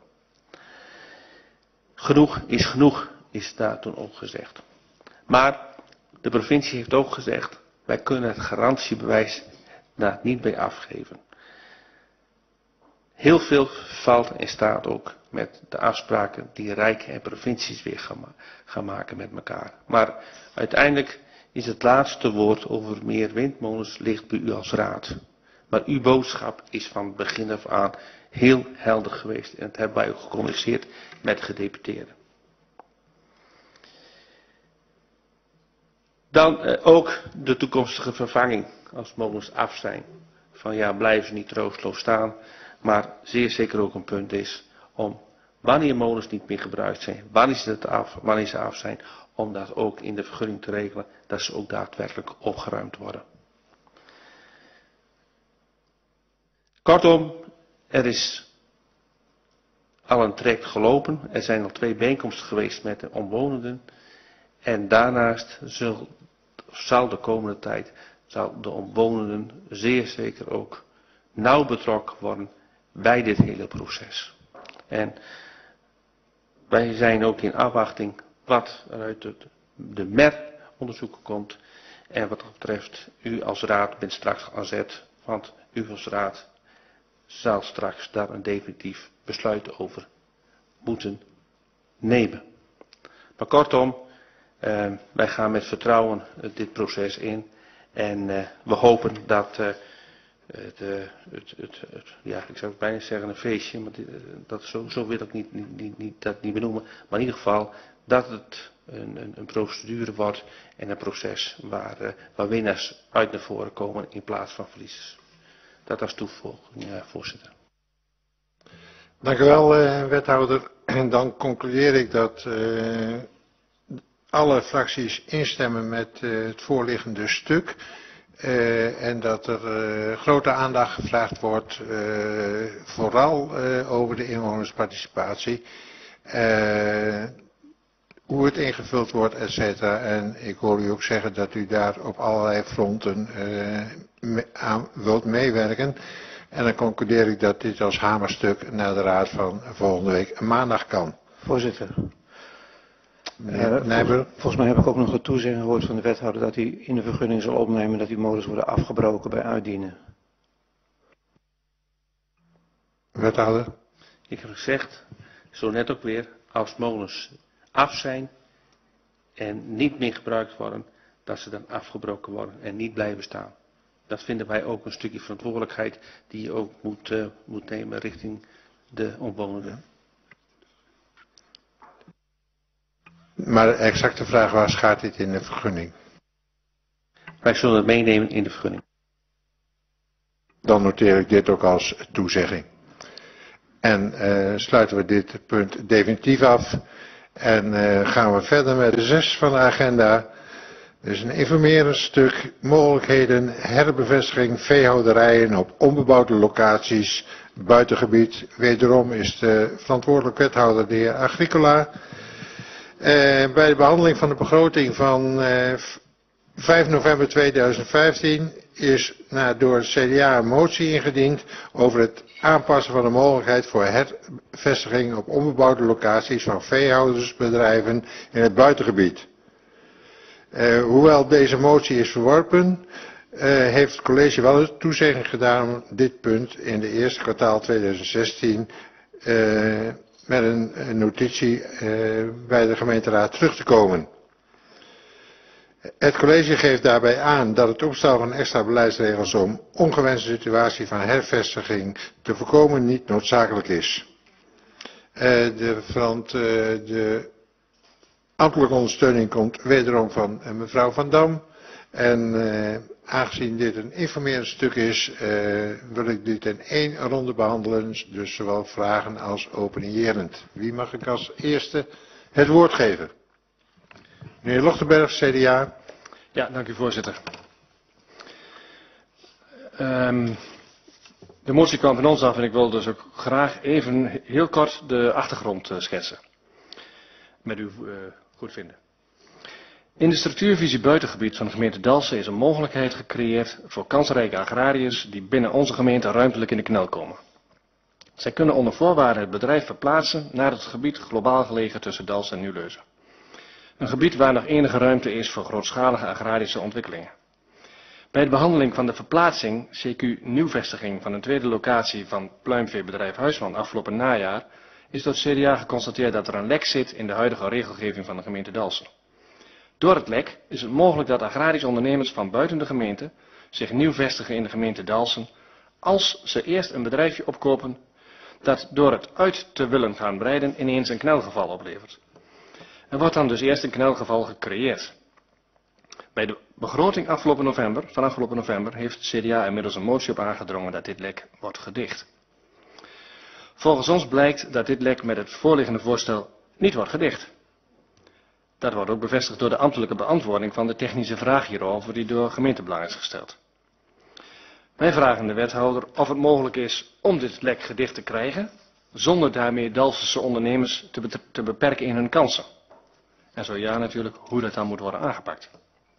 Genoeg is genoeg, is daar toen ook gezegd. Maar de provincie heeft ook gezegd, wij kunnen het garantiebewijs daar niet bij afgeven. Heel veel valt en staat ook met de afspraken die Rijk en provincies weer gaan, ma gaan maken met elkaar. Maar uiteindelijk is het laatste woord over meer windmolens ligt bij u als raad. Maar uw boodschap is van begin af aan heel helder geweest. En dat hebben wij ook gecommuniceerd met gedeputeerden. Dan eh, ook de toekomstige vervanging als molens af zijn. Van ja, blijven ze niet troosteloos staan. Maar zeer zeker ook een punt is om wanneer molens niet meer gebruikt zijn, wanneer ze, het af, wanneer ze af zijn, om dat ook in de vergunning te regelen, dat ze ook daadwerkelijk opgeruimd worden. Kortom, er is al een traject gelopen, er zijn al twee bijeenkomsten geweest met de omwonenden en daarnaast zal, zal de komende tijd zal de omwonenden zeer zeker ook nauw betrokken worden bij dit hele proces. En wij zijn ook in afwachting wat er uit het, de M E R-onderzoeken komt. En wat dat betreft, u als raad bent straks aan zet, want u als raad zal straks daar een definitief besluit over moeten nemen. Maar kortom, eh, wij gaan met vertrouwen uh, dit proces in. En uh, we hopen dat uh, het, uh, het, het, het, ja, ik zou het bijna zeggen een feestje, maar dit, dat, zo, zo wil ik niet, niet, niet, niet, dat niet benoemen. Maar in ieder geval dat het een, een, een procedure wordt en een proces waar, uh, waar winnaars uit naar voren komen in plaats van verliezers. Dat als toevoeging, uh, voorzitter. Dank u wel, uh, wethouder. En dan concludeer ik dat uh, alle fracties instemmen met uh, het voorliggende stuk. Uh, en dat er uh, grote aandacht gevraagd wordt, uh, vooral uh, over de inwonersparticipatie. Uh, hoe het ingevuld wordt, et cetera. En ik hoor u ook zeggen dat u daar op allerlei fronten uh, me aan wilt meewerken. En dan concludeer ik dat dit als hamerstuk naar de raad van volgende week maandag kan. Voorzitter. Meneer Uh, volgens, volgens mij heb ik ook nog een toezegging gehoord van de wethouder dat hij in de vergunning zal opnemen dat die molens worden afgebroken bij uitdienen. Wethouder. Ik heb gezegd, zo net ook weer, als molens af zijn en niet meer gebruikt worden, dat ze dan afgebroken worden en niet blijven staan. Dat vinden wij ook een stukje verantwoordelijkheid die je ook moet, uh, moet nemen richting de omwonenden. Maar de exacte vraag was, gaat dit in de vergunning? Wij zullen het meenemen in de vergunning. Dan noteer ik dit ook als toezegging. En uh, sluiten we dit punt definitief af. En uh, gaan we verder met de zes van de agenda. Dus een informerend stuk, mogelijkheden, herbevestiging, veehouderijen op onbebouwde locaties, buitengebied. Wederom is de verantwoordelijk wethouder de heer Agricola. Uh, bij de behandeling van de begroting van uh, vijf november tweeduizend vijftien is nou, door het C D A een motie ingediend over het aanpassen van de mogelijkheid voor hervestiging op onbebouwde locaties van veehoudersbedrijven in het buitengebied. Uh, hoewel deze motie is verworpen, uh, heeft het college wel een toezegging gedaan om dit punt in de eerste kwartaal tweeduizend zestien uh, met een, een notitie uh, bij de gemeenteraad terug te komen. Het college geeft daarbij aan dat het opstellen van extra beleidsregels om ongewenste situatie van hervestiging te voorkomen niet noodzakelijk is. Uh, de, verant, uh, de ambtelijke ondersteuning komt wederom van uh, mevrouw Van Dam. En uh, aangezien dit een informerend stuk is, uh, wil ik dit in één ronde behandelen. Dus zowel vragen als openierend. Wie mag ik als eerste het woord geven? Meneer Lochtenberg, C D A. Ja, dank u voorzitter. Um, de motie kwam van ons af en ik wil dus ook graag even heel kort de achtergrond uh, schetsen. Met u uh, goed vinden. In de structuurvisie buitengebied van de gemeente Dalfsen is een mogelijkheid gecreëerd voor kansrijke agrariërs die binnen onze gemeente ruimtelijk in de knel komen. Zij kunnen onder voorwaarden het bedrijf verplaatsen naar het gebied globaal gelegen tussen Dalfsen en Nieuwleusen. Een gebied waar nog enige ruimte is voor grootschalige agrarische ontwikkelingen. Bij de behandeling van de verplaatsing, C Q nieuwvestiging van een tweede locatie van pluimveebedrijf Huisman afgelopen najaar, is door het C D A geconstateerd dat er een lek zit in de huidige regelgeving van de gemeente Dalfsen. Door het lek is het mogelijk dat agrarische ondernemers van buiten de gemeente zich nieuw vestigen in de gemeente Dalfsen, als ze eerst een bedrijfje opkopen dat door het uit te willen gaan breiden ineens een knelgeval oplevert. Er wordt dan dus eerst een knelgeval gecreëerd. Bij de begroting afgelopen november, van afgelopen november heeft het C D A inmiddels een motie op aangedrongen dat dit lek wordt gedicht. Volgens ons blijkt dat dit lek met het voorliggende voorstel niet wordt gedicht. Dat wordt ook bevestigd door de ambtelijke beantwoording van de technische vraag hierover die door gemeentebelang is gesteld. Wij vragen de wethouder of het mogelijk is om dit lek gedicht te krijgen, zonder daarmee Dalfsense ondernemers te, be te beperken in hun kansen. En zo ja natuurlijk hoe dat dan moet worden aangepakt.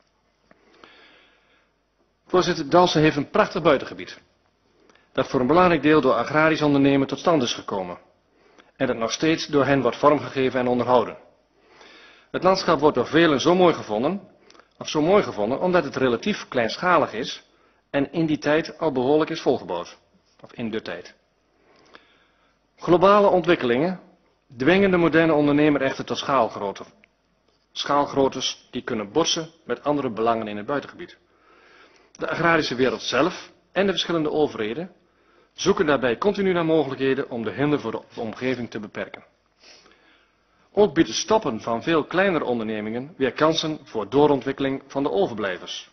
Voorzitter, Dalfsen heeft een prachtig buitengebied, dat voor een belangrijk deel door agrarisch ondernemen tot stand is gekomen. En dat nog steeds door hen wordt vormgegeven en onderhouden. Het landschap wordt door velen zo mooi gevonden, of zo mooi gevonden, omdat het relatief kleinschalig is en in die tijd al behoorlijk is volgebouwd. Of in de tijd. Globale ontwikkelingen dwingen de moderne ondernemer echter tot schaalgrootte. Schaalgroottes die kunnen botsen met andere belangen in het buitengebied. De agrarische wereld zelf en de verschillende overheden zoeken daarbij continu naar mogelijkheden om de hinder voor de omgeving te beperken. Ook biedt het stoppen van veel kleinere ondernemingen weer kansen voor doorontwikkeling van de overblijvers.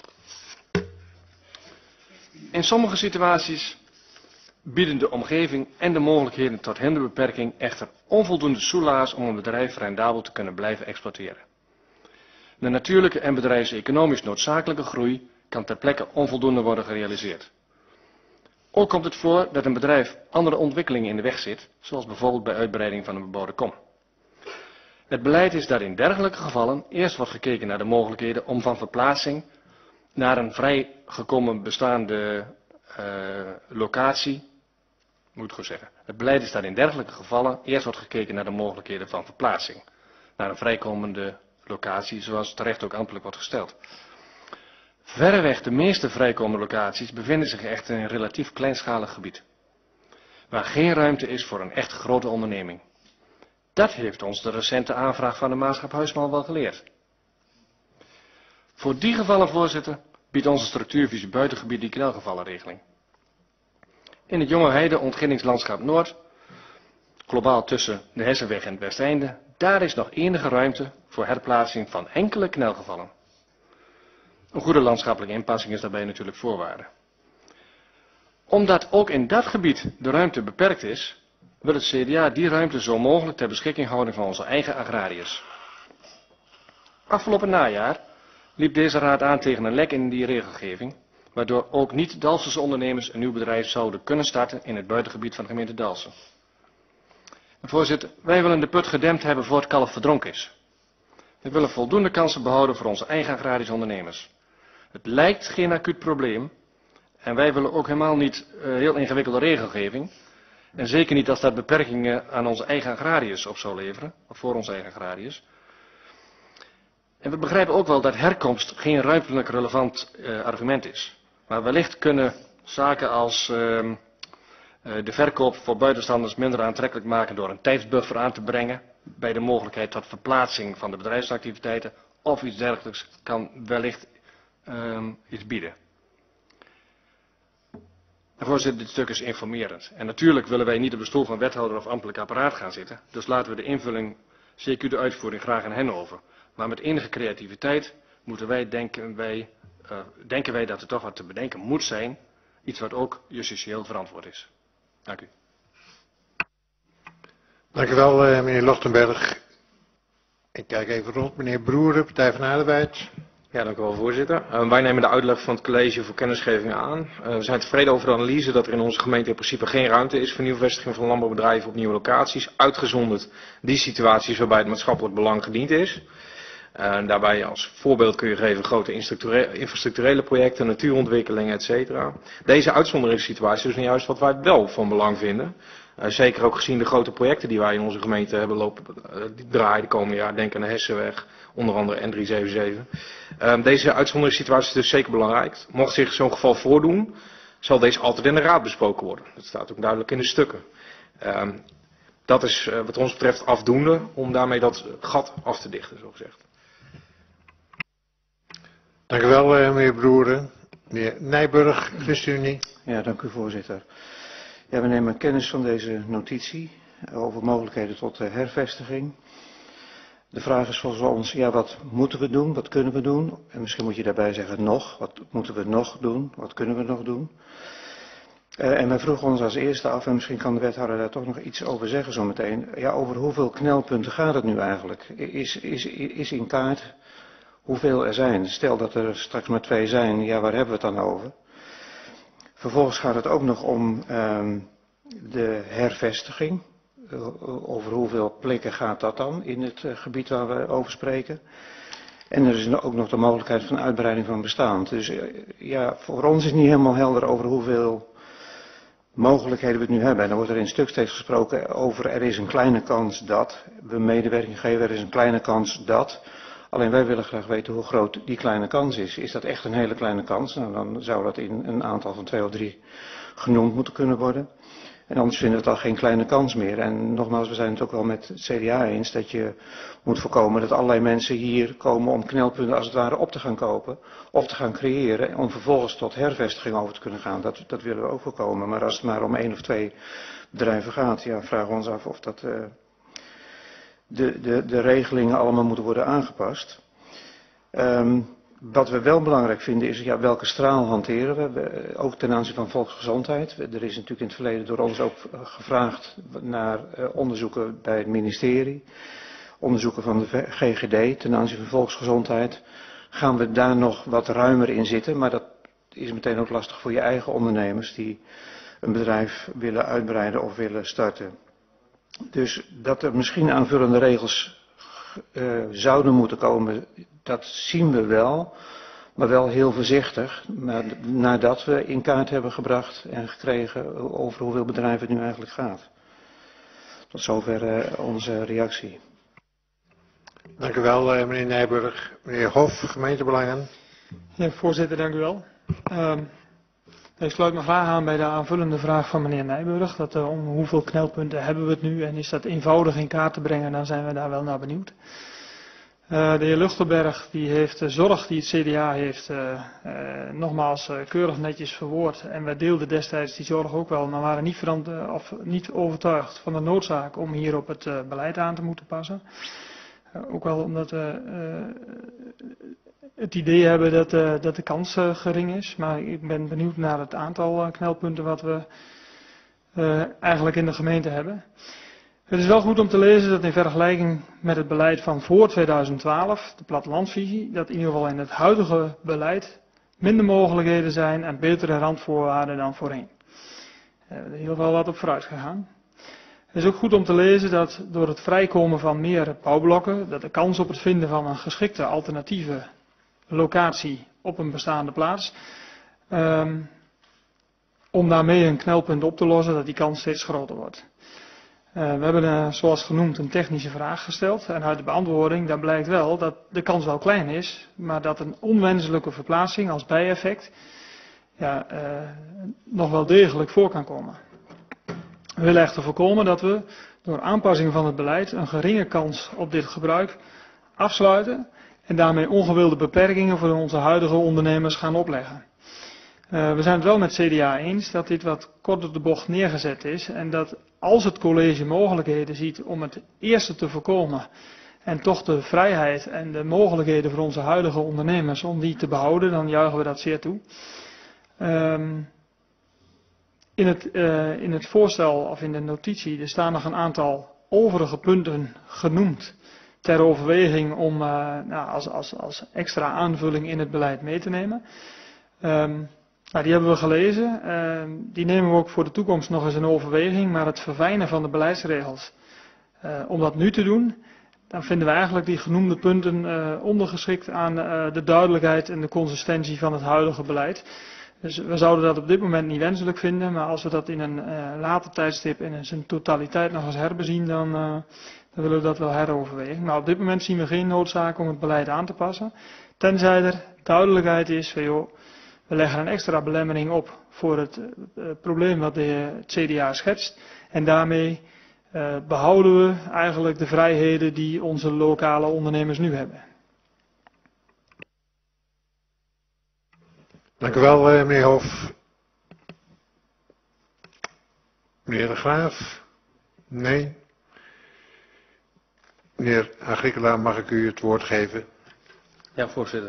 In sommige situaties bieden de omgeving en de mogelijkheden tot hinderbeperking echter onvoldoende soelaas om een bedrijf rendabel te kunnen blijven exploiteren. De natuurlijke en bedrijfseconomisch noodzakelijke groei kan ter plekke onvoldoende worden gerealiseerd. Ook komt het voor dat een bedrijf andere ontwikkelingen in de weg zit, zoals bijvoorbeeld bij uitbreiding van een bebouwde kom. Het beleid is dat in dergelijke gevallen eerst wordt gekeken naar de mogelijkheden om van verplaatsing naar een vrijgekomen bestaande uh, locatie, moet ik goed zeggen. Het beleid is dat in dergelijke gevallen eerst wordt gekeken naar de mogelijkheden van verplaatsing naar een vrijkomende locatie, zoals terecht ook ambtelijk wordt gesteld. Verreweg de meeste vrijkomende locaties bevinden zich echter in een relatief kleinschalig gebied, waar geen ruimte is voor een echt grote onderneming. Dat heeft ons de recente aanvraag van de Maatschap Huisman wel geleerd. Voor die gevallen, voorzitter, biedt onze structuurvisie buitengebied die knelgevallenregeling. In het Jonge Heide ontginningslandschap Noord, globaal tussen de Hessenweg en het Westeinde, daar is nog enige ruimte voor herplaatsing van enkele knelgevallen. Een goede landschappelijke inpassing is daarbij natuurlijk voorwaarde. Omdat ook in dat gebied de ruimte beperkt is, wil het C D A die ruimte zo mogelijk ter beschikking houden van onze eigen agrariërs. Afgelopen najaar liep deze raad aan tegen een lek in die regelgeving, waardoor ook niet-Dalfsense ondernemers een nieuw bedrijf zouden kunnen starten in het buitengebied van de gemeente Dalfsen. En voorzitter, wij willen de put gedempt hebben voor het kalf verdronken is. We willen voldoende kansen behouden voor onze eigen agrarische ondernemers. Het lijkt geen acuut probleem en wij willen ook helemaal niet uh, heel ingewikkelde regelgeving. En zeker niet als dat beperkingen aan onze eigen agrariërs op zou leveren, of voor onze eigen agrariërs. En we begrijpen ook wel dat herkomst geen ruimtelijk relevant uh, argument is. Maar wellicht kunnen zaken als uh, uh, de verkoop voor buitenstanders minder aantrekkelijk maken door een tijdsbuffer aan te brengen bij de mogelijkheid tot verplaatsing van de bedrijfsactiviteiten of iets dergelijks kan wellicht uh, iets bieden. En voorzitter, dit stuk is informerend. En natuurlijk willen wij niet op de stoel van wethouder of ambtelijk apparaat gaan zitten. Dus laten we de invulling, C Q de uitvoering, graag aan hen over. Maar met enige creativiteit moeten wij denken, wij, uh, denken wij dat er toch wat te bedenken moet zijn. Iets wat ook justitieel verantwoord is. Dank u. Dank u wel, uh, meneer Lochtenberg. Ik kijk even rond. Meneer Broeren, Partij van de Arbeid. Ja, dank u wel, voorzitter. Uh, wij nemen de uitleg van het college voor kennisgeving aan. Uh, we zijn tevreden over de analyse dat er in onze gemeente in principe geen ruimte is voor nieuwe vestiging van landbouwbedrijven op nieuwe locaties. Uitgezonderd die situaties waarbij het maatschappelijk belang gediend is. Uh, daarbij als voorbeeld kun je geven grote infrastructurele projecten, natuurontwikkelingen, et cetera. Deze uitzonderingssituatie is nu juist wat wij wel van belang vinden. Uh, zeker ook gezien de grote projecten die wij in onze gemeente hebben lopen uh, die draaien de komende jaar. Denk aan de Hessenweg, onder andere N drie zeven zeven. Uh, deze uitzonderingssituatie is dus zeker belangrijk. Mocht zich zo'n geval voordoen, zal deze altijd in de raad besproken worden. Dat staat ook duidelijk in de stukken. Uh, dat is uh, wat ons betreft afdoende om daarmee dat gat af te dichten, zo gezegd. Dank u wel, meneer Broeren. Meneer Nijburg, ChristenUnie. Ja, dank u voorzitter. Ja, we nemen kennis van deze notitie over mogelijkheden tot hervestiging. De vraag is volgens ons, ja, wat moeten we doen, wat kunnen we doen? En misschien moet je daarbij zeggen nog, wat moeten we nog doen, wat kunnen we nog doen? Uh, en wij vroegen ons als eerste af, en misschien kan de wethouder daar toch nog iets over zeggen zometeen. Ja, over hoeveel knelpunten gaat het nu eigenlijk? Is, is, is in kaart hoeveel er zijn? Stel dat er straks maar twee zijn, ja, waar hebben we het dan over? Vervolgens gaat het ook nog om um, de hervestiging. Uh, over hoeveel plekken gaat dat dan in het uh, gebied waar we over spreken? En er is ook nog de mogelijkheid van uitbreiding van bestaand. Dus uh, ja, voor ons is niet helemaal helder over hoeveel mogelijkheden we het nu hebben. En dan wordt er in een stuk steeds gesproken over er is een kleine kans dat we medewerking geven, er is een kleine kans dat. Alleen wij willen graag weten hoe groot die kleine kans is. Is dat echt een hele kleine kans? Nou, dan zou dat in een aantal van twee of drie genoemd moeten kunnen worden. En anders vinden we het al geen kleine kans meer. En nogmaals, we zijn het ook wel met het C D A eens dat je moet voorkomen dat allerlei mensen hier komen om knelpunten als het ware op te gaan kopen. Of te gaan creëren om vervolgens tot hervestiging over te kunnen gaan. Dat, dat willen we ook voorkomen. Maar als het maar om één of twee bedrijven gaat, ja, vragen we ons af of dat... Uh, De, de, de regelingen allemaal moeten worden aangepast. Um, wat we wel belangrijk vinden is, ja, welke straal hanteren we, we, ook ten aanzien van volksgezondheid. Er is natuurlijk in het verleden door ons ook gevraagd naar uh, onderzoeken bij het ministerie. Onderzoeken van de G G D ten aanzien van volksgezondheid. Gaan we daar nog wat ruimer in zitten, maar dat is meteen ook lastig voor je eigen ondernemers die een bedrijf willen uitbreiden of willen starten. Dus dat er misschien aanvullende regels uh, zouden moeten komen, dat zien we wel. Maar wel heel voorzichtig, nadat we in kaart hebben gebracht en gekregen over hoeveel bedrijven het nu eigenlijk gaat. Tot zover uh, onze reactie. Dank u wel, meneer Nijburg. Meneer Hof, gemeentebelangen. Ja, voorzitter, dank u wel. Uh, Ik sluit mijn vraag aan bij de aanvullende vraag van meneer Nijburg. Dat, uh, om hoeveel knelpunten hebben we het nu en is dat eenvoudig in kaart te brengen, dan zijn we daar wel naar benieuwd. Uh, de heer Luchtenberg die heeft de zorg die het C D A heeft uh, uh, nogmaals uh, keurig netjes verwoord. En wij deelden destijds die zorg ook wel, maar waren niet, verant- of niet overtuigd van de noodzaak om hier op het uh, beleid aan te moeten passen. Uh, ook wel omdat we uh, het idee hebben dat, uh, dat de kans uh, gering is. Maar ik ben benieuwd naar het aantal uh, knelpunten wat we uh, eigenlijk in de gemeente hebben. Het is wel goed om te lezen dat in vergelijking met het beleid van voor tweeduizend twaalf, de plattelandsvisie, dat in ieder geval in het huidige beleid minder mogelijkheden zijn en betere randvoorwaarden dan voorheen. Uh, er is in ieder geval wat op vooruit gegaan. Het is ook goed om te lezen dat door het vrijkomen van meer bouwblokken, dat de kans op het vinden van een geschikte alternatieve locatie op een bestaande plaats, um, om daarmee een knelpunt op te lossen, dat die kans steeds groter wordt. Uh, we hebben uh, zoals genoemd een technische vraag gesteld en uit de beantwoording daar blijkt wel dat de kans wel klein is, maar dat een onwenselijke verplaatsing als bijeffect ja, uh, nog wel degelijk voor kan komen. We willen echter voorkomen dat we door aanpassing van het beleid een geringe kans op dit gebruik afsluiten en daarmee ongewilde beperkingen voor onze huidige ondernemers gaan opleggen. Uh, we zijn het wel met C D A eens dat dit wat kort op de bocht neergezet is en dat als het college mogelijkheden ziet om het eerste te voorkomen en toch de vrijheid en de mogelijkheden voor onze huidige ondernemers om die te behouden, dan juichen we dat zeer toe. Um, in, het, uh, in het voorstel of in de notitie er staan nog een aantal overige punten genoemd ter overweging om uh, nou, als, als, als extra aanvulling in het beleid mee te nemen. Um, nou, die hebben we gelezen. Uh, die nemen we ook voor de toekomst nog eens in overweging. Maar het verfijnen van de beleidsregels, uh, om dat nu te doen, dan vinden we eigenlijk die genoemde punten uh, ondergeschikt aan uh, de duidelijkheid en de consistentie van het huidige beleid. Dus we zouden dat op dit moment niet wenselijk vinden. Maar als we dat in een uh, later tijdstip en in zijn totaliteit nog eens herbezien, dan, uh, dan willen we dat wel heroverwegen. Maar op dit moment zien we geen noodzaak om het beleid aan te passen. Tenzij er duidelijkheid is van joh, we leggen een extra belemmering op voor het uh, probleem wat de, het C D A schetst. En daarmee uh, behouden we eigenlijk de vrijheden die onze lokale ondernemers nu hebben. Dank u wel, eh, meneer Hof. Meneer De Graaf? Nee. Meneer Agricola, mag ik u het woord geven? Ja, voorzitter.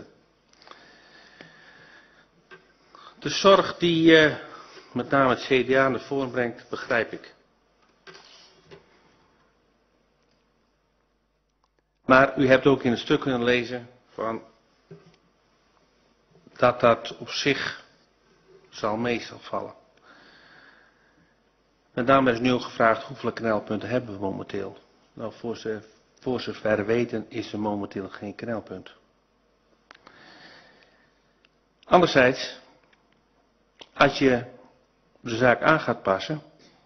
De zorg die uh, met name het C D A naar voren brengt, begrijp ik. Maar u hebt ook in het stuk kunnen lezen van dat dat op zich zal mee zal vallen. Met name is nu ook gevraagd hoeveel knelpunten hebben we momenteel. Nou, voor, ze, voor zover we weten is er momenteel geen knelpunt. Anderzijds, als je de zaak aan gaat passen,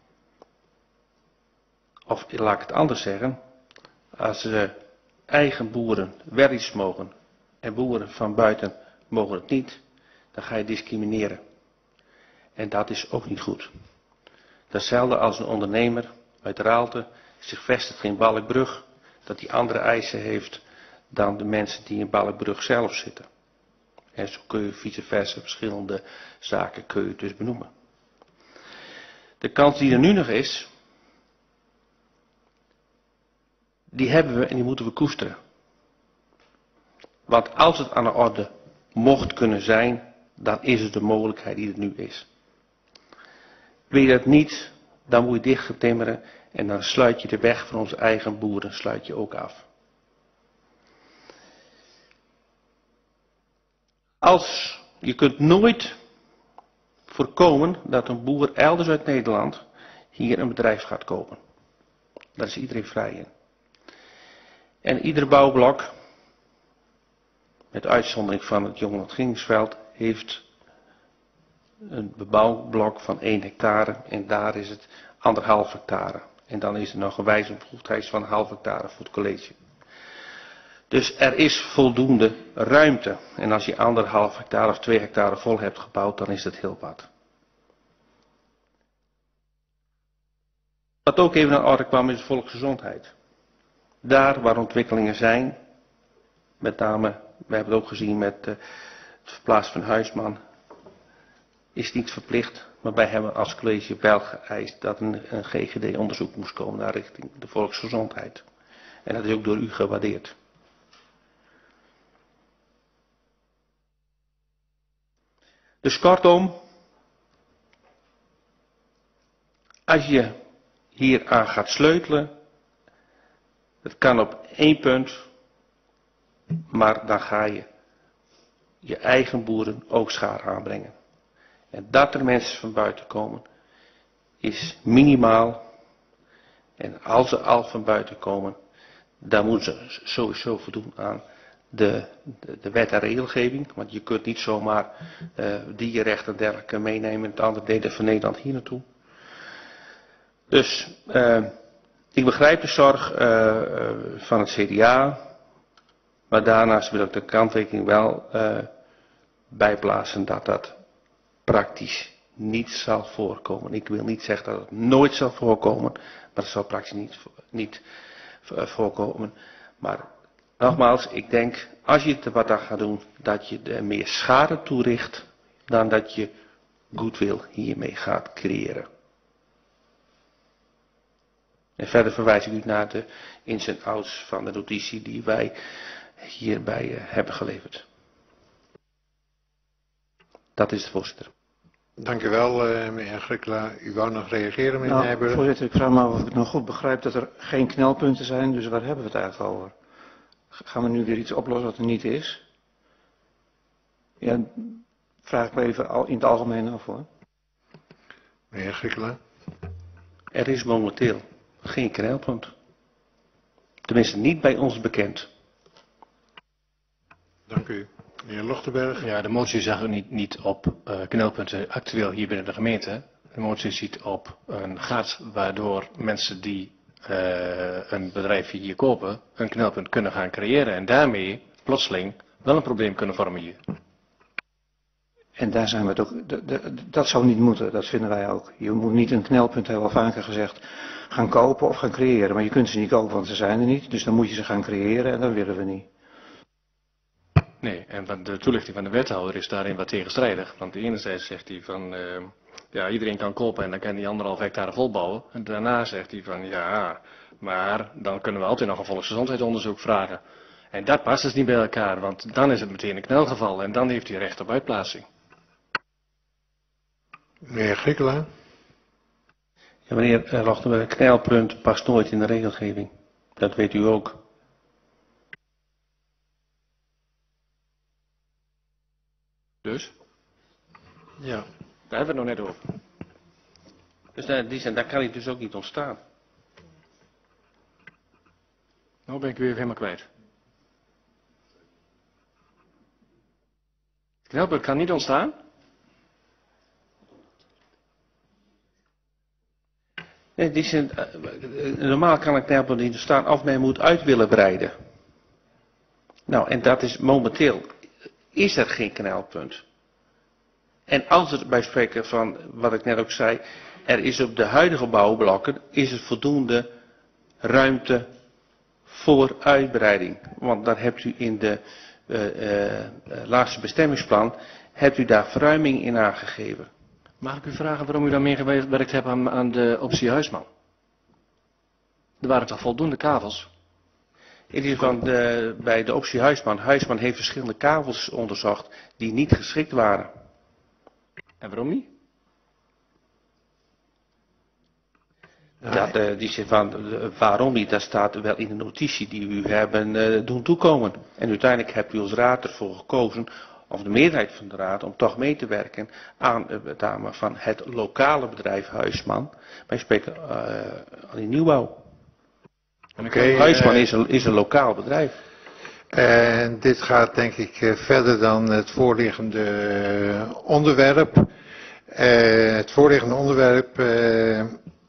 of laat ik het anders zeggen, als de eigen boeren wel iets mogen en boeren van buiten mogen het niet, dan ga je discrimineren. En dat is ook niet goed. Datzelfde als een ondernemer uit Raalte zich vestigt in Balkbrug, dat die andere eisen heeft dan de mensen die in Balkbrug zelf zitten. En zo kun je vice versa verschillende zaken kun je dus benoemen. De kans die er nu nog is, die hebben we en die moeten we koesteren. Want als het aan de orde mocht kunnen zijn, dan is het de mogelijkheid die er nu is. Wil je dat niet, dan moet je dichtgetimmeren en dan sluit je de weg van onze eigen boeren sluit je ook af. Als je kunt nooit voorkomen dat een boer elders uit Nederland hier een bedrijf gaat kopen. Daar is iedereen vrij in. En ieder bouwblok, met uitzondering van het Jongland Ginningsveld, heeft een bebouwblok van één hectare en daar is het anderhalf hectare. En dan is er nog een wijzigingsbevoegdheid van een half hectare voor het college. Dus er is voldoende ruimte. En als je anderhalf hectare of twee hectare vol hebt gebouwd, dan is dat heel wat. Wat ook even aan orde kwam is de volksgezondheid. Daar waar ontwikkelingen zijn, met name, we hebben het ook gezien met uh, het verplaatsen van Huisman, is niet verplicht, maar wij hebben als college wel geëist dat een, een G G D-onderzoek moest komen naar richting de volksgezondheid. En dat is ook door u gewaardeerd. Dus kortom, als je hier aan gaat sleutelen, het kan op één punt, maar dan ga je je eigen boeren ook schade aanbrengen. En dat er mensen van buiten komen, is minimaal. En als ze al van buiten komen, dan moeten ze sowieso voldoen aan de, de, de wet en regelgeving. Want je kunt niet zomaar uh, dierenrechten en dergelijke meenemen in het andere delen van Nederland hier naartoe. Dus uh, ik begrijp de zorg uh, uh, van het C D A. Maar daarnaast wil ik de kanttekening wel uh, bijplaatsen dat dat praktisch niet zal voorkomen. Ik wil niet zeggen dat het nooit zal voorkomen, maar het zal praktisch niet, niet voorkomen. Maar nogmaals, ik denk, als je er wat aan gaat doen, dat je er meer schade toericht, dan dat je goodwill hiermee gaat creëren. En verder verwijs ik u naar de ins en outs van de notitie die wij hierbij uh, hebben geleverd. Dat is het, voorzitter. Dank u wel, uh, meneer Agricola. U wou nog reageren, meneer Nou, Nijburg? voorzitter, ik vraag me af of ik nog goed begrijp dat er geen knelpunten zijn, dus waar hebben we het eigenlijk over? Gaan we nu weer iets oplossen wat er niet is? Ja, vraag ik me even in het algemeen af hoor. Meneer Agricola? Er is momenteel geen knelpunt. Tenminste niet bij ons bekend. Dank u. Meneer Lochtenberg. Ja, de motie zag niet, niet op uh, knelpunten actueel hier binnen de gemeente. De motie ziet op een gat waardoor mensen die uh, een bedrijf hier kopen een knelpunt kunnen gaan creëren. En daarmee plotseling wel een probleem kunnen vormen hier. En daar zijn we het ook, de, de, dat zou niet moeten, dat vinden wij ook. Je moet niet een knelpunt, hebben we al vaker gezegd, gaan kopen of gaan creëren. Maar je kunt ze niet kopen, want ze zijn er niet. Dus dan moet je ze gaan creëren en dat willen we niet. Nee, en van de toelichting van de wethouder is daarin wat tegenstrijdig. Want enerzijds zegt hij van, uh, ja, iedereen kan kopen en dan kan die anderhalf hectare volbouwen. En daarna zegt hij van, ja, maar dan kunnen we altijd nog een volksgezondheidsonderzoek vragen. En dat past dus niet bij elkaar, want dan is het meteen een knelgeval en dan heeft hij recht op uitplaatsing. Meneer Griekelaan. Ja, meneer Rochtenberg, een knelpunt past nooit in de regelgeving. Dat weet u ook. Dus? Ja. Daar hebben we het nog net over. Dus daar, die zijn, daar kan hij dus ook niet ontstaan. Nou ben ik u weer helemaal kwijt. Het knelpunt kan niet ontstaan? Nee, die zijn, uh, normaal kan een knelpunt niet ontstaan of men moet uit willen breiden. Nou, en dat is momenteel, is er geen knelpunt. En als het bij spreken van, wat ik net ook zei, er is op de huidige bouwblokken, is er voldoende ruimte voor uitbreiding. Want daar hebt u in de uh, uh, laatste bestemmingsplan, hebt u daar verruiming in aangegeven. Mag ik u vragen waarom u dan meegewerkt hebt aan, aan de optie Huisman? Er waren toch voldoende kavels? In ieder geval de, bij de optie Huisman. Huisman heeft verschillende kavels onderzocht die niet geschikt waren. En waarom niet? Dat, uh, die zegt van, uh, waarom niet? Dat staat wel in de notitie die u hebben uh, doen toekomen. En uiteindelijk hebt u als raad ervoor gekozen, of de meerderheid van de raad, om toch mee te werken aan het uh, van het lokale bedrijf Huisman. Wij spreken uh, aan die nieuwbouw. Okay, Huisman uh, is, een, is een lokaal bedrijf. En dit gaat denk ik uh, verder dan het voorliggende uh, onderwerp. Uh, het voorliggende onderwerp uh,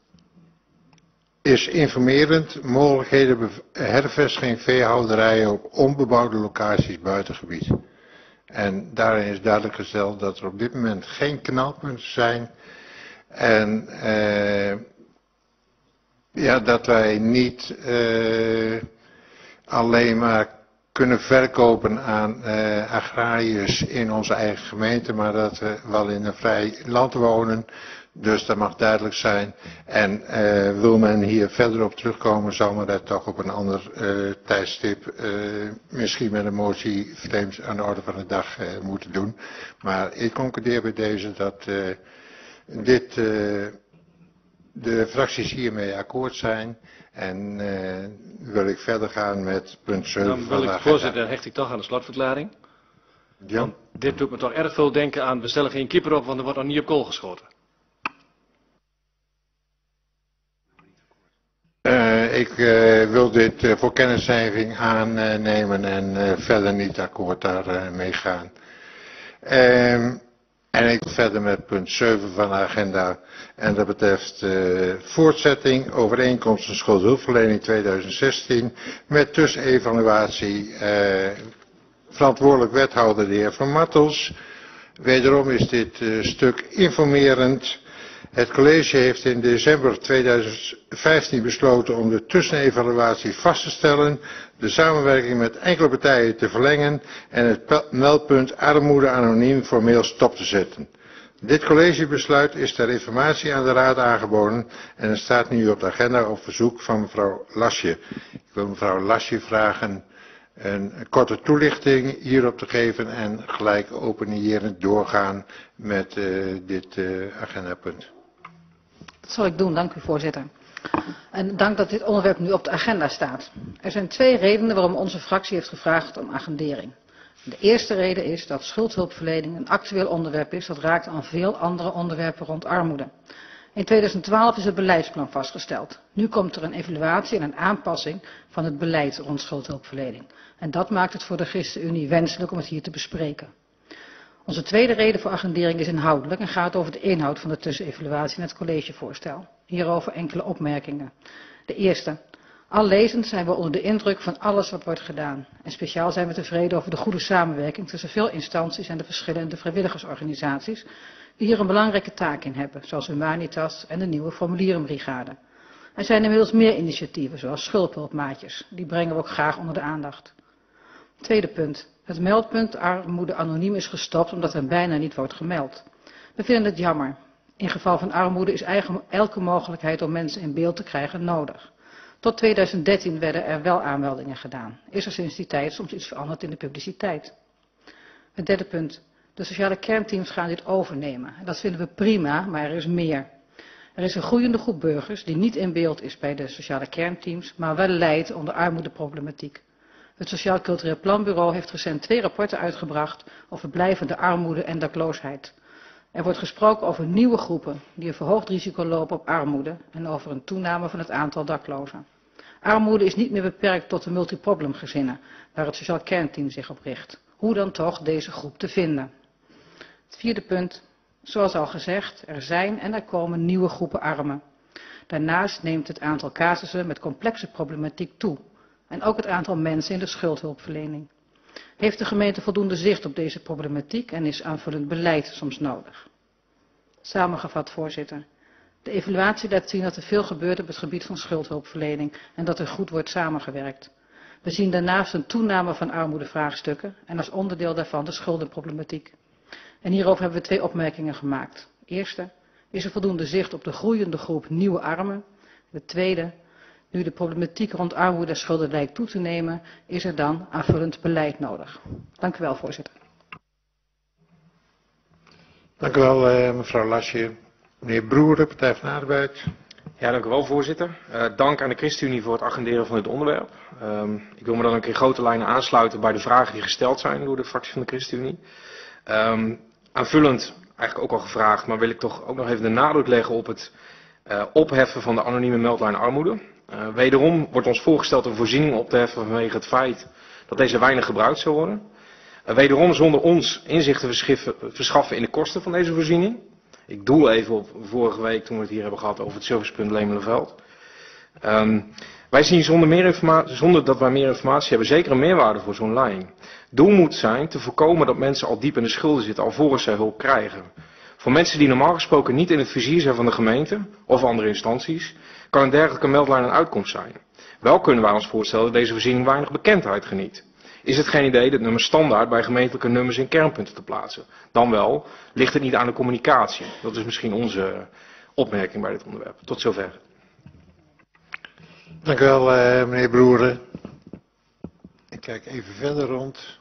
is informerend. Mogelijkheden hervestiging veehouderijen op onbebouwde locaties buitengebied. En daarin is duidelijk gesteld dat er op dit moment geen knelpunten zijn. En uh, ja, dat wij niet uh, alleen maar kunnen verkopen aan uh, agrariërs in onze eigen gemeente, maar dat we wel in een vrij land wonen. Dus dat mag duidelijk zijn. En uh, wil men hier verder op terugkomen, zal men dat toch op een ander uh, tijdstip, uh, misschien met een motie vreemd aan de orde van de dag uh, moeten doen. Maar ik concludeer bij deze dat uh, dit, uh, de fracties hiermee akkoord zijn. En uh, wil ik verder gaan met punt zeven Dan wil ik, voorzitter, dan hecht ik toch aan de slotverklaring. Ja. Want dit doet me toch erg veel denken aan, we stellen geen keeper op, want er wordt nog niet op kool geschoten. Uh, ik uh, wil dit uh, voor kennisgeving aannemen uh, en uh, verder niet akkoord daarmee uh, gaan. Uh, en ik wil verder met punt zeven van de agenda. En dat betreft uh, voortzetting overeenkomsten schuldhulpverlening tweeduizend zestien met tussenevaluatie. Uh, verantwoordelijk wethouder de heer Van Martels. Wederom is dit uh, stuk informerend. Het college heeft in december tweeduizend vijftien besloten om de tussenevaluatie vast te stellen, de samenwerking met enkele partijen te verlengen en het meldpunt armoede anoniem formeel stop te zetten. Dit collegebesluit is ter informatie aan de raad aangeboden en het staat nu op de agenda op verzoek van mevrouw Lasje. Ik wil mevrouw Lasje vragen een korte toelichting hierop te geven en gelijk openierend doorgaan met uh, dit uh, agendapunt. Dat zal ik doen, dank u voorzitter. En dank dat dit onderwerp nu op de agenda staat. Er zijn twee redenen waarom onze fractie heeft gevraagd om agendering. De eerste reden is dat schuldhulpverlening een actueel onderwerp is dat raakt aan veel andere onderwerpen rond armoede. In tweeduizend twaalf is het beleidsplan vastgesteld. Nu komt er een evaluatie en een aanpassing van het beleid rond schuldhulpverlening. En dat maakt het voor de ChristenUnie wenselijk om het hier te bespreken. Onze tweede reden voor agendering is inhoudelijk en gaat over de inhoud van de tussenevaluatie en het collegevoorstel. Hierover enkele opmerkingen. De eerste. Al lezend zijn we onder de indruk van alles wat wordt gedaan. En speciaal zijn we tevreden over de goede samenwerking tussen veel instanties en de verschillende vrijwilligersorganisaties die hier een belangrijke taak in hebben, zoals Humanitas en de nieuwe formulierenbrigade. Er zijn inmiddels meer initiatieven, zoals schuldhulpmaatjes. Die brengen we ook graag onder de aandacht. Tweede punt. Het meldpunt armoede anoniem is gestopt omdat er bijna niet wordt gemeld. We vinden het jammer. In geval van armoede is eigen, elke mogelijkheid om mensen in beeld te krijgen nodig. Tot tweeduizend dertien werden er wel aanmeldingen gedaan. Is er sinds die tijd soms iets veranderd in de publiciteit? Het derde punt. De sociale kernteams gaan dit overnemen. Dat vinden we prima, maar er is meer. Er is een groeiende groep burgers die niet in beeld is bij de sociale kernteams, maar wel lijdt onder armoedeproblematiek. Het Sociaal Cultureel Planbureau heeft recent twee rapporten uitgebracht over blijvende armoede en dakloosheid. Er wordt gesproken over nieuwe groepen die een verhoogd risico lopen op armoede en over een toename van het aantal daklozen. Armoede is niet meer beperkt tot de multiproblemgezinnen, waar het Sociaal Kernteam zich op richt. Hoe dan toch deze groep te vinden? Het vierde punt. Zoals al gezegd, er zijn en er komen nieuwe groepen armen. Daarnaast neemt het aantal casussen met complexe problematiek toe. En ook het aantal mensen in de schuldhulpverlening. Heeft de gemeente voldoende zicht op deze problematiek en is aanvullend beleid soms nodig? Samengevat, voorzitter. De evaluatie laat zien dat er veel gebeurt op het gebied van schuldhulpverlening en dat er goed wordt samengewerkt. We zien daarnaast een toename van armoedevraagstukken en als onderdeel daarvan de schuldenproblematiek. En hierover hebben we twee opmerkingen gemaakt. Eerste, is er voldoende zicht op de groeiende groep nieuwe armen? De tweede, nu de problematiek rond armoede en schulden lijkt toe te nemen, is er dan aanvullend beleid nodig. Dank u wel, voorzitter. Dank u wel, eh, mevrouw Lasje. Meneer Broeren, Partij van de Arbeid. Ja, dank u wel, voorzitter. Uh, dank aan de ChristenUnie voor het agenderen van dit onderwerp. Um, ik wil me dan ook in grote lijnen aansluiten bij de vragen die gesteld zijn door de fractie van de ChristenUnie. Um, aanvullend, eigenlijk ook al gevraagd, maar wil ik toch ook nog even de nadruk leggen op het uh, opheffen van de anonieme meldlijn armoede. Uh, wederom wordt ons voorgesteld een voorziening op te heffen vanwege het feit dat deze weinig gebruikt zou worden. Uh, wederom zonder ons inzicht te verschaffen in de kosten van deze voorziening. Ik doel even op vorige week toen we het hier hebben gehad over het servicepunt Lemelenveld. Um, wij zien zonder, meer informatie, zonder dat wij meer informatie hebben zeker een meerwaarde voor zo'n lijn. Doel moet zijn te voorkomen dat mensen al diep in de schulden zitten alvorens zij hulp krijgen. Voor mensen die normaal gesproken niet in het vizier zijn van de gemeente of andere instanties, kan een dergelijke meldlijn een uitkomst zijn. Wel kunnen wij ons voorstellen dat deze voorziening weinig bekendheid geniet. Is het geen idee het nummer standaard bij gemeentelijke nummers in kernpunten te plaatsen? Dan wel, ligt het niet aan de communicatie? Dat is misschien onze opmerking bij dit onderwerp. Tot zover. Dank u wel, uh, meneer Broeren. Ik kijk even verder rond.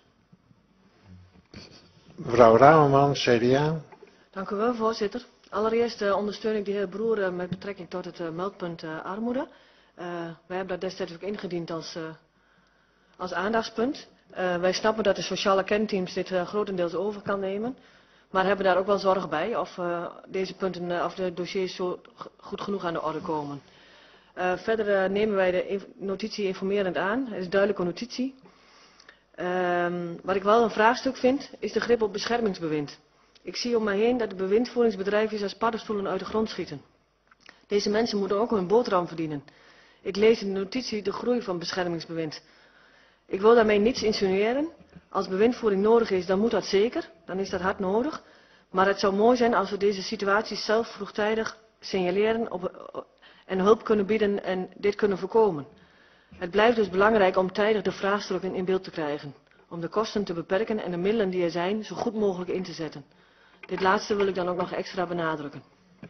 Mevrouw Ramerman, C D A. Dank u wel, voorzitter. Allereerst uh, ondersteun ik de heer Broeren met betrekking tot het uh, meldpunt uh, armoede. Uh, wij hebben dat destijds ook ingediend als... Uh, Als aandachtspunt. Uh, wij snappen dat de sociale kernteams dit uh, grotendeels over kan nemen. Maar hebben daar ook wel zorg bij of uh, deze punten uh, of de dossiers zo goed genoeg aan de orde komen. Uh, verder uh, nemen wij de notitie informerend aan. Het is een duidelijke notitie. Uh, wat ik wel een vraagstuk vind, is de grip op beschermingsbewind. Ik zie om mij heen dat de bewindvoeringsbedrijven als paddenstoelen uit de grond schieten. Deze mensen moeten ook hun boterham verdienen. Ik lees in de notitie de groei van beschermingsbewind. Ik wil daarmee niets insinueren. Als bewindvoering nodig is, dan moet dat zeker. Dan is dat hard nodig. Maar het zou mooi zijn als we deze situatie zelf vroegtijdig signaleren op, en hulp kunnen bieden en dit kunnen voorkomen. Het blijft dus belangrijk om tijdig de vraagstukken in beeld te krijgen. Om de kosten te beperken en de middelen die er zijn zo goed mogelijk in te zetten. Dit laatste wil ik dan ook nog extra benadrukken.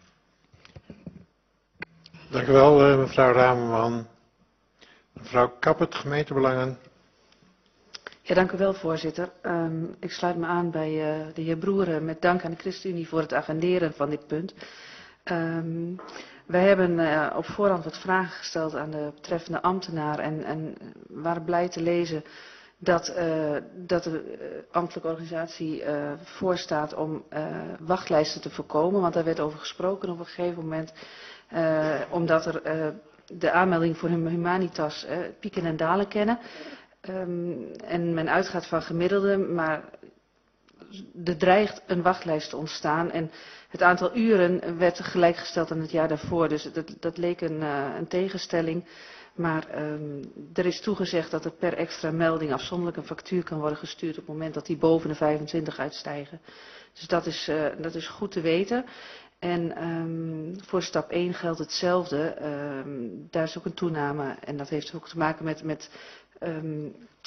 Dank u wel, mevrouw Ramerman. Mevrouw Kappert, gemeentebelangen. Ja, dank u wel, voorzitter. Um, ik sluit me aan bij uh, de heer Broeren met dank aan de ChristenUnie voor het agenderen van dit punt. Um, wij hebben uh, op voorhand wat vragen gesteld aan de betreffende ambtenaar en, en waren blij te lezen dat, uh, dat de uh, ambtelijke organisatie uh, voorstaat om uh, wachtlijsten te voorkomen. Want daar werd over gesproken op een gegeven moment, uh, omdat er uh, de aanmelding voor Humanitas uh, pieken en dalen kennen. Um, en men uitgaat van gemiddelde, maar er dreigt een wachtlijst te ontstaan. En het aantal uren werd gelijkgesteld aan het jaar daarvoor. Dus dat, dat leek een, uh, een tegenstelling. Maar um, er is toegezegd dat er per extra melding afzonderlijk een factuur kan worden gestuurd op het moment dat die boven de vijfentwintig uitstijgen. Dus dat is, uh, dat is goed te weten. En um, voor stap één geldt hetzelfde. Um, daar is ook een toename en dat heeft ook te maken met, met um,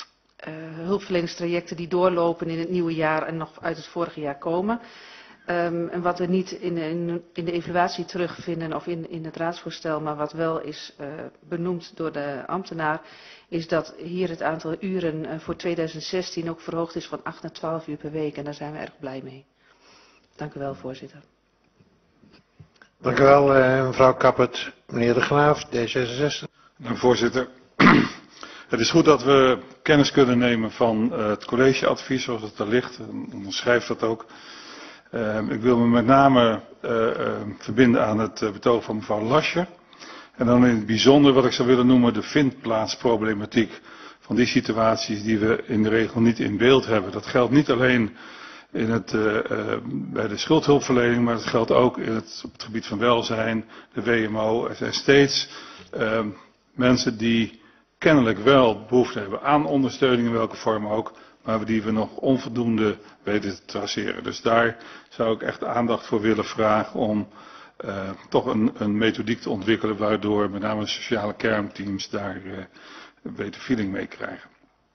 uh, hulpverleningstrajecten die doorlopen in het nieuwe jaar en nog uit het vorige jaar komen. Um, en wat we niet in, in, in de evaluatie terugvinden of in, in het raadsvoorstel, maar wat wel is uh, benoemd door de ambtenaar, is dat hier het aantal uren uh, voor tweeduizend zestien ook verhoogd is van acht naar twaalf uur per week. En daar zijn we erg blij mee. Dank u wel, voorzitter. Dank u wel, uh, mevrouw Kappert. Meneer De Graaf, D zesenzestig. Dank voorzitter. Het is goed dat we kennis kunnen nemen van uh, het collegeadvies zoals het er ligt. Onderschrijft dat ook. Uh, ik wil me met name uh, uh, verbinden aan het uh, betoog van mevrouw Lascher. En dan in het bijzonder wat ik zou willen noemen de vindplaatsproblematiek van die situaties die we in de regel niet in beeld hebben. Dat geldt niet alleen in het, uh, uh, bij de schuldhulpverlening, maar dat geldt ook in het, op het gebied van welzijn, de W M O. Er zijn steeds uh, mensen die kennelijk wel behoefte hebben aan ondersteuning in welke vorm ook, maar die we nog onvoldoende weten te traceren. Dus daar zou ik echt aandacht voor willen vragen om uh, toch een, een methodiek te ontwikkelen waardoor met name de sociale kernteams daar uh, een beter feeling mee krijgen.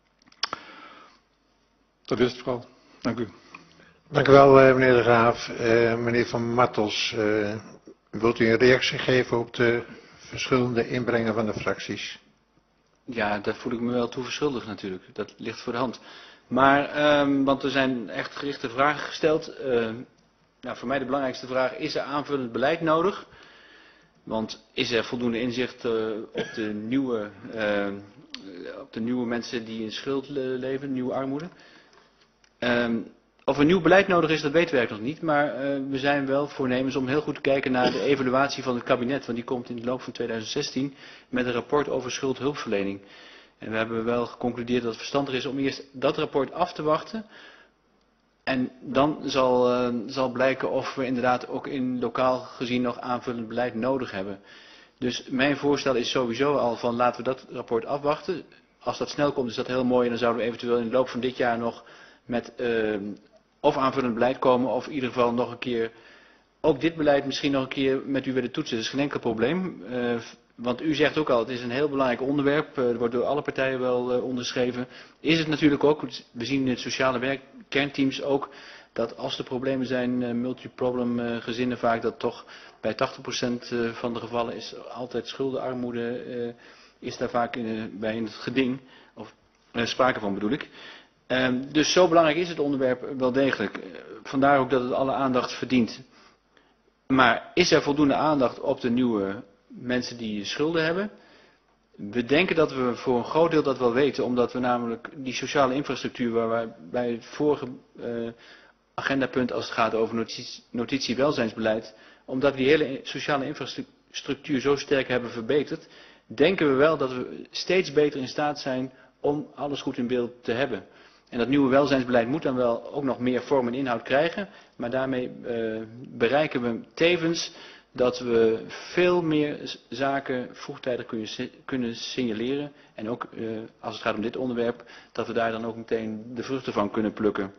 Dat is het vooral. Dank u. Dank u wel, uh, meneer De Graaf. Uh, meneer Van Martels, uh, wilt u een reactie geven op de verschillende inbrengen van de fracties? Ja, daar voel ik me wel toe verschuldigd natuurlijk. Dat ligt voor de hand. Maar, um, want er zijn echt gerichte vragen gesteld. Uh, nou, voor mij de belangrijkste vraag, is er aanvullend beleid nodig? Want is er voldoende inzicht uh, op, de nieuwe, uh, op de nieuwe mensen die in schuld leven, nieuwe armoede? Um, of er nieuw beleid nodig is, dat weten we eigenlijk nog niet. Maar uh, we zijn wel voornemens om heel goed te kijken naar de evaluatie van het kabinet. Want die komt in de loop van tweeduizend zestien met een rapport over schuldhulpverlening. En we hebben wel geconcludeerd dat het verstandig is om eerst dat rapport af te wachten. En dan zal, uh, zal blijken of we inderdaad ook in lokaal gezien nog aanvullend beleid nodig hebben. Dus mijn voorstel is sowieso al van laten we dat rapport afwachten. Als dat snel komt is dat heel mooi en dan zouden we eventueel in de loop van dit jaar nog met uh, of aanvullend beleid komen of in ieder geval nog een keer ook dit beleid misschien nog een keer met u willen toetsen. Dat is geen enkel probleem. Uh, Want u zegt ook al, het is een heel belangrijk onderwerp, er wordt door alle partijen wel uh, onderschreven. Is het natuurlijk ook, we zien in het sociale werk, kernteams ook, dat als er problemen zijn, uh, multiproblem uh, gezinnen vaak, dat toch bij tachtig procent uh, van de gevallen is altijd schuldenarmoede, uh, is daar vaak in, uh, bij in het geding, of uh, sprake van bedoel ik. Uh, dus zo belangrijk is het onderwerp wel degelijk. Uh, vandaar ook dat het alle aandacht verdient. Maar is er voldoende aandacht op de nieuwe mensen die schulden hebben? We denken dat we voor een groot deel dat wel weten, omdat we namelijk die sociale infrastructuur waar wij bij het vorige uh, agendapunt als het gaat over notitie, notitie welzijnsbeleid, omdat we die hele sociale infrastructuur zo sterk hebben verbeterd, denken we wel dat we steeds beter in staat zijn om alles goed in beeld te hebben. En dat nieuwe welzijnsbeleid moet dan wel ook nog meer vorm en inhoud krijgen, maar daarmee uh, bereiken we tevens dat we veel meer zaken vroegtijdig kunnen, kunnen signaleren. En ook uh, als het gaat om dit onderwerp, dat we daar dan ook meteen de vruchten van kunnen plukken.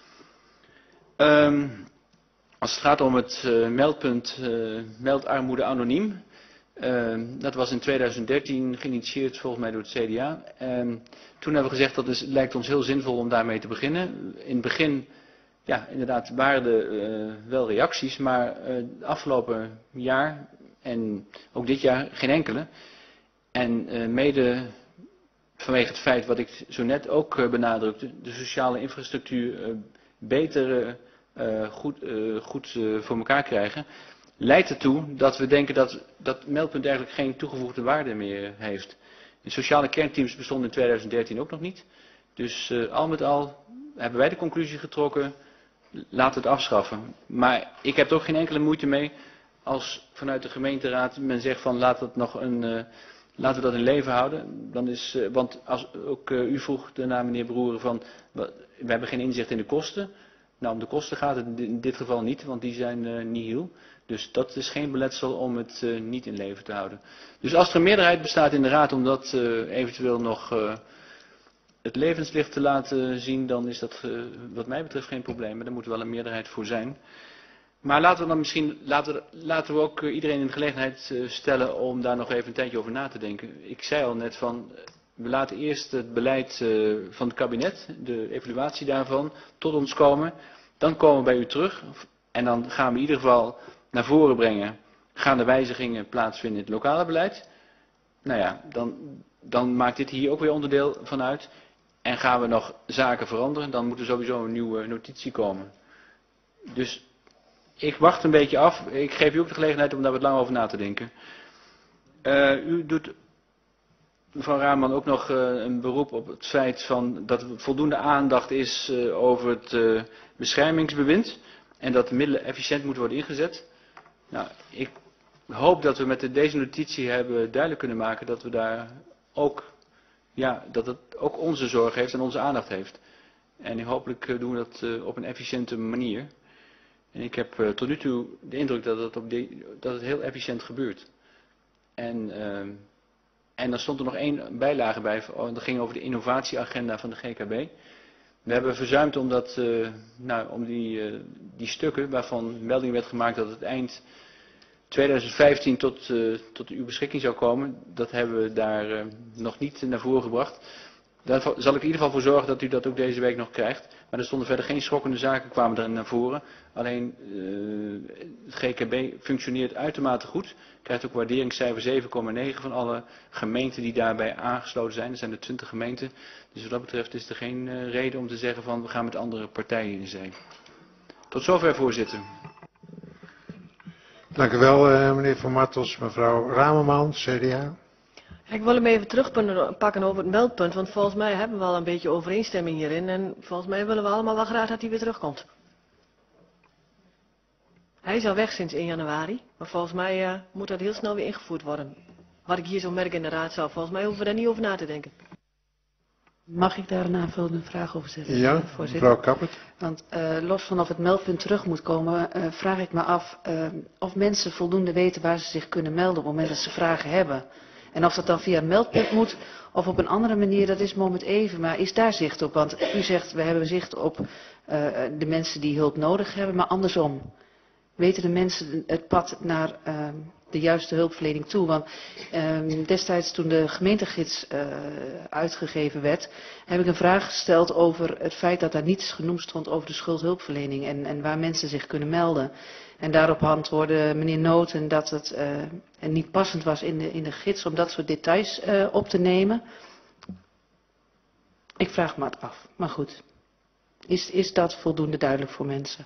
Um, als het gaat om het uh, meldpunt uh, meldarmoede anoniem. Uh, dat was in tweeduizend dertien geïnitieerd volgens mij door het C D A. Um, toen hebben we gezegd dat het lijkt ons heel zinvol om daarmee te beginnen. In het begin, ja inderdaad, waren er uh, wel reacties, maar uh, het afgelopen jaar en ook dit jaar geen enkele. En uh, mede vanwege het feit wat ik zo net ook uh, benadrukte, de sociale infrastructuur uh, beter uh, goed, uh, goed uh, voor elkaar krijgen, leidt ertoe dat we denken dat dat meldpunt eigenlijk geen toegevoegde waarde meer heeft. De sociale kernteams bestonden in tweeduizend dertien ook nog niet. Dus uh, al met al hebben wij de conclusie getrokken, laten we het afschaffen. Maar ik heb er ook geen enkele moeite mee als vanuit de gemeenteraad men zegt van laat het nog een, uh, laten we dat in leven houden. Dan is, uh, want als ook uh, u vroeg daarna meneer Broeren van we hebben geen inzicht in de kosten. Nou om de kosten gaat het in dit geval niet, want die zijn uh, nihil. Dus dat is geen beletsel om het uh, niet in leven te houden. Dus als er een meerderheid bestaat in de raad om dat uh, eventueel nog uh, het levenslicht te laten zien, dan is dat uh, wat mij betreft geen probleem. Maar daar moet wel een meerderheid voor zijn. Maar laten we dan misschien, laten we, laten we ook uh, iedereen in de gelegenheid uh, stellen om daar nog even een tijdje over na te denken. Ik zei al net van, we laten eerst het beleid uh, van het kabinet, de evaluatie daarvan, tot ons komen. Dan komen we bij u terug en dan gaan we in ieder geval naar voren brengen. Gaan de wijzigingen plaatsvinden in het lokale beleid? Nou ja, dan, dan maakt dit hier ook weer onderdeel van uit. En gaan we nog zaken veranderen, dan moet er sowieso een nieuwe notitie komen. Dus ik wacht een beetje af. Ik geef u ook de gelegenheid om daar wat lang over na te denken. Uh, u doet, mevrouw Raman, ook nog uh, een beroep op het feit van dat er voldoende aandacht is uh, over het uh, beschermingsbewind. En dat de middelen efficiënt moeten worden ingezet. Nou, ik hoop dat we met de, deze notitie hebben duidelijk kunnen maken dat we daar ook, ja, dat het ook onze zorg heeft en onze aandacht heeft. En hopelijk uh, doen we dat uh, op een efficiënte manier. En ik heb uh, tot nu toe de indruk dat het, op de, dat het heel efficiënt gebeurt. En, uh, en dan stond er nog één bijlage bij, oh, dat ging over de innovatieagenda van de G K B. We hebben verzuimd om, dat, uh, nou, om die, uh, die stukken waarvan melding werd gemaakt dat het eind tweeduizend vijftien tot, uh, tot uw beschikking zou komen. Dat hebben we daar uh, nog niet naar voren gebracht. Daar zal ik in ieder geval voor zorgen dat u dat ook deze week nog krijgt. Maar er stonden verder geen schokkende zaken, kwamen er naar voren. Alleen uh, het G K B functioneert uitermate goed. Krijgt ook waarderingscijfer zeven komma negen van alle gemeenten die daarbij aangesloten zijn. Er zijn er twintig gemeenten. Dus wat dat betreft is er geen uh, reden om te zeggen van we gaan met andere partijen in zee. Tot zover, voorzitter. Dank u wel, uh, meneer Van Martels. Mevrouw Ramerman, C D A. Ik wil hem even terugpakken over het meldpunt, want volgens mij hebben we al een beetje overeenstemming hierin. En volgens mij willen we allemaal wel graag dat hij weer terugkomt. Hij is al weg sinds één januari, maar volgens mij uh, moet dat heel snel weer ingevoerd worden. Wat ik hier zo merk in de raadzaal, volgens mij hoeven we daar niet over na te denken. Mag ik daar een aanvullende vraag over zetten? Ja, mevrouw Kappert. Want uh, los van of het meldpunt terug moet komen, uh, vraag ik me af uh, of mensen voldoende weten waar ze zich kunnen melden op het moment dat ze vragen hebben. En of dat dan via een meldpunt moet of op een andere manier, dat is moment even. Maar is daar zicht op? Want u zegt, we hebben zicht op uh, de mensen die hulp nodig hebben, maar andersom. Weten de mensen het pad naar uh, de juiste hulpverlening toe? Want uh, destijds toen de gemeentegids uh, uitgegeven werd, heb ik een vraag gesteld over het feit dat daar niets genoemd stond over de schuldhulpverlening en, en waar mensen zich kunnen melden. En daarop antwoordde meneer Noten dat het uh, niet passend was in de, in de gids om dat soort details uh, op te nemen. Ik vraag me het af, maar goed. Is, is dat voldoende duidelijk voor mensen?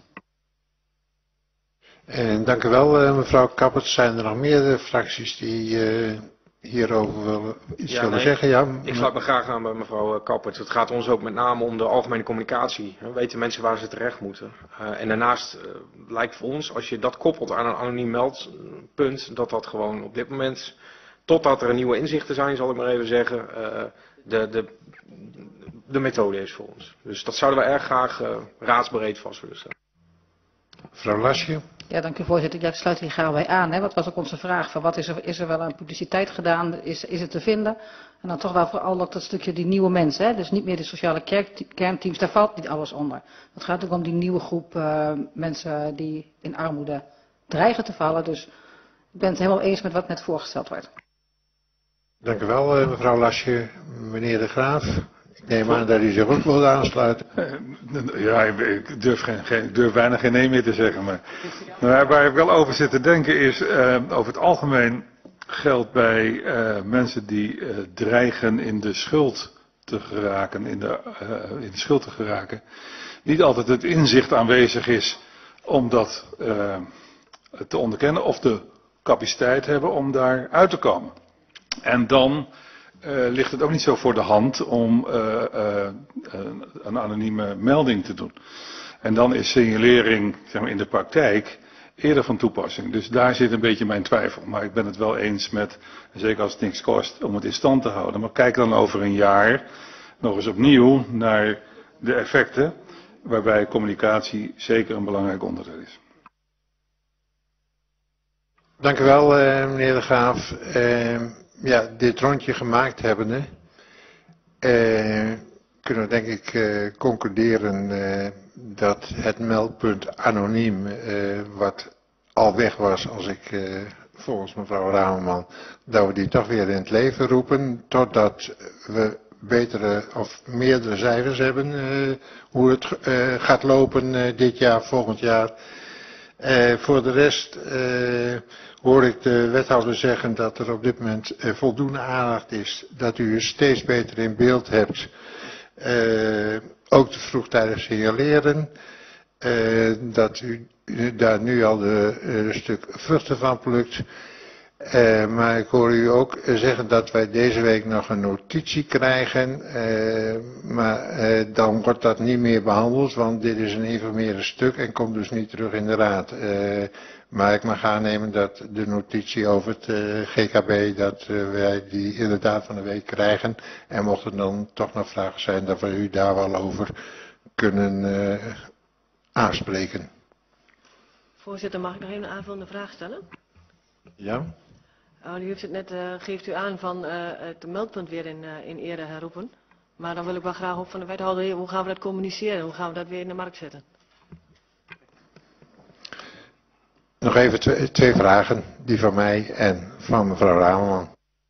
En dank u wel, uh, mevrouw Kappert. Zijn er nog meerdere fracties die uh, hierover willen, iets ja, willen nee, zeggen? Ja, ik sluit me graag aan bij mevrouw Kappert. Het gaat ons ook met name om de algemene communicatie. We weten mensen waar ze terecht moeten. Uh, en daarnaast uh, lijkt voor ons, als je dat koppelt aan een anoniem meldpunt, dat dat gewoon op dit moment, totdat er nieuwe inzichten zijn, zal ik maar even zeggen, uh, de, de, de methode is voor ons. Dus dat zouden we erg graag uh, raadsbreed vast willen stellen. Mevrouw Lasje. Ja, dank u voorzitter. Ja, ik sluit hier graag bij aan. Hè. Wat was ook onze vraag? Van wat is er, is er wel aan publiciteit gedaan? Is, is het te vinden? En dan toch wel vooral ook dat stukje die nieuwe mensen. Hè. Dus niet meer de sociale kernteams, daar valt niet alles onder. Het gaat ook om die nieuwe groep uh, mensen die in armoede dreigen te vallen. Dus ik ben het helemaal eens met wat net voorgesteld wordt. Dank u wel, uh, mevrouw Lasje. Meneer De Graaf. Ik neem aan dat u zich ook wilt aansluiten. Ja, ik durf, geen, geen, ik durf bijna geen nee meer te zeggen. Maar, maar waar ik wel over zit te denken is, uh, over het algemeen geldt bij uh, mensen die uh, dreigen in de schuld te geraken, in de, uh, in de schuld te geraken, niet altijd het inzicht aanwezig is om dat uh, te onderkennen of de capaciteit hebben om daar uit te komen. En dan Uh, ligt het ook niet zo voor de hand om uh, uh, een anonieme melding te doen. En dan is signalering, zeg maar, in de praktijk eerder van toepassing. Dus daar zit een beetje mijn twijfel. Maar ik ben het wel eens met, zeker als het niks kost, om het in stand te houden. Maar kijk dan over een jaar nog eens opnieuw naar de effecten, waarbij communicatie zeker een belangrijk onderdeel is. Dank u wel, uh, meneer De Graaf. Uh, Ja, dit rondje gemaakt hebbende, uh, kunnen we denk ik uh, concluderen uh, dat het meldpunt anoniem, uh, wat al weg was als ik uh, volgens mevrouw Ramerman, dat we die toch weer in het leven roepen, totdat we betere of meerdere cijfers hebben, uh, hoe het uh, gaat lopen uh, dit jaar, volgend jaar. Uh, voor de rest uh, hoor ik de wethouder zeggen dat er op dit moment uh, voldoende aandacht is, dat u er steeds beter in beeld hebt, uh, ook te vroegtijdig signaleren, uh, dat u daar nu al de, uh, een stuk vruchten van plukt. Uh, maar ik hoor u ook zeggen dat wij deze week nog een notitie krijgen, uh, maar uh, dan wordt dat niet meer behandeld, want dit is een informerend stuk en komt dus niet terug in de raad. Uh, maar ik mag aannemen dat de notitie over het uh, G K B, dat uh, wij die inderdaad van de week krijgen. En mochten er dan toch nog vragen zijn, dat we u daar wel over kunnen uh, aanspreken. Voorzitter, mag ik nog even een aanvullende vraag stellen? Ja? Uh, u heeft het net, uh, geeft u aan van uh, het meldpunt weer in, uh, in ere herroepen. Maar dan wil ik wel graag ook van de wethouder, hoe gaan we dat communiceren? Hoe gaan we dat weer in de markt zetten? Nog even twee, twee vragen, die van mij en van mevrouw Ramerman.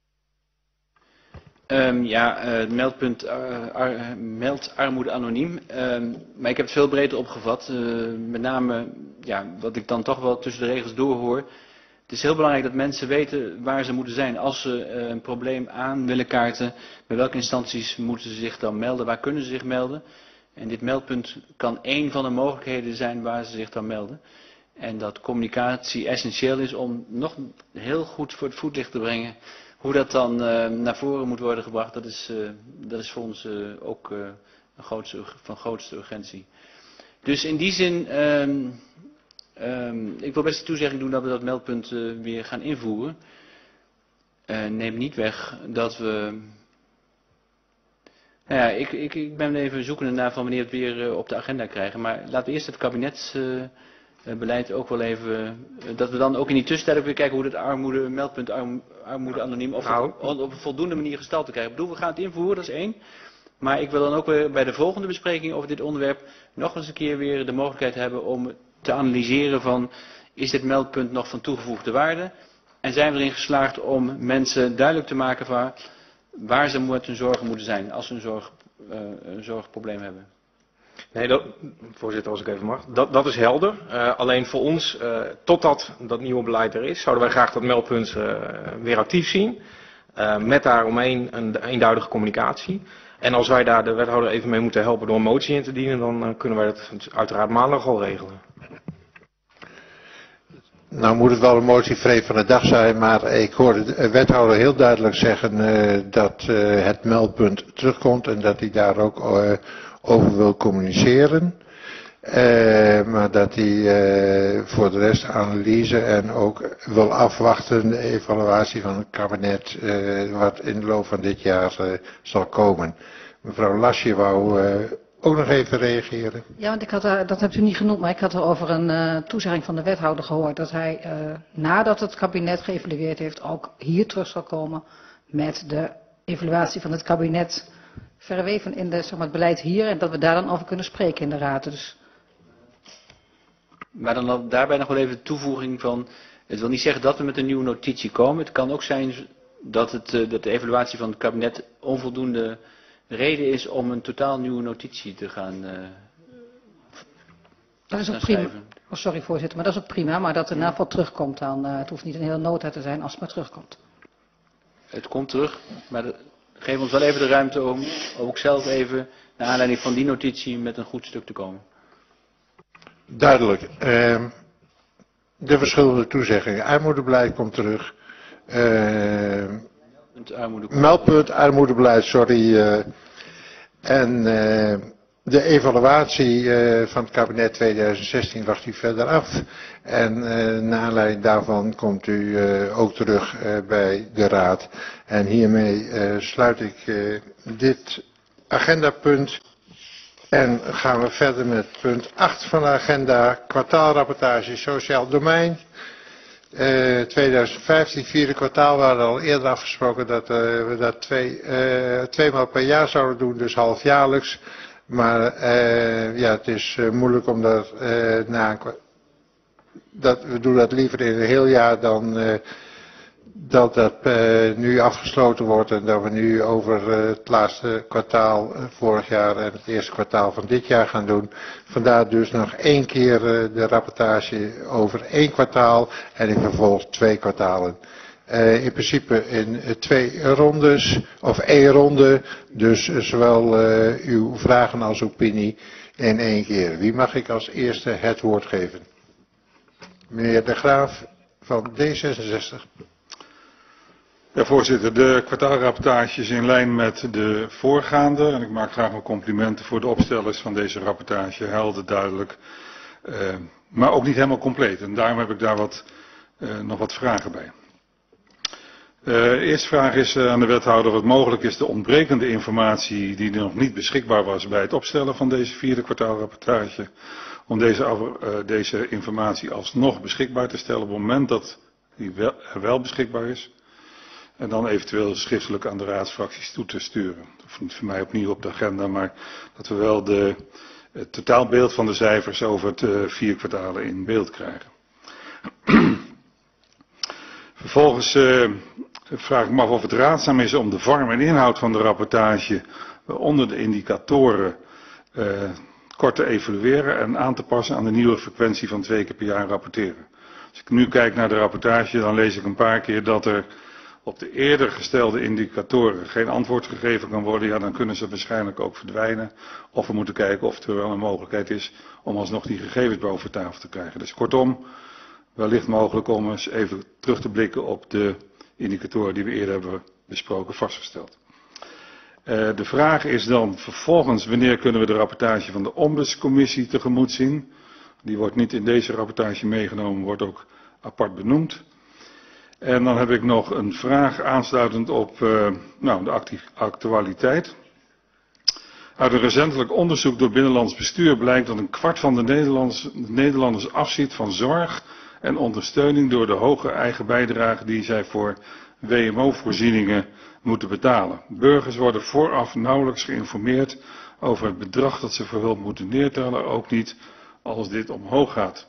Um, ja, het uh, meldpunt uh, ar, meldt armoede anoniem. Um, maar ik heb het veel breder opgevat. Uh, met name, ja, wat ik dan toch wel tussen de regels doorhoor. Het is heel belangrijk dat mensen weten waar ze moeten zijn. Als ze uh, een probleem aan willen kaarten, bij welke instanties moeten ze zich dan melden? Waar kunnen ze zich melden? En dit meldpunt kan één van de mogelijkheden zijn waar ze zich dan melden. En dat communicatie essentieel is om nog heel goed voor het voetlicht te brengen. Hoe dat dan uh, naar voren moet worden gebracht, dat is, uh, dat is voor ons uh, ook uh, een grootste, van grootste urgentie. Dus in die zin, um, um, ik wil best de toezegging doen dat we dat meldpunt uh, weer gaan invoeren. Uh, neem niet weg dat we... Nou ja, ik, ik, ik ben even zoekende naar van wanneer we het weer uh, op de agenda krijgen. Maar laten we eerst het kabinetsbeleid uh, ook wel even... Uh, dat we dan ook in die tussentijd ook weer kijken hoe dat armoede, meldpunt arm, armoede anoniem of nou, op, op een voldoende manier gestalte krijgen. Ik bedoel, we gaan het invoeren, dat is één. Maar ik wil dan ook weer bij de volgende bespreking over dit onderwerp nog eens een keer weer de mogelijkheid hebben om te analyseren van, is dit meldpunt nog van toegevoegde waarde? En zijn we erin geslaagd om mensen duidelijk te maken van waar ze met hun zorgen moeten zijn als ze een, zorg, uh, een zorgprobleem hebben? Nee, dat, voorzitter, als ik even mag. Dat, dat is helder. Uh, alleen voor ons, uh, totdat dat nieuwe beleid er is, zouden wij graag dat meldpunt uh, weer actief zien. Uh, met daaromheen een eenduidige communicatie. En als wij daar de wethouder even mee moeten helpen door een motie in te dienen, dan uh, kunnen wij dat uiteraard maandag al regelen. Nou moet het wel een motie vreed van de dag zijn, maar ik hoorde de wethouder heel duidelijk zeggen uh, dat uh, het meldpunt terugkomt en dat hij daar ook uh, over wil communiceren. Uh, maar dat hij uh, voor de rest analyse en ook wil afwachten de evaluatie van het kabinet uh, wat in de loop van dit jaar uh, zal komen. Mevrouw Lasje wou uh, ook nog even reageren. Ja, want ik had, uh, dat hebt u niet genoemd, maar ik had er over een uh, toezegging van de wethouder gehoord dat hij uh, nadat het kabinet geëvalueerd heeft ook hier terug zal komen met de evaluatie van het kabinet verweven in de, zeg maar, het beleid hier en dat we daar dan over kunnen spreken in de raad. Dus... Maar dan daarbij nog wel even de toevoeging van, het wil niet zeggen dat we met een nieuwe notitie komen. Het kan ook zijn dat, het, dat de evaluatie van het kabinet onvoldoende reden is om een totaal nieuwe notitie te gaan uh, Dat is ook prima. Oh, sorry voorzitter, maar dat is ook prima. Maar dat er in ieder geval terugkomt dan. Uh, het hoeft niet een hele nota te zijn als het maar terugkomt. Het komt terug, maar de, geef ons wel even de ruimte om ook zelf even naar aanleiding van die notitie met een goed stuk te komen. Duidelijk. Uh, de verschillende toezeggingen. Armoedebeleid komt terug. Uh, meldpunt armoedebeleid, sorry. Uh, en uh, de evaluatie uh, van het kabinet tweeduizend zestien wacht u verder af. En uh, naar aanleiding daarvan komt u uh, ook terug uh, bij de raad. En hiermee uh, sluit ik uh, dit agendapunt. En gaan we verder met punt acht van de agenda, kwartaalrapportage sociaal domein. Uh, tweeduizend vijftien, vierde kwartaal, we hadden al eerder afgesproken dat uh, we dat twee, uh, tweemaal per jaar zouden doen, dus halfjaarlijks. Maar uh, ja, het is uh, moeilijk om dat uh, na een dat, we doen dat liever in een heel jaar dan uh, dat dat uh, nu afgesloten wordt en dat we nu over uh, het laatste kwartaal uh, vorig jaar en het eerste kwartaal van dit jaar gaan doen. Vandaar dus nog één keer uh, de rapportage over één kwartaal en in vervolg twee kwartalen. Uh, in principe in uh, twee rondes, of één ronde, dus uh, zowel uh, uw vragen als opinie in één keer. Wie mag ik als eerste het woord geven? Meneer De Graaf van D zesenzestig. Ja, voorzitter, de kwartaalrapportage is in lijn met de voorgaande en ik maak graag mijn complimenten voor de opstellers van deze rapportage, helder, duidelijk, uh, maar ook niet helemaal compleet en daarom heb ik daar wat, uh, nog wat vragen bij. Uh, de eerste vraag is uh, aan de wethouder wat mogelijk is de ontbrekende informatie die nog niet beschikbaar was bij het opstellen van deze vierde kwartaalrapportage, om deze, uh, deze informatie alsnog beschikbaar te stellen op het moment dat die wel, er wel beschikbaar is. En dan eventueel schriftelijk aan de raadsfracties toe te sturen. Dat hoeft niet voor mij opnieuw op de agenda, maar dat we wel de, het totaalbeeld van de cijfers over het uh, vier kwartalen in beeld krijgen. Vervolgens uh, vraag ik me af of het raadzaam is om de vorm en inhoud van de rapportage onder de indicatoren uh, kort te evalueren en aan te passen aan de nieuwe frequentie van twee keer per jaar rapporteren. Als ik nu kijk naar de rapportage, dan lees ik een paar keer dat er op de eerder gestelde indicatoren geen antwoord gegeven kan worden, ja, dan kunnen ze waarschijnlijk ook verdwijnen. Of we moeten kijken of er wel een mogelijkheid is om alsnog die gegevens boven tafel te krijgen. Dus kortom, wellicht mogelijk om eens even terug te blikken op de indicatoren die we eerder hebben besproken, vastgesteld. Uh, de vraag is dan vervolgens, wanneer kunnen we de rapportage van de ombudscommissie tegemoet zien? Die wordt niet in deze rapportage meegenomen, wordt ook apart benoemd. En dan heb ik nog een vraag aansluitend op uh, nou, de actualiteit. Uit een recentelijk onderzoek door Binnenlands Bestuur blijkt dat een kwart van de Nederlanders, Nederlanders afziet van zorg en ondersteuning door de hoge eigen bijdrage die zij voor W M O-voorzieningen moeten betalen. Burgers worden vooraf nauwelijks geïnformeerd over het bedrag dat ze voor hulp moeten neertellen, ook niet als dit omhoog gaat,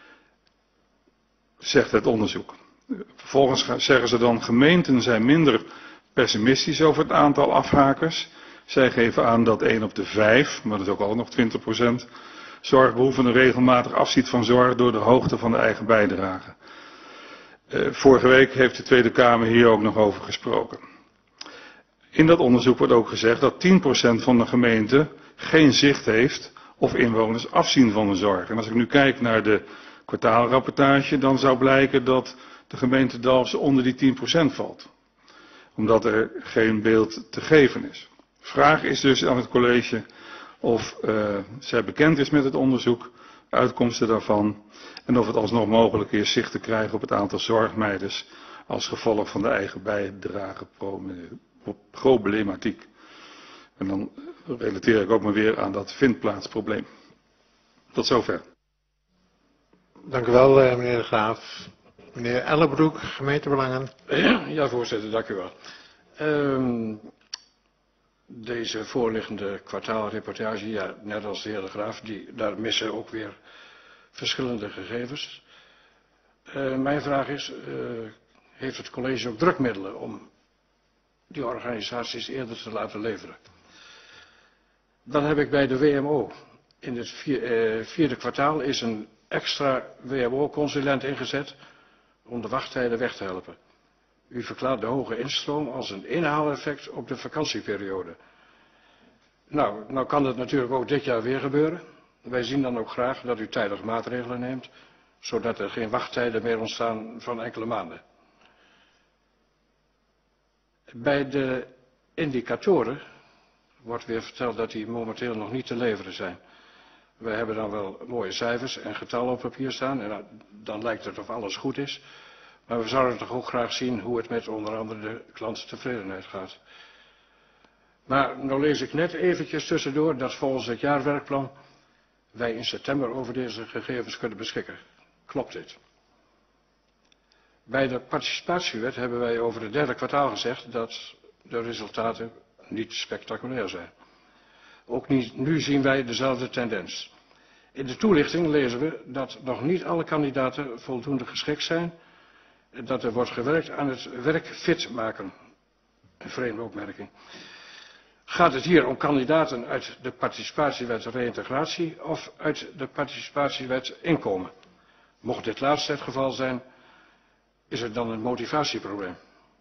zegt het onderzoek. Vervolgens zeggen ze dan, gemeenten zijn minder pessimistisch over het aantal afhakers. Zij geven aan dat één op de vijf, maar dat is ook al nog twintig procent, zorgbehoevenden regelmatig afziet van zorg door de hoogte van de eigen bijdrage. Uh, vorige week heeft de Tweede Kamer hier ook nog over gesproken. In dat onderzoek wordt ook gezegd dat tien procent van de gemeenten geen zicht heeft of inwoners afzien van de zorg. En als ik nu kijk naar de kwartaalrapportage, dan zou blijken dat de gemeente Dalfsen onder die tien procent valt. Omdat er geen beeld te geven is. De vraag is dus aan het college of uh, zij bekend is met het onderzoek, uitkomsten daarvan, en of het alsnog mogelijk is zicht te krijgen op het aantal zorgmeiders als gevolg van de eigen bijdrage problematiek. En dan relateer ik ook maar weer aan dat vindplaatsprobleem. Tot zover. Dank u wel, meneer De Graaf. Meneer Ellenbroek, gemeentebelangen. Ja, voorzitter, dank u wel. Um, deze voorliggende kwartaalreportage, ja, net als de heer De Graaf, die, daar missen ook weer verschillende gegevens. Uh, mijn vraag is, uh, heeft het college ook drukmiddelen om die organisaties eerder te laten leveren? Dan heb ik bij de W M O, in het vier, uh, vierde kwartaal is een extra W M O-consulent ingezet om de wachttijden weg te helpen. U verklaart de hoge instroom als een inhaaleffect op de vakantieperiode. Nou, nou kan het natuurlijk ook dit jaar weer gebeuren. Wij zien dan ook graag dat u tijdig maatregelen neemt, zodat er geen wachttijden meer ontstaan van enkele maanden. Bij de indicatoren wordt weer verteld dat die momenteel nog niet te leveren zijn. We hebben dan wel mooie cijfers en getallen op papier staan en dan lijkt het of alles goed is. Maar we zouden toch ook graag zien hoe het met onder andere de klanttevredenheid gaat. Maar nou lees ik net eventjes tussendoor dat volgens het jaarwerkplan wij in september over deze gegevens kunnen beschikken. Klopt dit? Bij de participatiewet hebben wij over het derde kwartaal gezegd dat de resultaten niet spectaculair zijn. Ook niet, nu zien wij dezelfde tendens. In de toelichting lezen we dat nog niet alle kandidaten voldoende geschikt zijn. Dat er wordt gewerkt aan het werk fit maken. Een vreemde opmerking. Gaat het hier om kandidaten uit de participatiewet reïntegratie of uit de participatiewet inkomen? Mocht dit laatste het geval zijn, is het dan een motivatieprobleem.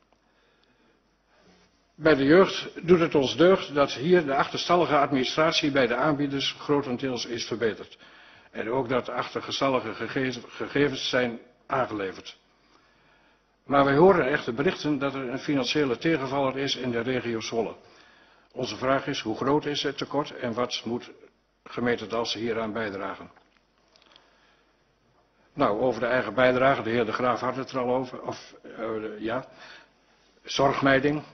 Bij de jeugd doet het ons deugd dat hier de achterstallige administratie bij de aanbieders grotendeels is verbeterd. En ook dat achterstallige gegevens zijn aangeleverd. Maar wij horen echter berichten dat er een financiële tegenvaller is in de regio Zwolle. Onze vraag is, hoe groot is het tekort en wat moet gemeente Dalfsen hieraan bijdragen? Nou, over de eigen bijdrage, de heer De Graaf had het er al over, of uh, ja, zorgmeiding.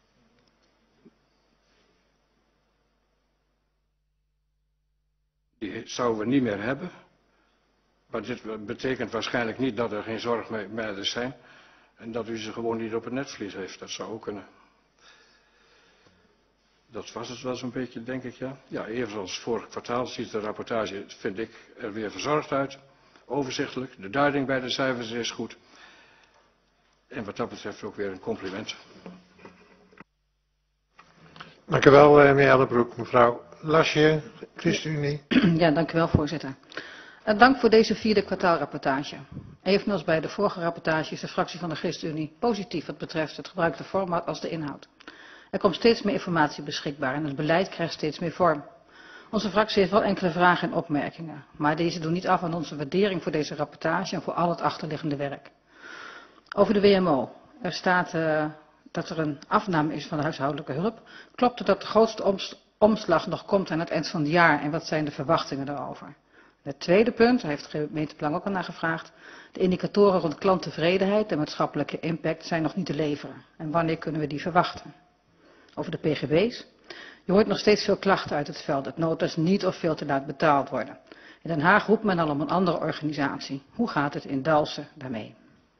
Die zouden we niet meer hebben. Maar dit betekent waarschijnlijk niet dat er geen zorgmeiders zijn. En dat u ze gewoon niet op het netvlies heeft. Dat zou ook kunnen. Dat was het wel zo'n beetje, denk ik, ja. Ja, evenals vorig kwartaal ziet de rapportage, vind ik, er weer verzorgd uit. Overzichtelijk. De duiding bij de cijfers is goed. En wat dat betreft ook weer een compliment. Dank u wel, meneer Ellenbroek. Mevrouw Lasje, ChristenUnie. Ja, dank u wel, voorzitter. En dank voor deze vierde kwartaalrapportage. Evenals bij de vorige rapportage is de fractie van de ChristenUnie positief wat betreft het gebruikte format als de inhoud. Er komt steeds meer informatie beschikbaar en het beleid krijgt steeds meer vorm. Onze fractie heeft wel enkele vragen en opmerkingen, maar deze doen niet af aan onze waardering voor deze rapportage en voor al het achterliggende werk. Over de W M O. Er staat uh, dat er een afname is van de huishoudelijke hulp. Klopt het dat de grootste omslag nog komt aan het eind van het jaar en wat zijn de verwachtingen daarover? Het tweede punt, daar heeft de gemeente Belang ook al naar gevraagd. De indicatoren rond klanttevredenheid en maatschappelijke impact zijn nog niet te leveren. En wanneer kunnen we die verwachten? Over de P G B's. Je hoort nog steeds veel klachten uit het veld dat notas niet of veel te laat betaald worden. In Den Haag roept men al om een andere organisatie. Hoe gaat het in Dalfsen daarmee?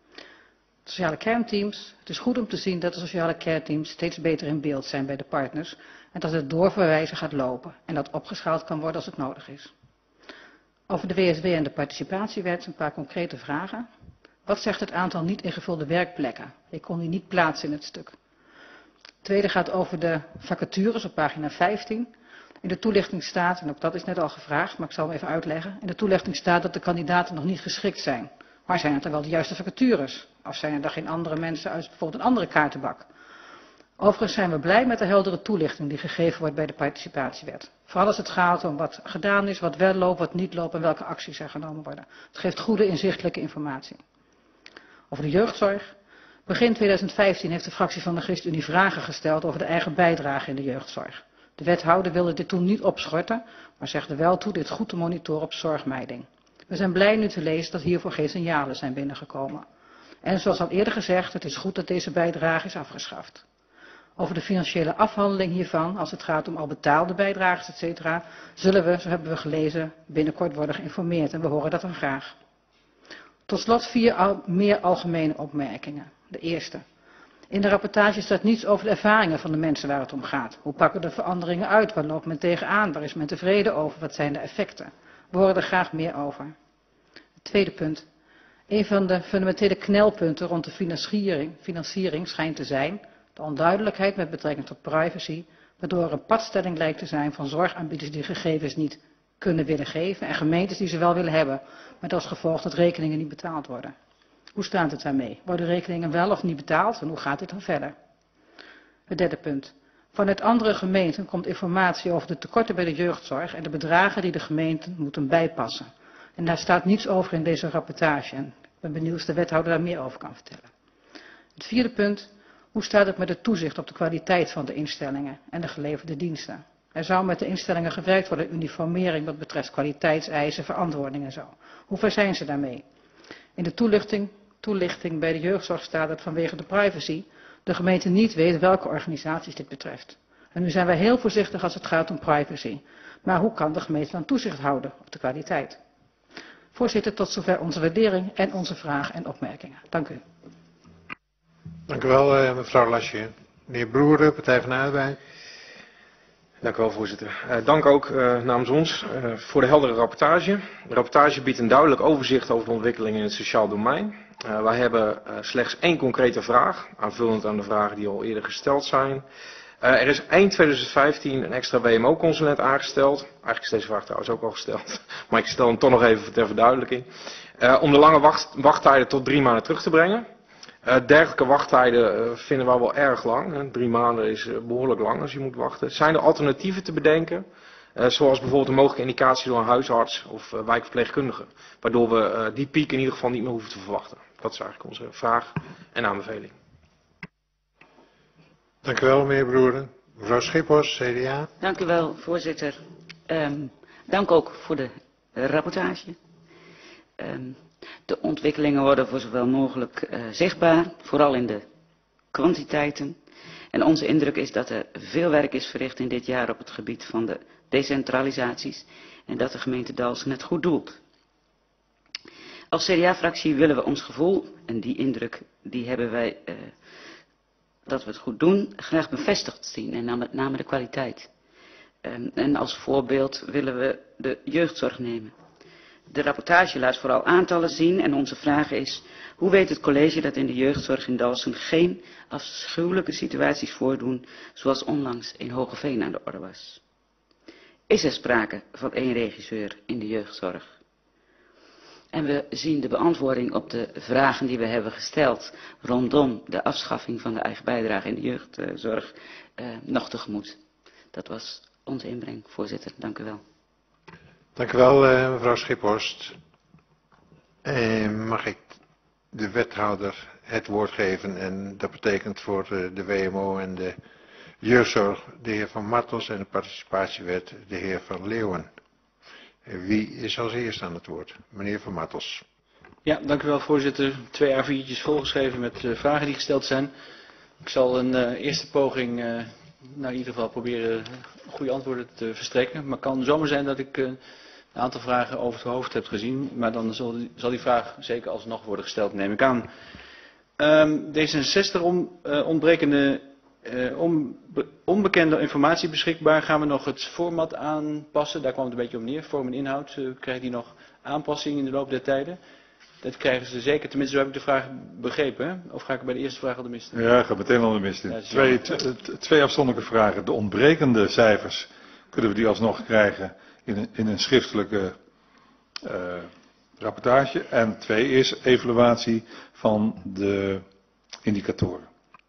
Sociale kernteams. Het is goed om te zien dat de sociale kernteams steeds beter in beeld zijn bij de partners. En dat het doorverwijzen gaat lopen. En dat opgeschaald kan worden als het nodig is. Over de W S W en de participatiewet een paar concrete vragen. Wat zegt het aantal niet ingevulde werkplekken? Ik kon die niet plaatsen in het stuk. Het tweede gaat over de vacatures op pagina vijftien. In de toelichting staat, en ook dat is net al gevraagd, maar ik zal hem even uitleggen. In de toelichting staat dat de kandidaten nog niet geschikt zijn. Maar zijn het dan wel de juiste vacatures? Of zijn er dan geen andere mensen uit bijvoorbeeld een andere kaartenbak? Overigens zijn we blij met de heldere toelichting die gegeven wordt bij de participatiewet. Vooral als het gaat om wat gedaan is, wat wel loopt, wat niet loopt en welke acties er genomen worden. Het geeft goede inzichtelijke informatie. Over de jeugdzorg. Begin tweeduizend vijftien heeft de fractie van de ChristenUnie vragen gesteld over de eigen bijdrage in de jeugdzorg. De wethouder wilde dit toen niet opschorten, maar zegde wel toe dit goed te monitoren op zorgmeiding. We zijn blij nu te lezen dat hiervoor geen signalen zijn binnengekomen. En zoals al eerder gezegd, het is goed dat deze bijdrage is afgeschaft. Over de financiële afhandeling hiervan, als het gaat om al betaalde bijdrages, et cetera, zullen we, zo hebben we gelezen, binnenkort worden geïnformeerd en we horen dat dan graag. Tot slot vier al, meer algemene opmerkingen. De eerste. In de rapportage staat niets over de ervaringen van de mensen waar het om gaat. Hoe pakken de veranderingen uit? Waar loopt men tegenaan? Waar is men tevreden over? Wat zijn de effecten? We horen er graag meer over. Het tweede punt. Een van de fundamentele knelpunten rond de financiering, financiering schijnt te zijn de onduidelijkheid met betrekking tot privacy, waardoor er een padstelling lijkt te zijn van zorgaanbieders die gegevens niet kunnen willen geven en gemeentes die ze wel willen hebben, met als gevolg dat rekeningen niet betaald worden. Hoe staat het daarmee? Worden rekeningen wel of niet betaald en hoe gaat dit dan verder? Het derde punt. Vanuit andere gemeenten komt informatie over de tekorten bij de jeugdzorg en de bedragen die de gemeenten moeten bijpassen. En daar staat niets over in deze rapportage en ik ben benieuwd of de wethouder daar meer over kan vertellen. Het vierde punt. Hoe staat het met het toezicht op de kwaliteit van de instellingen en de geleverde diensten? Er zou met de instellingen gewerkt worden uniformering wat betreft kwaliteitseisen, verantwoording en zo. Hoe ver zijn ze daarmee? In de toelichting, toelichting bij de jeugdzorg staat dat vanwege de privacy de gemeente niet weet welke organisaties dit betreft. En nu zijn wij heel voorzichtig als het gaat om privacy. Maar hoe kan de gemeente dan toezicht houden op de kwaliteit? Voorzitter, tot zover onze waardering en onze vragen en opmerkingen. Dank u. Dank u wel, mevrouw Lasje. Meneer Broeren, Partij van de Arbeid. Dank u wel, voorzitter. Uh, dank ook uh, namens ons uh, voor de heldere rapportage. De rapportage biedt een duidelijk overzicht over de ontwikkelingen in het sociaal domein. Uh, wij hebben uh, slechts één concrete vraag, aanvullend aan de vragen die al eerder gesteld zijn. Uh, er is eind tweeduizend vijftien een extra W M O-consulent aangesteld. Eigenlijk is deze vraag trouwens ook al gesteld, maar ik stel hem toch nog even ter verduidelijking. Uh, om de lange wacht, wachttijden tot drie maanden terug te brengen. Uh, dergelijke wachttijden uh, vinden we wel erg lang. Hè. Drie maanden is uh, behoorlijk lang als je moet wachten. Zijn er alternatieven te bedenken? Uh, zoals bijvoorbeeld een mogelijke indicatie door een huisarts of uh, wijkverpleegkundige. Waardoor we uh, die piek in ieder geval niet meer hoeven te verwachten. Dat is eigenlijk onze vraag en aanbeveling. Dank u wel, meneer Broeren. Mevrouw Schippers, C D A. Dank u wel, voorzitter. Um, dank ook voor de rapportage. Um, de ontwikkelingen worden voor zowel mogelijk uh, zichtbaar, vooral in de kwantiteiten. En onze indruk is dat er veel werk is verricht in dit jaar op het gebied van de decentralisaties en dat de gemeente Dalfsen het goed doet. Als C D A-fractie willen we ons gevoel, en die indruk die hebben wij, uh, dat we het goed doen, graag bevestigd zien, en met name de kwaliteit. Um, en als voorbeeld willen we de jeugdzorg nemen. De rapportage laat vooral aantallen zien en onze vraag is, hoe weet het college dat in de jeugdzorg in Dalfsen geen afschuwelijke situaties voordoen, zoals onlangs in Hogeveen aan de orde was? Is er sprake van één regisseur in de jeugdzorg? En we zien de beantwoording op de vragen die we hebben gesteld rondom de afschaffing van de eigen bijdrage in de jeugdzorg uh, nog tegemoet. Dat was onze inbreng, voorzitter. Dank u wel. Dank u wel, uh, mevrouw Schiphorst. Uh, mag ik de wethouder het woord geven? En dat betekent voor uh, de W M O en de jeugdzorg de heer Van Martels en de participatiewet de heer Van Leeuwen. Uh, wie is als eerste aan het woord? Meneer Van Martels. Ja, dank u wel, voorzitter. Twee A viertjes volgeschreven met uh, vragen die gesteld zijn. Ik zal een uh, eerste poging uh, nou, in ieder geval proberen goede antwoorden te verstrekken. Maar het kan zomaar zijn dat ik uh, een aantal vragen over het hoofd heb gezien. Maar dan zal die, zal die vraag zeker alsnog worden gesteld, neem ik aan. Um, D zesenzestig om, uh, ontbrekende, uh, onbe, onbekende informatie beschikbaar. Gaan we nog het format aanpassen? Daar kwam het een beetje op neer. Vorm en inhoud. Uh, krijgen die nog aanpassingen in de loop der tijden? Dat krijgen ze zeker, tenminste zo heb ik de vraag begrepen. Hè? Of ga ik bij de eerste vraag al de mist in? Ja, ga meteen al de mist in. Ja, twee, twee afzonderlijke vragen. De ontbrekende cijfers, kunnen we die alsnog krijgen in een, in een schriftelijke uh, rapportage? En twee is evaluatie van de indicatoren.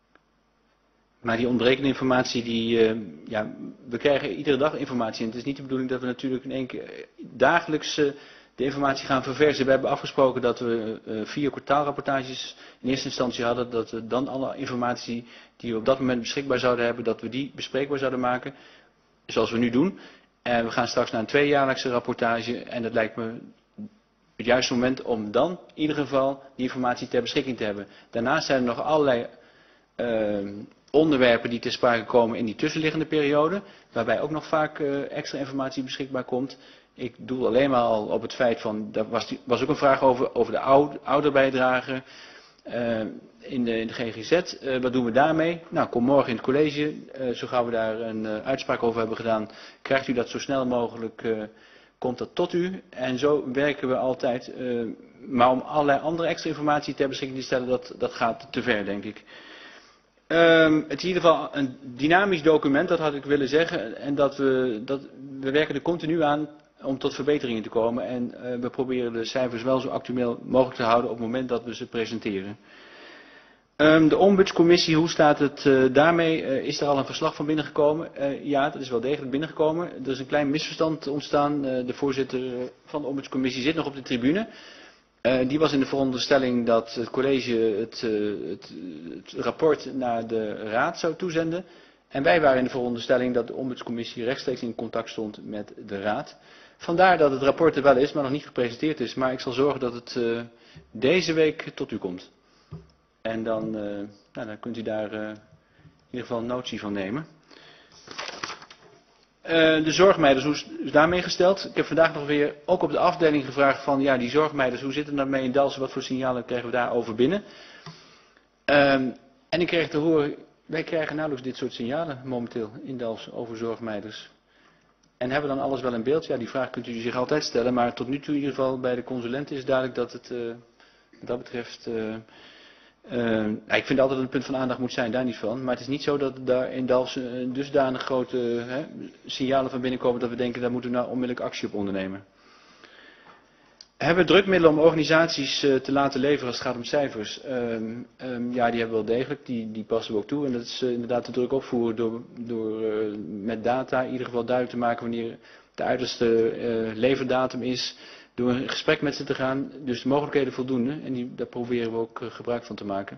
Maar die ontbrekende informatie, die, uh, ja, we krijgen iedere dag informatie. En het is niet de bedoeling dat we natuurlijk in één keer dagelijks uh, de informatie gaan verversen. We hebben afgesproken dat we uh, vier kwartaalrapportages in eerste instantie hadden. Dat we dan alle informatie die we op dat moment beschikbaar zouden hebben, dat we die bespreekbaar zouden maken. Zoals we nu doen. En we gaan straks naar een tweejaarlijkse rapportage. En dat lijkt me het juiste moment om dan in ieder geval die informatie ter beschikking te hebben. Daarnaast zijn er nog allerlei uh, onderwerpen die ter sprake komen in die tussenliggende periode. Waarbij ook nog vaak uh, extra informatie beschikbaar komt. Ik doel alleen maar al op het feit van, daar was, die, was ook een vraag over, over de oude, ouderbijdrage uh, in, de, in de G G Z. Uh, wat doen we daarmee? Nou, kom morgen in het college. Uh, zo gauw we daar een uh, uitspraak over hebben gedaan, krijgt u dat zo snel mogelijk, uh, komt dat tot u. En zo werken we altijd. Uh, maar om allerlei andere extra informatie ter beschikking te stellen, dat, dat gaat te ver, denk ik. Um, het is in ieder geval een dynamisch document, dat had ik willen zeggen. En dat we, dat, we werken er continu aan om tot verbeteringen te komen. En uh, we proberen de cijfers wel zo actueel mogelijk te houden op het moment dat we ze presenteren. Um, de ombudscommissie, hoe staat het uh, daarmee? Uh, is er al een verslag van binnengekomen? Uh, ja, dat is wel degelijk binnengekomen. Er is een klein misverstand ontstaan. Uh, de voorzitter van de ombudscommissie zit nog op de tribune. Uh, die was in de veronderstelling dat het college het, uh, het, het rapport naar de raad zou toezenden. En wij waren in de veronderstelling dat de ombudscommissie rechtstreeks in contact stond met de raad. Vandaar dat het rapport er wel is, maar nog niet gepresenteerd is. Maar ik zal zorgen dat het uh, deze week tot u komt. En dan, uh, nou, dan kunt u daar uh, in ieder geval notie van nemen. Uh, de zorgmeiders, hoe is daarmee gesteld? Ik heb vandaag nog weer ook op de afdeling gevraagd van, ja, die zorgmeiders, hoe zit het daarmee in Dalfsen? Wat voor signalen krijgen we daarover binnen? Uh, en ik kreeg te horen, wij krijgen nauwelijks dit soort signalen momenteel in Dalfsen over zorgmeiders. En hebben we dan alles wel in beeld? Ja, die vraag kunt u zich altijd stellen, maar tot nu toe in ieder geval bij de consulenten is duidelijk dat het uh, wat dat betreft... Uh, uh, ik vind altijd dat een punt van aandacht moet zijn, daar niet van. Maar het is niet zo dat daar in Dalfsen dusdanig grote uh, hè, signalen van binnenkomen dat we denken, daar moeten we nou onmiddellijk actie op ondernemen. Hebben we drukmiddelen om organisaties uh, te laten leveren als het gaat om cijfers? Um, um, ja, die hebben we wel degelijk, die, die passen we ook toe. En dat is uh, inderdaad de druk opvoeren door, door uh, met data in ieder geval duidelijk te maken wanneer de uiterste uh, leverdatum is. Door een gesprek met ze te gaan, dus de mogelijkheden voldoende. En die, daar proberen we ook uh, gebruik van te maken.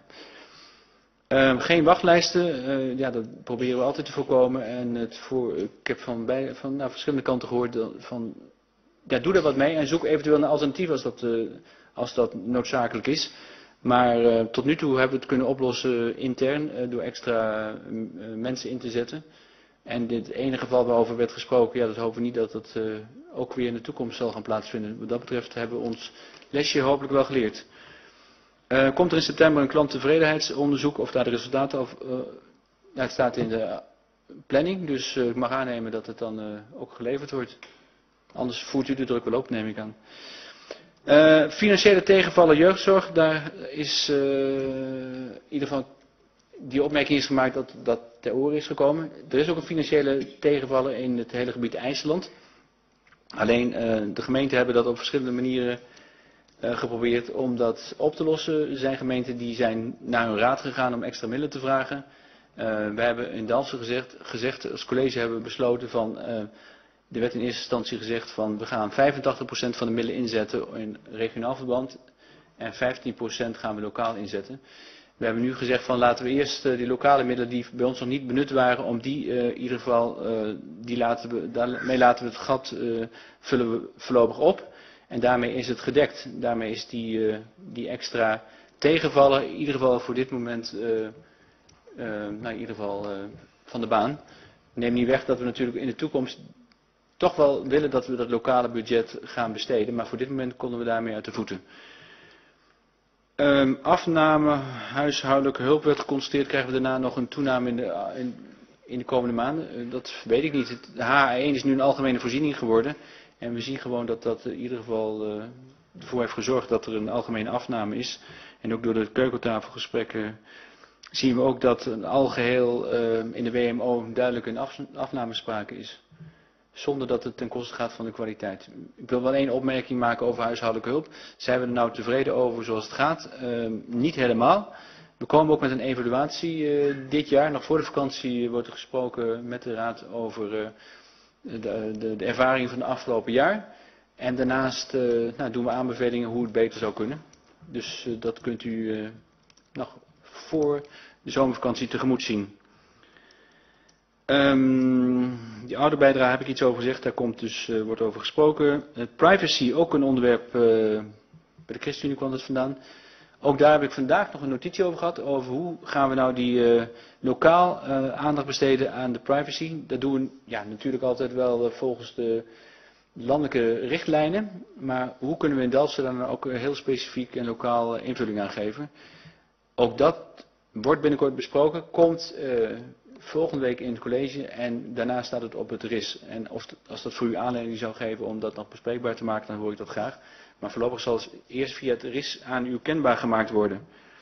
Uh, geen wachtlijsten, uh, ja, dat proberen we altijd te voorkomen. En het voor, ik heb van, bij, van nou, verschillende kanten gehoord van... Ja, doe daar wat mee en zoek eventueel een alternatief als dat, uh, als dat noodzakelijk is. Maar uh, tot nu toe hebben we het kunnen oplossen intern uh, door extra uh, mensen in te zetten. En dit ene geval waarover werd gesproken, ja, dat hopen we niet dat het uh, ook weer in de toekomst zal gaan plaatsvinden. Wat dat betreft hebben we ons lesje hopelijk wel geleerd. Uh, komt er in september een klanttevredenheidsonderzoek of daar de resultaten of uh, ja, het staat in de planning, dus uh, ik mag aannemen dat het dan uh, ook geleverd wordt. Anders voert u de druk wel op, neem ik aan. Uh, financiële tegenvallen jeugdzorg, daar is uh, in ieder geval die opmerking is gemaakt dat dat ter oren is gekomen. Er is ook een financiële tegenvallen in het hele gebied IJsseland. Alleen uh, de gemeenten hebben dat op verschillende manieren uh, geprobeerd om dat op te lossen. Er zijn gemeenten die zijn naar hun raad gegaan om extra middelen te vragen. Uh, we hebben in Dalfsen gezegd, gezegd, als college hebben we besloten van... Uh, Er werd in eerste instantie gezegd van we gaan vijfentachtig procent van de middelen inzetten in regionaal verband en vijftien procent gaan we lokaal inzetten. We hebben nu gezegd van laten we eerst uh, die lokale middelen die bij ons nog niet benut waren, om die uh, in ieder geval, uh, die laten we, daarmee laten we het gat uh, vullen we voorlopig op. En daarmee is het gedekt. Daarmee is die, uh, die extra tegenvallen in ieder geval voor dit moment uh, uh, nou, in ieder geval uh, van de baan. Neem niet weg dat we natuurlijk in de toekomst toch wel willen dat we dat lokale budget gaan besteden, maar voor dit moment konden we daarmee uit de voeten. Um, afname, huishoudelijke hulp werd geconstateerd, krijgen we daarna nog een toename in de, in, in de komende maanden? Uh, dat weet ik niet. Het, de H A één is nu een algemene voorziening geworden en we zien gewoon dat dat in ieder geval uh, ervoor heeft gezorgd dat er een algemene afname is. En ook door de keukentafelgesprekken zien we ook dat een algeheel uh, in de W M O duidelijk een af, afname sprake is. Zonder dat het ten koste gaat van de kwaliteit. Ik wil wel één opmerking maken over huishoudelijke hulp. Zijn we er nou tevreden over zoals het gaat? Uh, niet helemaal. We komen ook met een evaluatie uh, dit jaar. Nog voor de vakantie wordt er gesproken met de Raad over uh, de, de, de ervaring van het afgelopen jaar. En daarnaast uh, nou, doen we aanbevelingen hoe het beter zou kunnen. Dus uh, dat kunt u uh, nog voor de zomervakantie tegemoet zien. Um, die ouderbijdrage heb ik iets over gezegd, daar komt dus, uh, wordt over gesproken. Uh, privacy, ook een onderwerp, uh, bij de ChristenUnie kwam dat vandaan. Ook daar heb ik vandaag nog een notitie over gehad, over hoe gaan we nou die uh, lokaal uh, aandacht besteden aan de privacy. Dat doen we ja, natuurlijk altijd wel uh, volgens de landelijke richtlijnen, maar hoe kunnen we in Dalfsen dan ook heel specifiek en lokaal uh, invulling aan geven. Ook dat wordt binnenkort besproken, komt... Uh, volgende week in het college en daarna staat het op het R I S. En of, als dat voor u aanleiding zou geven om dat nog bespreekbaar te maken, dan hoor ik dat graag. Maar voorlopig zal het eerst via het R I S aan u kenbaar gemaakt worden.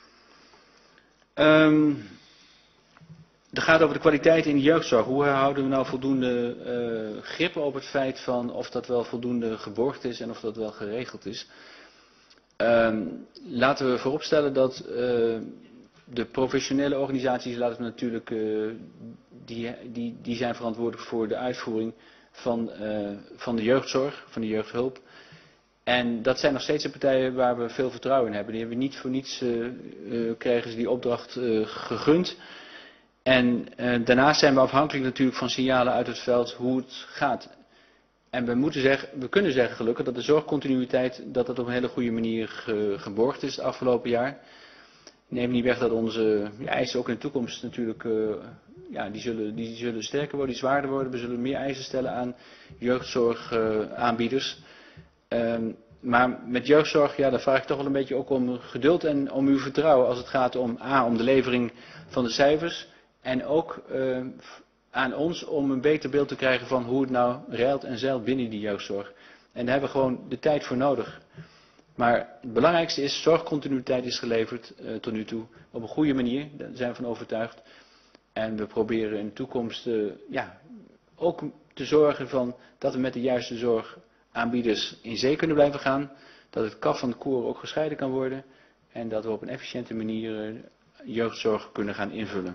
Um, het gaat over de kwaliteit in de jeugdzorg. Hoe houden we nou voldoende uh, grip op het feit van of dat wel voldoende geborgd is en of dat wel geregeld is. Um, laten we vooropstellen dat... Uh, De professionele organisaties laten we natuurlijk, uh, die, die, die zijn verantwoordelijk voor de uitvoering van, uh, van de jeugdzorg, van de jeugdhulp. En dat zijn nog steeds de partijen waar we veel vertrouwen in hebben. Die hebben niet voor niets, uh, uh, krijgen ze die opdracht uh, gegund. En uh, daarnaast zijn we afhankelijk natuurlijk van signalen uit het veld hoe het gaat. En we moeten zeggen, we kunnen zeggen gelukkig dat de zorgcontinuïteit dat dat op een hele goede manier ge, geborgd is het afgelopen jaar. Neem niet weg dat onze ja, eisen ook in de toekomst natuurlijk, uh, ja, die zullen, die zullen sterker worden, die zwaarder worden. We zullen meer eisen stellen aan jeugdzorgaanbieders. Uh, um, maar met jeugdzorg, ja, daar vraag ik toch wel een beetje ook om geduld en om uw vertrouwen als het gaat om A, om de levering van de cijfers. En ook uh, aan ons om een beter beeld te krijgen van hoe het nou reilt en zeilt binnen die jeugdzorg. En daar hebben we gewoon de tijd voor nodig. Maar het belangrijkste is, zorgcontinuïteit is geleverd uh, tot nu toe op een goede manier. Daar zijn we van overtuigd. En we proberen in de toekomst uh, ja, ook te zorgen van dat we met de juiste zorgaanbieders in zee kunnen blijven gaan. Dat het kaf van de koren ook gescheiden kan worden. En dat we op een efficiënte manier uh, jeugdzorg kunnen gaan invullen.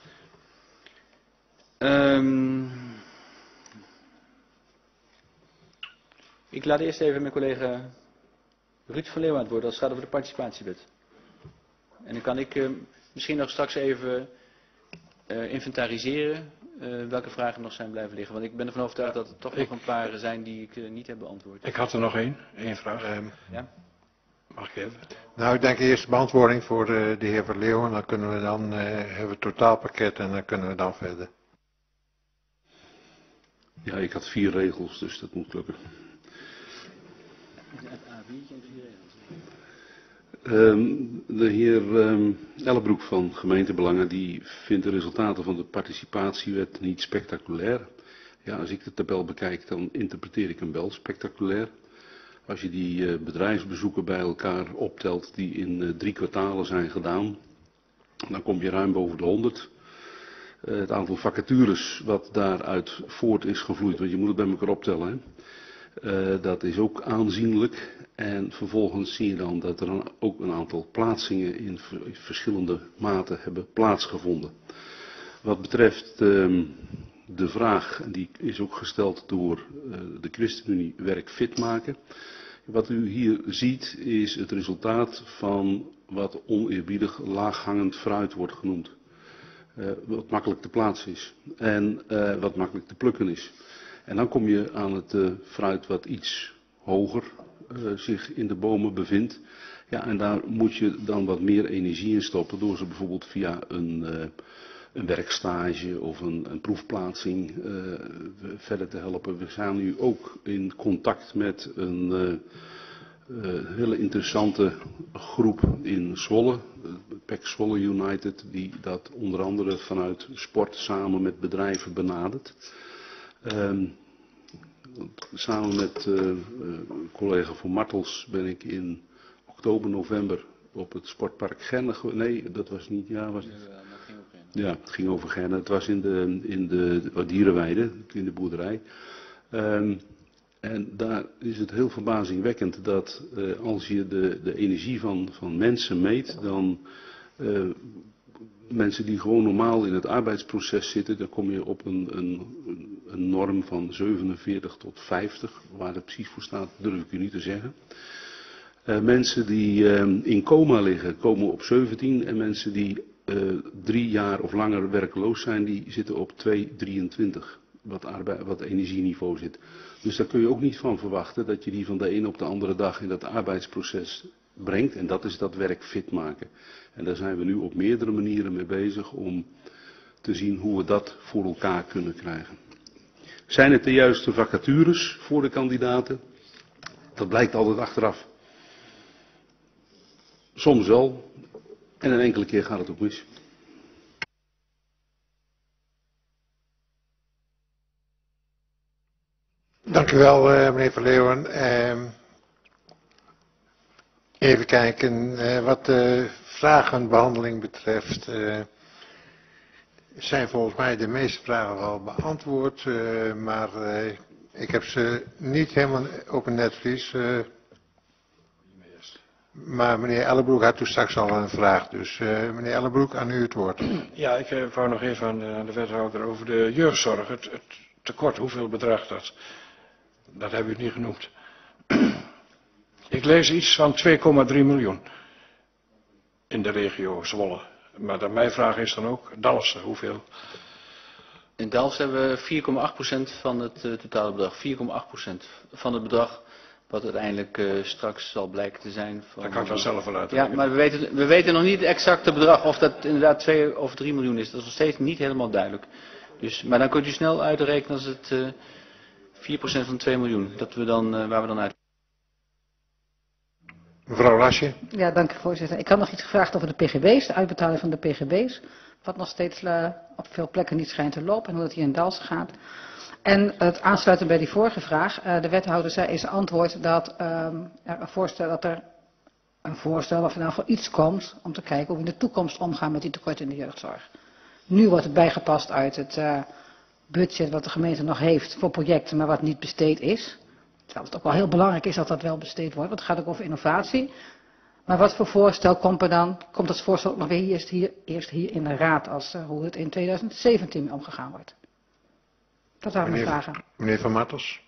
Um, ik laat eerst even mijn collega Ruud van Leeuwen aan het woord als het gaat over de participatiewet. En dan kan ik uh, misschien nog straks even uh, inventariseren uh, welke vragen nog zijn blijven liggen. Want ik ben ervan overtuigd dat er toch nog een paar zijn die ik uh, niet heb beantwoord. Ik had er nog één, één vraag. Um, ja? Mag ik even? Nou, ik denk eerst de beantwoording voor uh, de heer Van Leeuwen. Dan kunnen we dan, uh, hebben we het totaalpakket en dan kunnen we dan verder. Ja, ik had vier regels, dus dat moet lukken. Um, de heer um, Ellebroek van Gemeentebelangen die vindt de resultaten van de participatiewet niet spectaculair. Ja, als ik de tabel bekijk, dan interpreteer ik hem wel spectaculair. Als je die uh, bedrijfsbezoeken bij elkaar optelt die in uh, drie kwartalen zijn gedaan, dan kom je ruim boven de honderd. Uh, het aantal vacatures wat daaruit voort is gevloeid, want je moet het bij elkaar optellen, hè? Uh, dat is ook aanzienlijk. En vervolgens zie je dan dat er dan ook een aantal plaatsingen in verschillende maten hebben plaatsgevonden. Wat betreft uh, de vraag, en die is ook gesteld door uh, de ChristenUnie, werk fit maken. Wat u hier ziet is het resultaat van wat oneerbiedig laaghangend fruit wordt genoemd. Uh, wat makkelijk te plaatsen is en uh, wat makkelijk te plukken is. En dan kom je aan het uh, fruit wat iets hoger uh, zich in de bomen bevindt. Ja, en daar moet je dan wat meer energie in stoppen door ze bijvoorbeeld via een, uh, een werkstage of een, een proefplaatsing uh, verder te helpen. We zijn nu ook in contact met een uh, uh, hele interessante groep in Zwolle, uh, P E C Zwolle United, die dat onder andere vanuit sport samen met bedrijven benadert. Um, samen met uh, uh, collega Van Martels ben ik in oktober, november op het sportpark Gerne. Nee, dat was niet, ja, was het? Ja, het ging over Gerne. Het was in de, in de oh, dierenweide, in de boerderij. Um, en daar is het heel verbazingwekkend dat uh, als je de, de energie van, van mensen meet, dan uh, mensen die gewoon normaal in het arbeidsproces zitten, dan kom je op een, een, een norm van zevenenveertig tot vijftig. Waar het precies voor staat, durf ik u niet te zeggen. Uh, mensen die uh, in coma liggen, komen op zeventien. En mensen die uh, drie jaar of langer werkloos zijn, die zitten op twee komma drieëntwintig. Wat, arbeid, wat energieniveau zit. Dus daar kun je ook niet van verwachten dat je die van de een op de andere dag in dat arbeidsproces brengt. En dat is dat werk fit maken. En daar zijn we nu op meerdere manieren mee bezig om te zien hoe we dat voor elkaar kunnen krijgen. Zijn het de juiste vacatures voor de kandidaten? Dat blijkt altijd achteraf. Soms wel. En een enkele keer gaat het ook mis. Dank u wel, uh, meneer Van Leeuwen. Uh, even kijken, uh, wat de vragenbehandeling betreft, uh, zijn volgens mij de meeste vragen wel beantwoord, uh, maar uh, ik heb ze niet helemaal op een netvlies. Uh, maar meneer Ellebroek had toen straks al een vraag, dus uh, meneer Ellebroek, aan u het woord. Ja, ik uh, wou nog even aan, aan de wethouder over de jeugdzorg. Het, het tekort, hoeveel bedraagt dat? Dat heb u niet genoemd. Ik lees iets van twee komma drie miljoen in de regio Zwolle. Maar dan mijn vraag is dan ook, Dalfsen, hoeveel? In Dalfsen hebben we vier komma acht procent van het uh, totale bedrag. vier komma acht procent van het bedrag wat uiteindelijk uh, straks zal blijken te zijn. Van, dat kan ik dan zelf wel uit. Ja, maar we weten, we weten nog niet het exacte bedrag of dat inderdaad twee of drie miljoen is. Dat is nog steeds niet helemaal duidelijk. Dus, maar dan kunt u snel uitrekenen als het uh, vier procent van twee miljoen, dat we dan, uh, waar we dan uit. Mevrouw Lasje. Ja, dank u voorzitter. Ik had nog iets gevraagd over de P G B's, de uitbetaling van de P G B's. wat nog steeds uh, op veel plekken niet schijnt te lopen en hoe het hier in Dalfsen gaat. En het aansluiten bij die vorige vraag, uh, de wethouder zei in zijn antwoord dat, um, er een voorstel, dat er een voorstel of in ieder geval iets komt om te kijken hoe we in de toekomst omgaan met die tekorten in de jeugdzorg. Nu wordt het bijgepast uit het uh, budget wat de gemeente nog heeft voor projecten, maar wat niet besteed is. Terwijl het ook wel heel belangrijk is dat dat wel besteed wordt, want het gaat ook over innovatie. Maar wat voor voorstel komt er dan? Komt dat voorstel ook nog weer eerst hier, eerst hier in de raad als uh, hoe het in tweeduizend zeventien mee omgegaan wordt? Dat waren mijn Meneer, vragen. meneer Van Martels.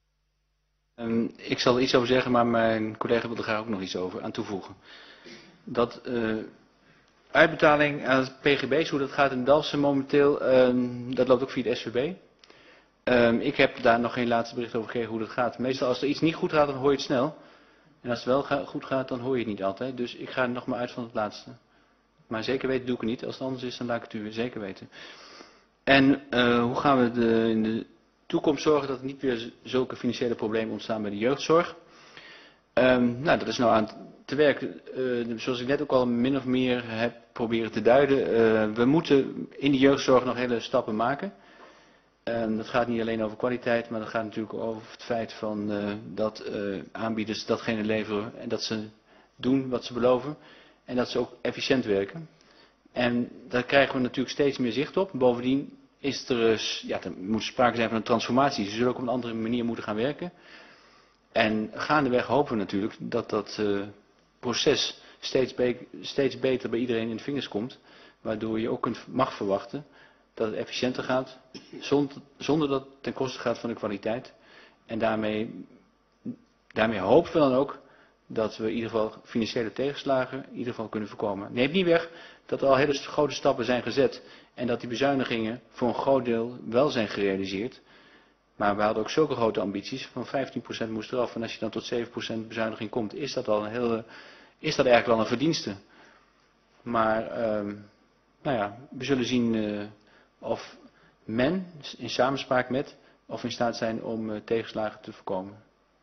Um, ik zal er iets over zeggen, maar mijn collega wil er graag ook nog iets over aan toevoegen. Dat uh, uitbetaling aan het P G B's, hoe dat gaat in Dalfsen momenteel, um, dat loopt ook via de S V B. Um, ik heb daar nog geen laatste bericht over gegeven hoe dat gaat. Meestal als er iets niet goed gaat, dan hoor je het snel. En als het wel ga, goed gaat, dan hoor je het niet altijd. Dus ik ga er nog maar uit van het laatste. Maar zeker weten doe ik het niet. Als het anders is, dan laat ik het u zeker weten. En uh, hoe gaan we de, in de toekomst zorgen dat er niet weer zulke financiële problemen ontstaan bij de jeugdzorg? Um, nou, dat is nou aan te werken. Uh, zoals ik net ook al min of meer heb proberen te duiden. Uh, we moeten in de jeugdzorg nog hele stappen maken. Um, dat gaat niet alleen over kwaliteit, maar dat gaat natuurlijk over het feit van, uh, dat uh, aanbieders datgene leveren en dat ze doen wat ze beloven. En dat ze ook efficiënt werken. En daar krijgen we natuurlijk steeds meer zicht op. Bovendien is er, ja, er moet sprake zijn van een transformatie. Ze zullen ook op een andere manier moeten gaan werken. En gaandeweg hopen we natuurlijk dat dat uh, proces steeds, be steeds beter bij iedereen in de vingers komt. Waardoor je ook kunt, mag verwachten dat het efficiënter gaat. Zonder, zonder dat het ten koste gaat van de kwaliteit. En daarmee, daarmee hopen we dan ook dat we in ieder geval financiële tegenslagen in ieder geval kunnen voorkomen. Neemt niet weg dat er al hele grote stappen zijn gezet en dat die bezuinigingen voor een groot deel wel zijn gerealiseerd. Maar we hadden ook zulke grote ambities, van vijftien procent moest eraf en als je dan tot zeven procent bezuiniging komt, is dat al een hele, is dat eigenlijk wel een verdienste. Maar um, nou ja, we zullen zien uh, of men in samenspraak met of in staat zijn om uh, tegenslagen te voorkomen.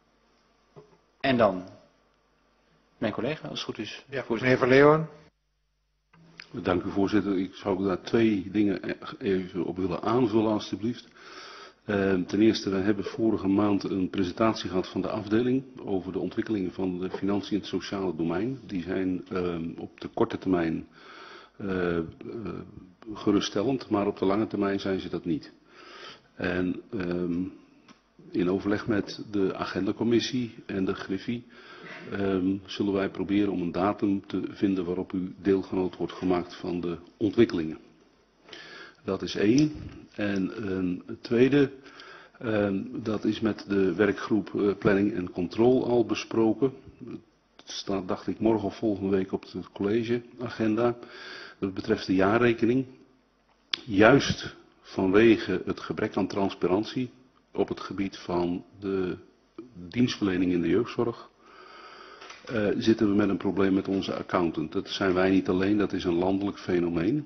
En dan mijn collega, als het goed is. Ja, meneer Van Leeuwen. Dank u voorzitter. Ik zou daar twee dingen even op willen aanvullen alstublieft. Uh, ten eerste, we hebben vorige maand een presentatie gehad van de afdeling over de ontwikkelingen van de financiën in het sociale domein. Die zijn uh, op de korte termijn uh, uh, geruststellend, maar op de lange termijn zijn ze dat niet. En um, in overleg met de agendacommissie en de Griffie um, zullen wij proberen om een datum te vinden waarop u deelgenoot wordt gemaakt van de ontwikkelingen. Dat is één. En een tweede, um, dat is met de werkgroep uh, Planning en Control al besproken. Het staat, dacht ik, morgen of volgende week op de collegeagenda. Dat betreft de jaarrekening. Juist vanwege het gebrek aan transparantie op het gebied van de dienstverlening in de jeugdzorg uh, zitten we met een probleem met onze accountant. Dat zijn wij niet alleen, dat is een landelijk fenomeen.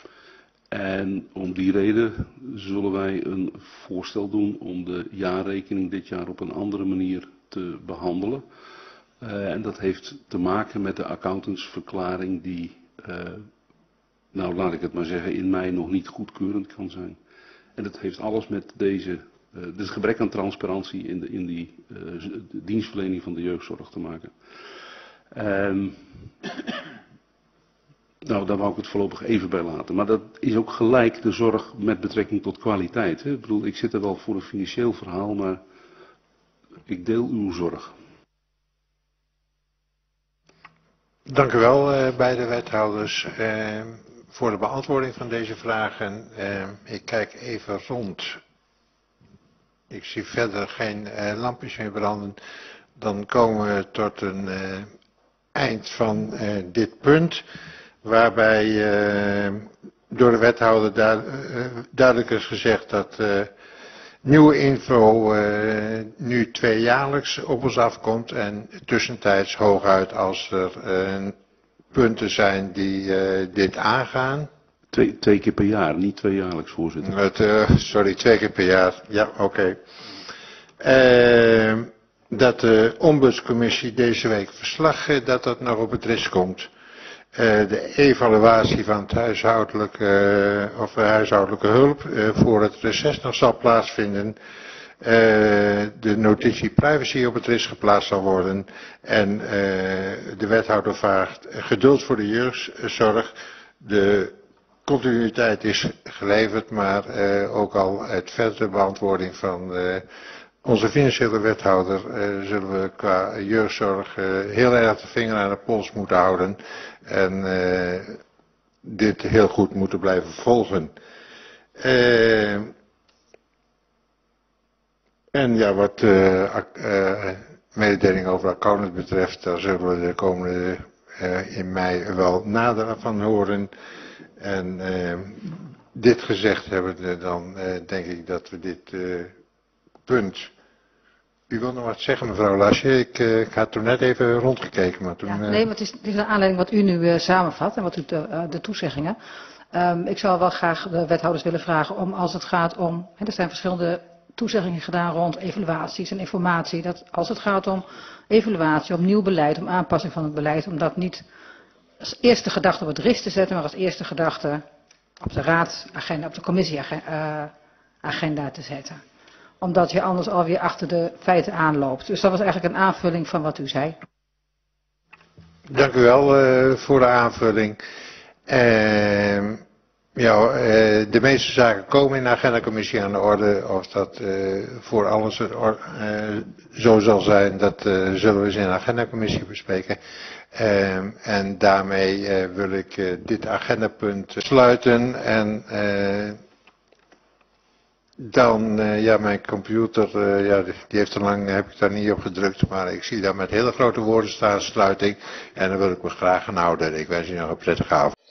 En om die reden zullen wij een voorstel doen om de jaarrekening dit jaar op een andere manier te behandelen. Uh, en dat heeft te maken met de accountantsverklaring die, uh, nou laat ik het maar zeggen, in mei nog niet goedkeurend kan zijn. En dat heeft alles met deze, uh, dus gebrek aan transparantie in, de, in die uh, de dienstverlening van de jeugdzorg te maken. Um, nou, daar wou ik het voorlopig even bij laten. Maar dat is ook gelijk de zorg met betrekking tot kwaliteit. Hè? Ik bedoel, ik zit er wel voor een financieel verhaal, maar ik deel uw zorg. Dank u wel, uh, beide wethouders, uh, voor de beantwoording van deze vragen. Uh, ik kijk even rond. Ik zie verder geen uh, lampjes meer branden. Dan komen we tot een uh, eind van uh, dit punt, waarbij uh, door de wethouder duid, uh, duidelijk is gezegd dat uh, nieuwe info uh, nu tweejaarlijks op ons afkomt en tussentijds hooguit als er uh, punten zijn die uh, dit aangaan. Twee, twee keer per jaar, niet tweejaarlijks, voorzitter. Het, uh, sorry, twee keer per jaar. Ja, oké. Okay. Uh, dat de ombudscommissie deze week verslag uh, dat dat nog op het rist komt. de evaluatie van het huishoudelijke, uh, of huishoudelijke hulp uh, voor het reces nog zal plaatsvinden. Uh, de notitie privacy op het ris geplaatst zal worden. En uh, de wethouder vraagt geduld voor de jeugdzorg. De continuïteit is geleverd, maar uh, ook al uit verdere beantwoording van uh, onze financiële wethouder uh, zullen we qua jeugdzorg uh, heel erg de vinger aan de pols moeten houden. En uh, dit heel goed moeten blijven volgen. Uh, en ja, wat uh, uh, mededeling over accountant betreft, daar zullen we de komende uh, in mei wel nader van horen. En uh, dit gezegd hebbende, dan uh, denk ik dat we dit uh, punt... U wil nog wat zeggen, mevrouw Lasje? Ik, uh, ik had toen net even rondgekeken, maar toen... Ja, uh... nee, maar het is, het is naar aanleiding wat u nu uh, samenvat en wat u de, uh, de toezeggingen. Um, ik zou wel graag de wethouders willen vragen om, als het gaat om... Hè, er zijn verschillende toezeggingen gedaan rond evaluaties en informatie. Dat als het gaat om evaluatie, om nieuw beleid, om aanpassing van het beleid, om dat niet als eerste gedachte op het R I S te zetten, maar als eerste gedachte op de raadsagenda, op de commissieagenda te zetten. Omdat je anders alweer achter de feiten aanloopt. Dus dat was eigenlijk een aanvulling van wat u zei. Dank u wel uh, voor de aanvulling. Uh, ja, uh, de meeste zaken komen in de agendacommissie aan de orde. Of dat uh, voor alles uh, zo zal zijn, dat uh, zullen we eens in de agendacommissie bespreken. Uh, en daarmee uh, wil ik uh, dit agendapunt sluiten. En uh, dan, uh, ja, mijn computer, uh, ja, die heeft te lang, heb ik daar niet op gedrukt. Maar ik zie daar met hele grote woorden staan, sluiting. En daar wil ik me graag aan houden. Ik wens u nog een prettige avond.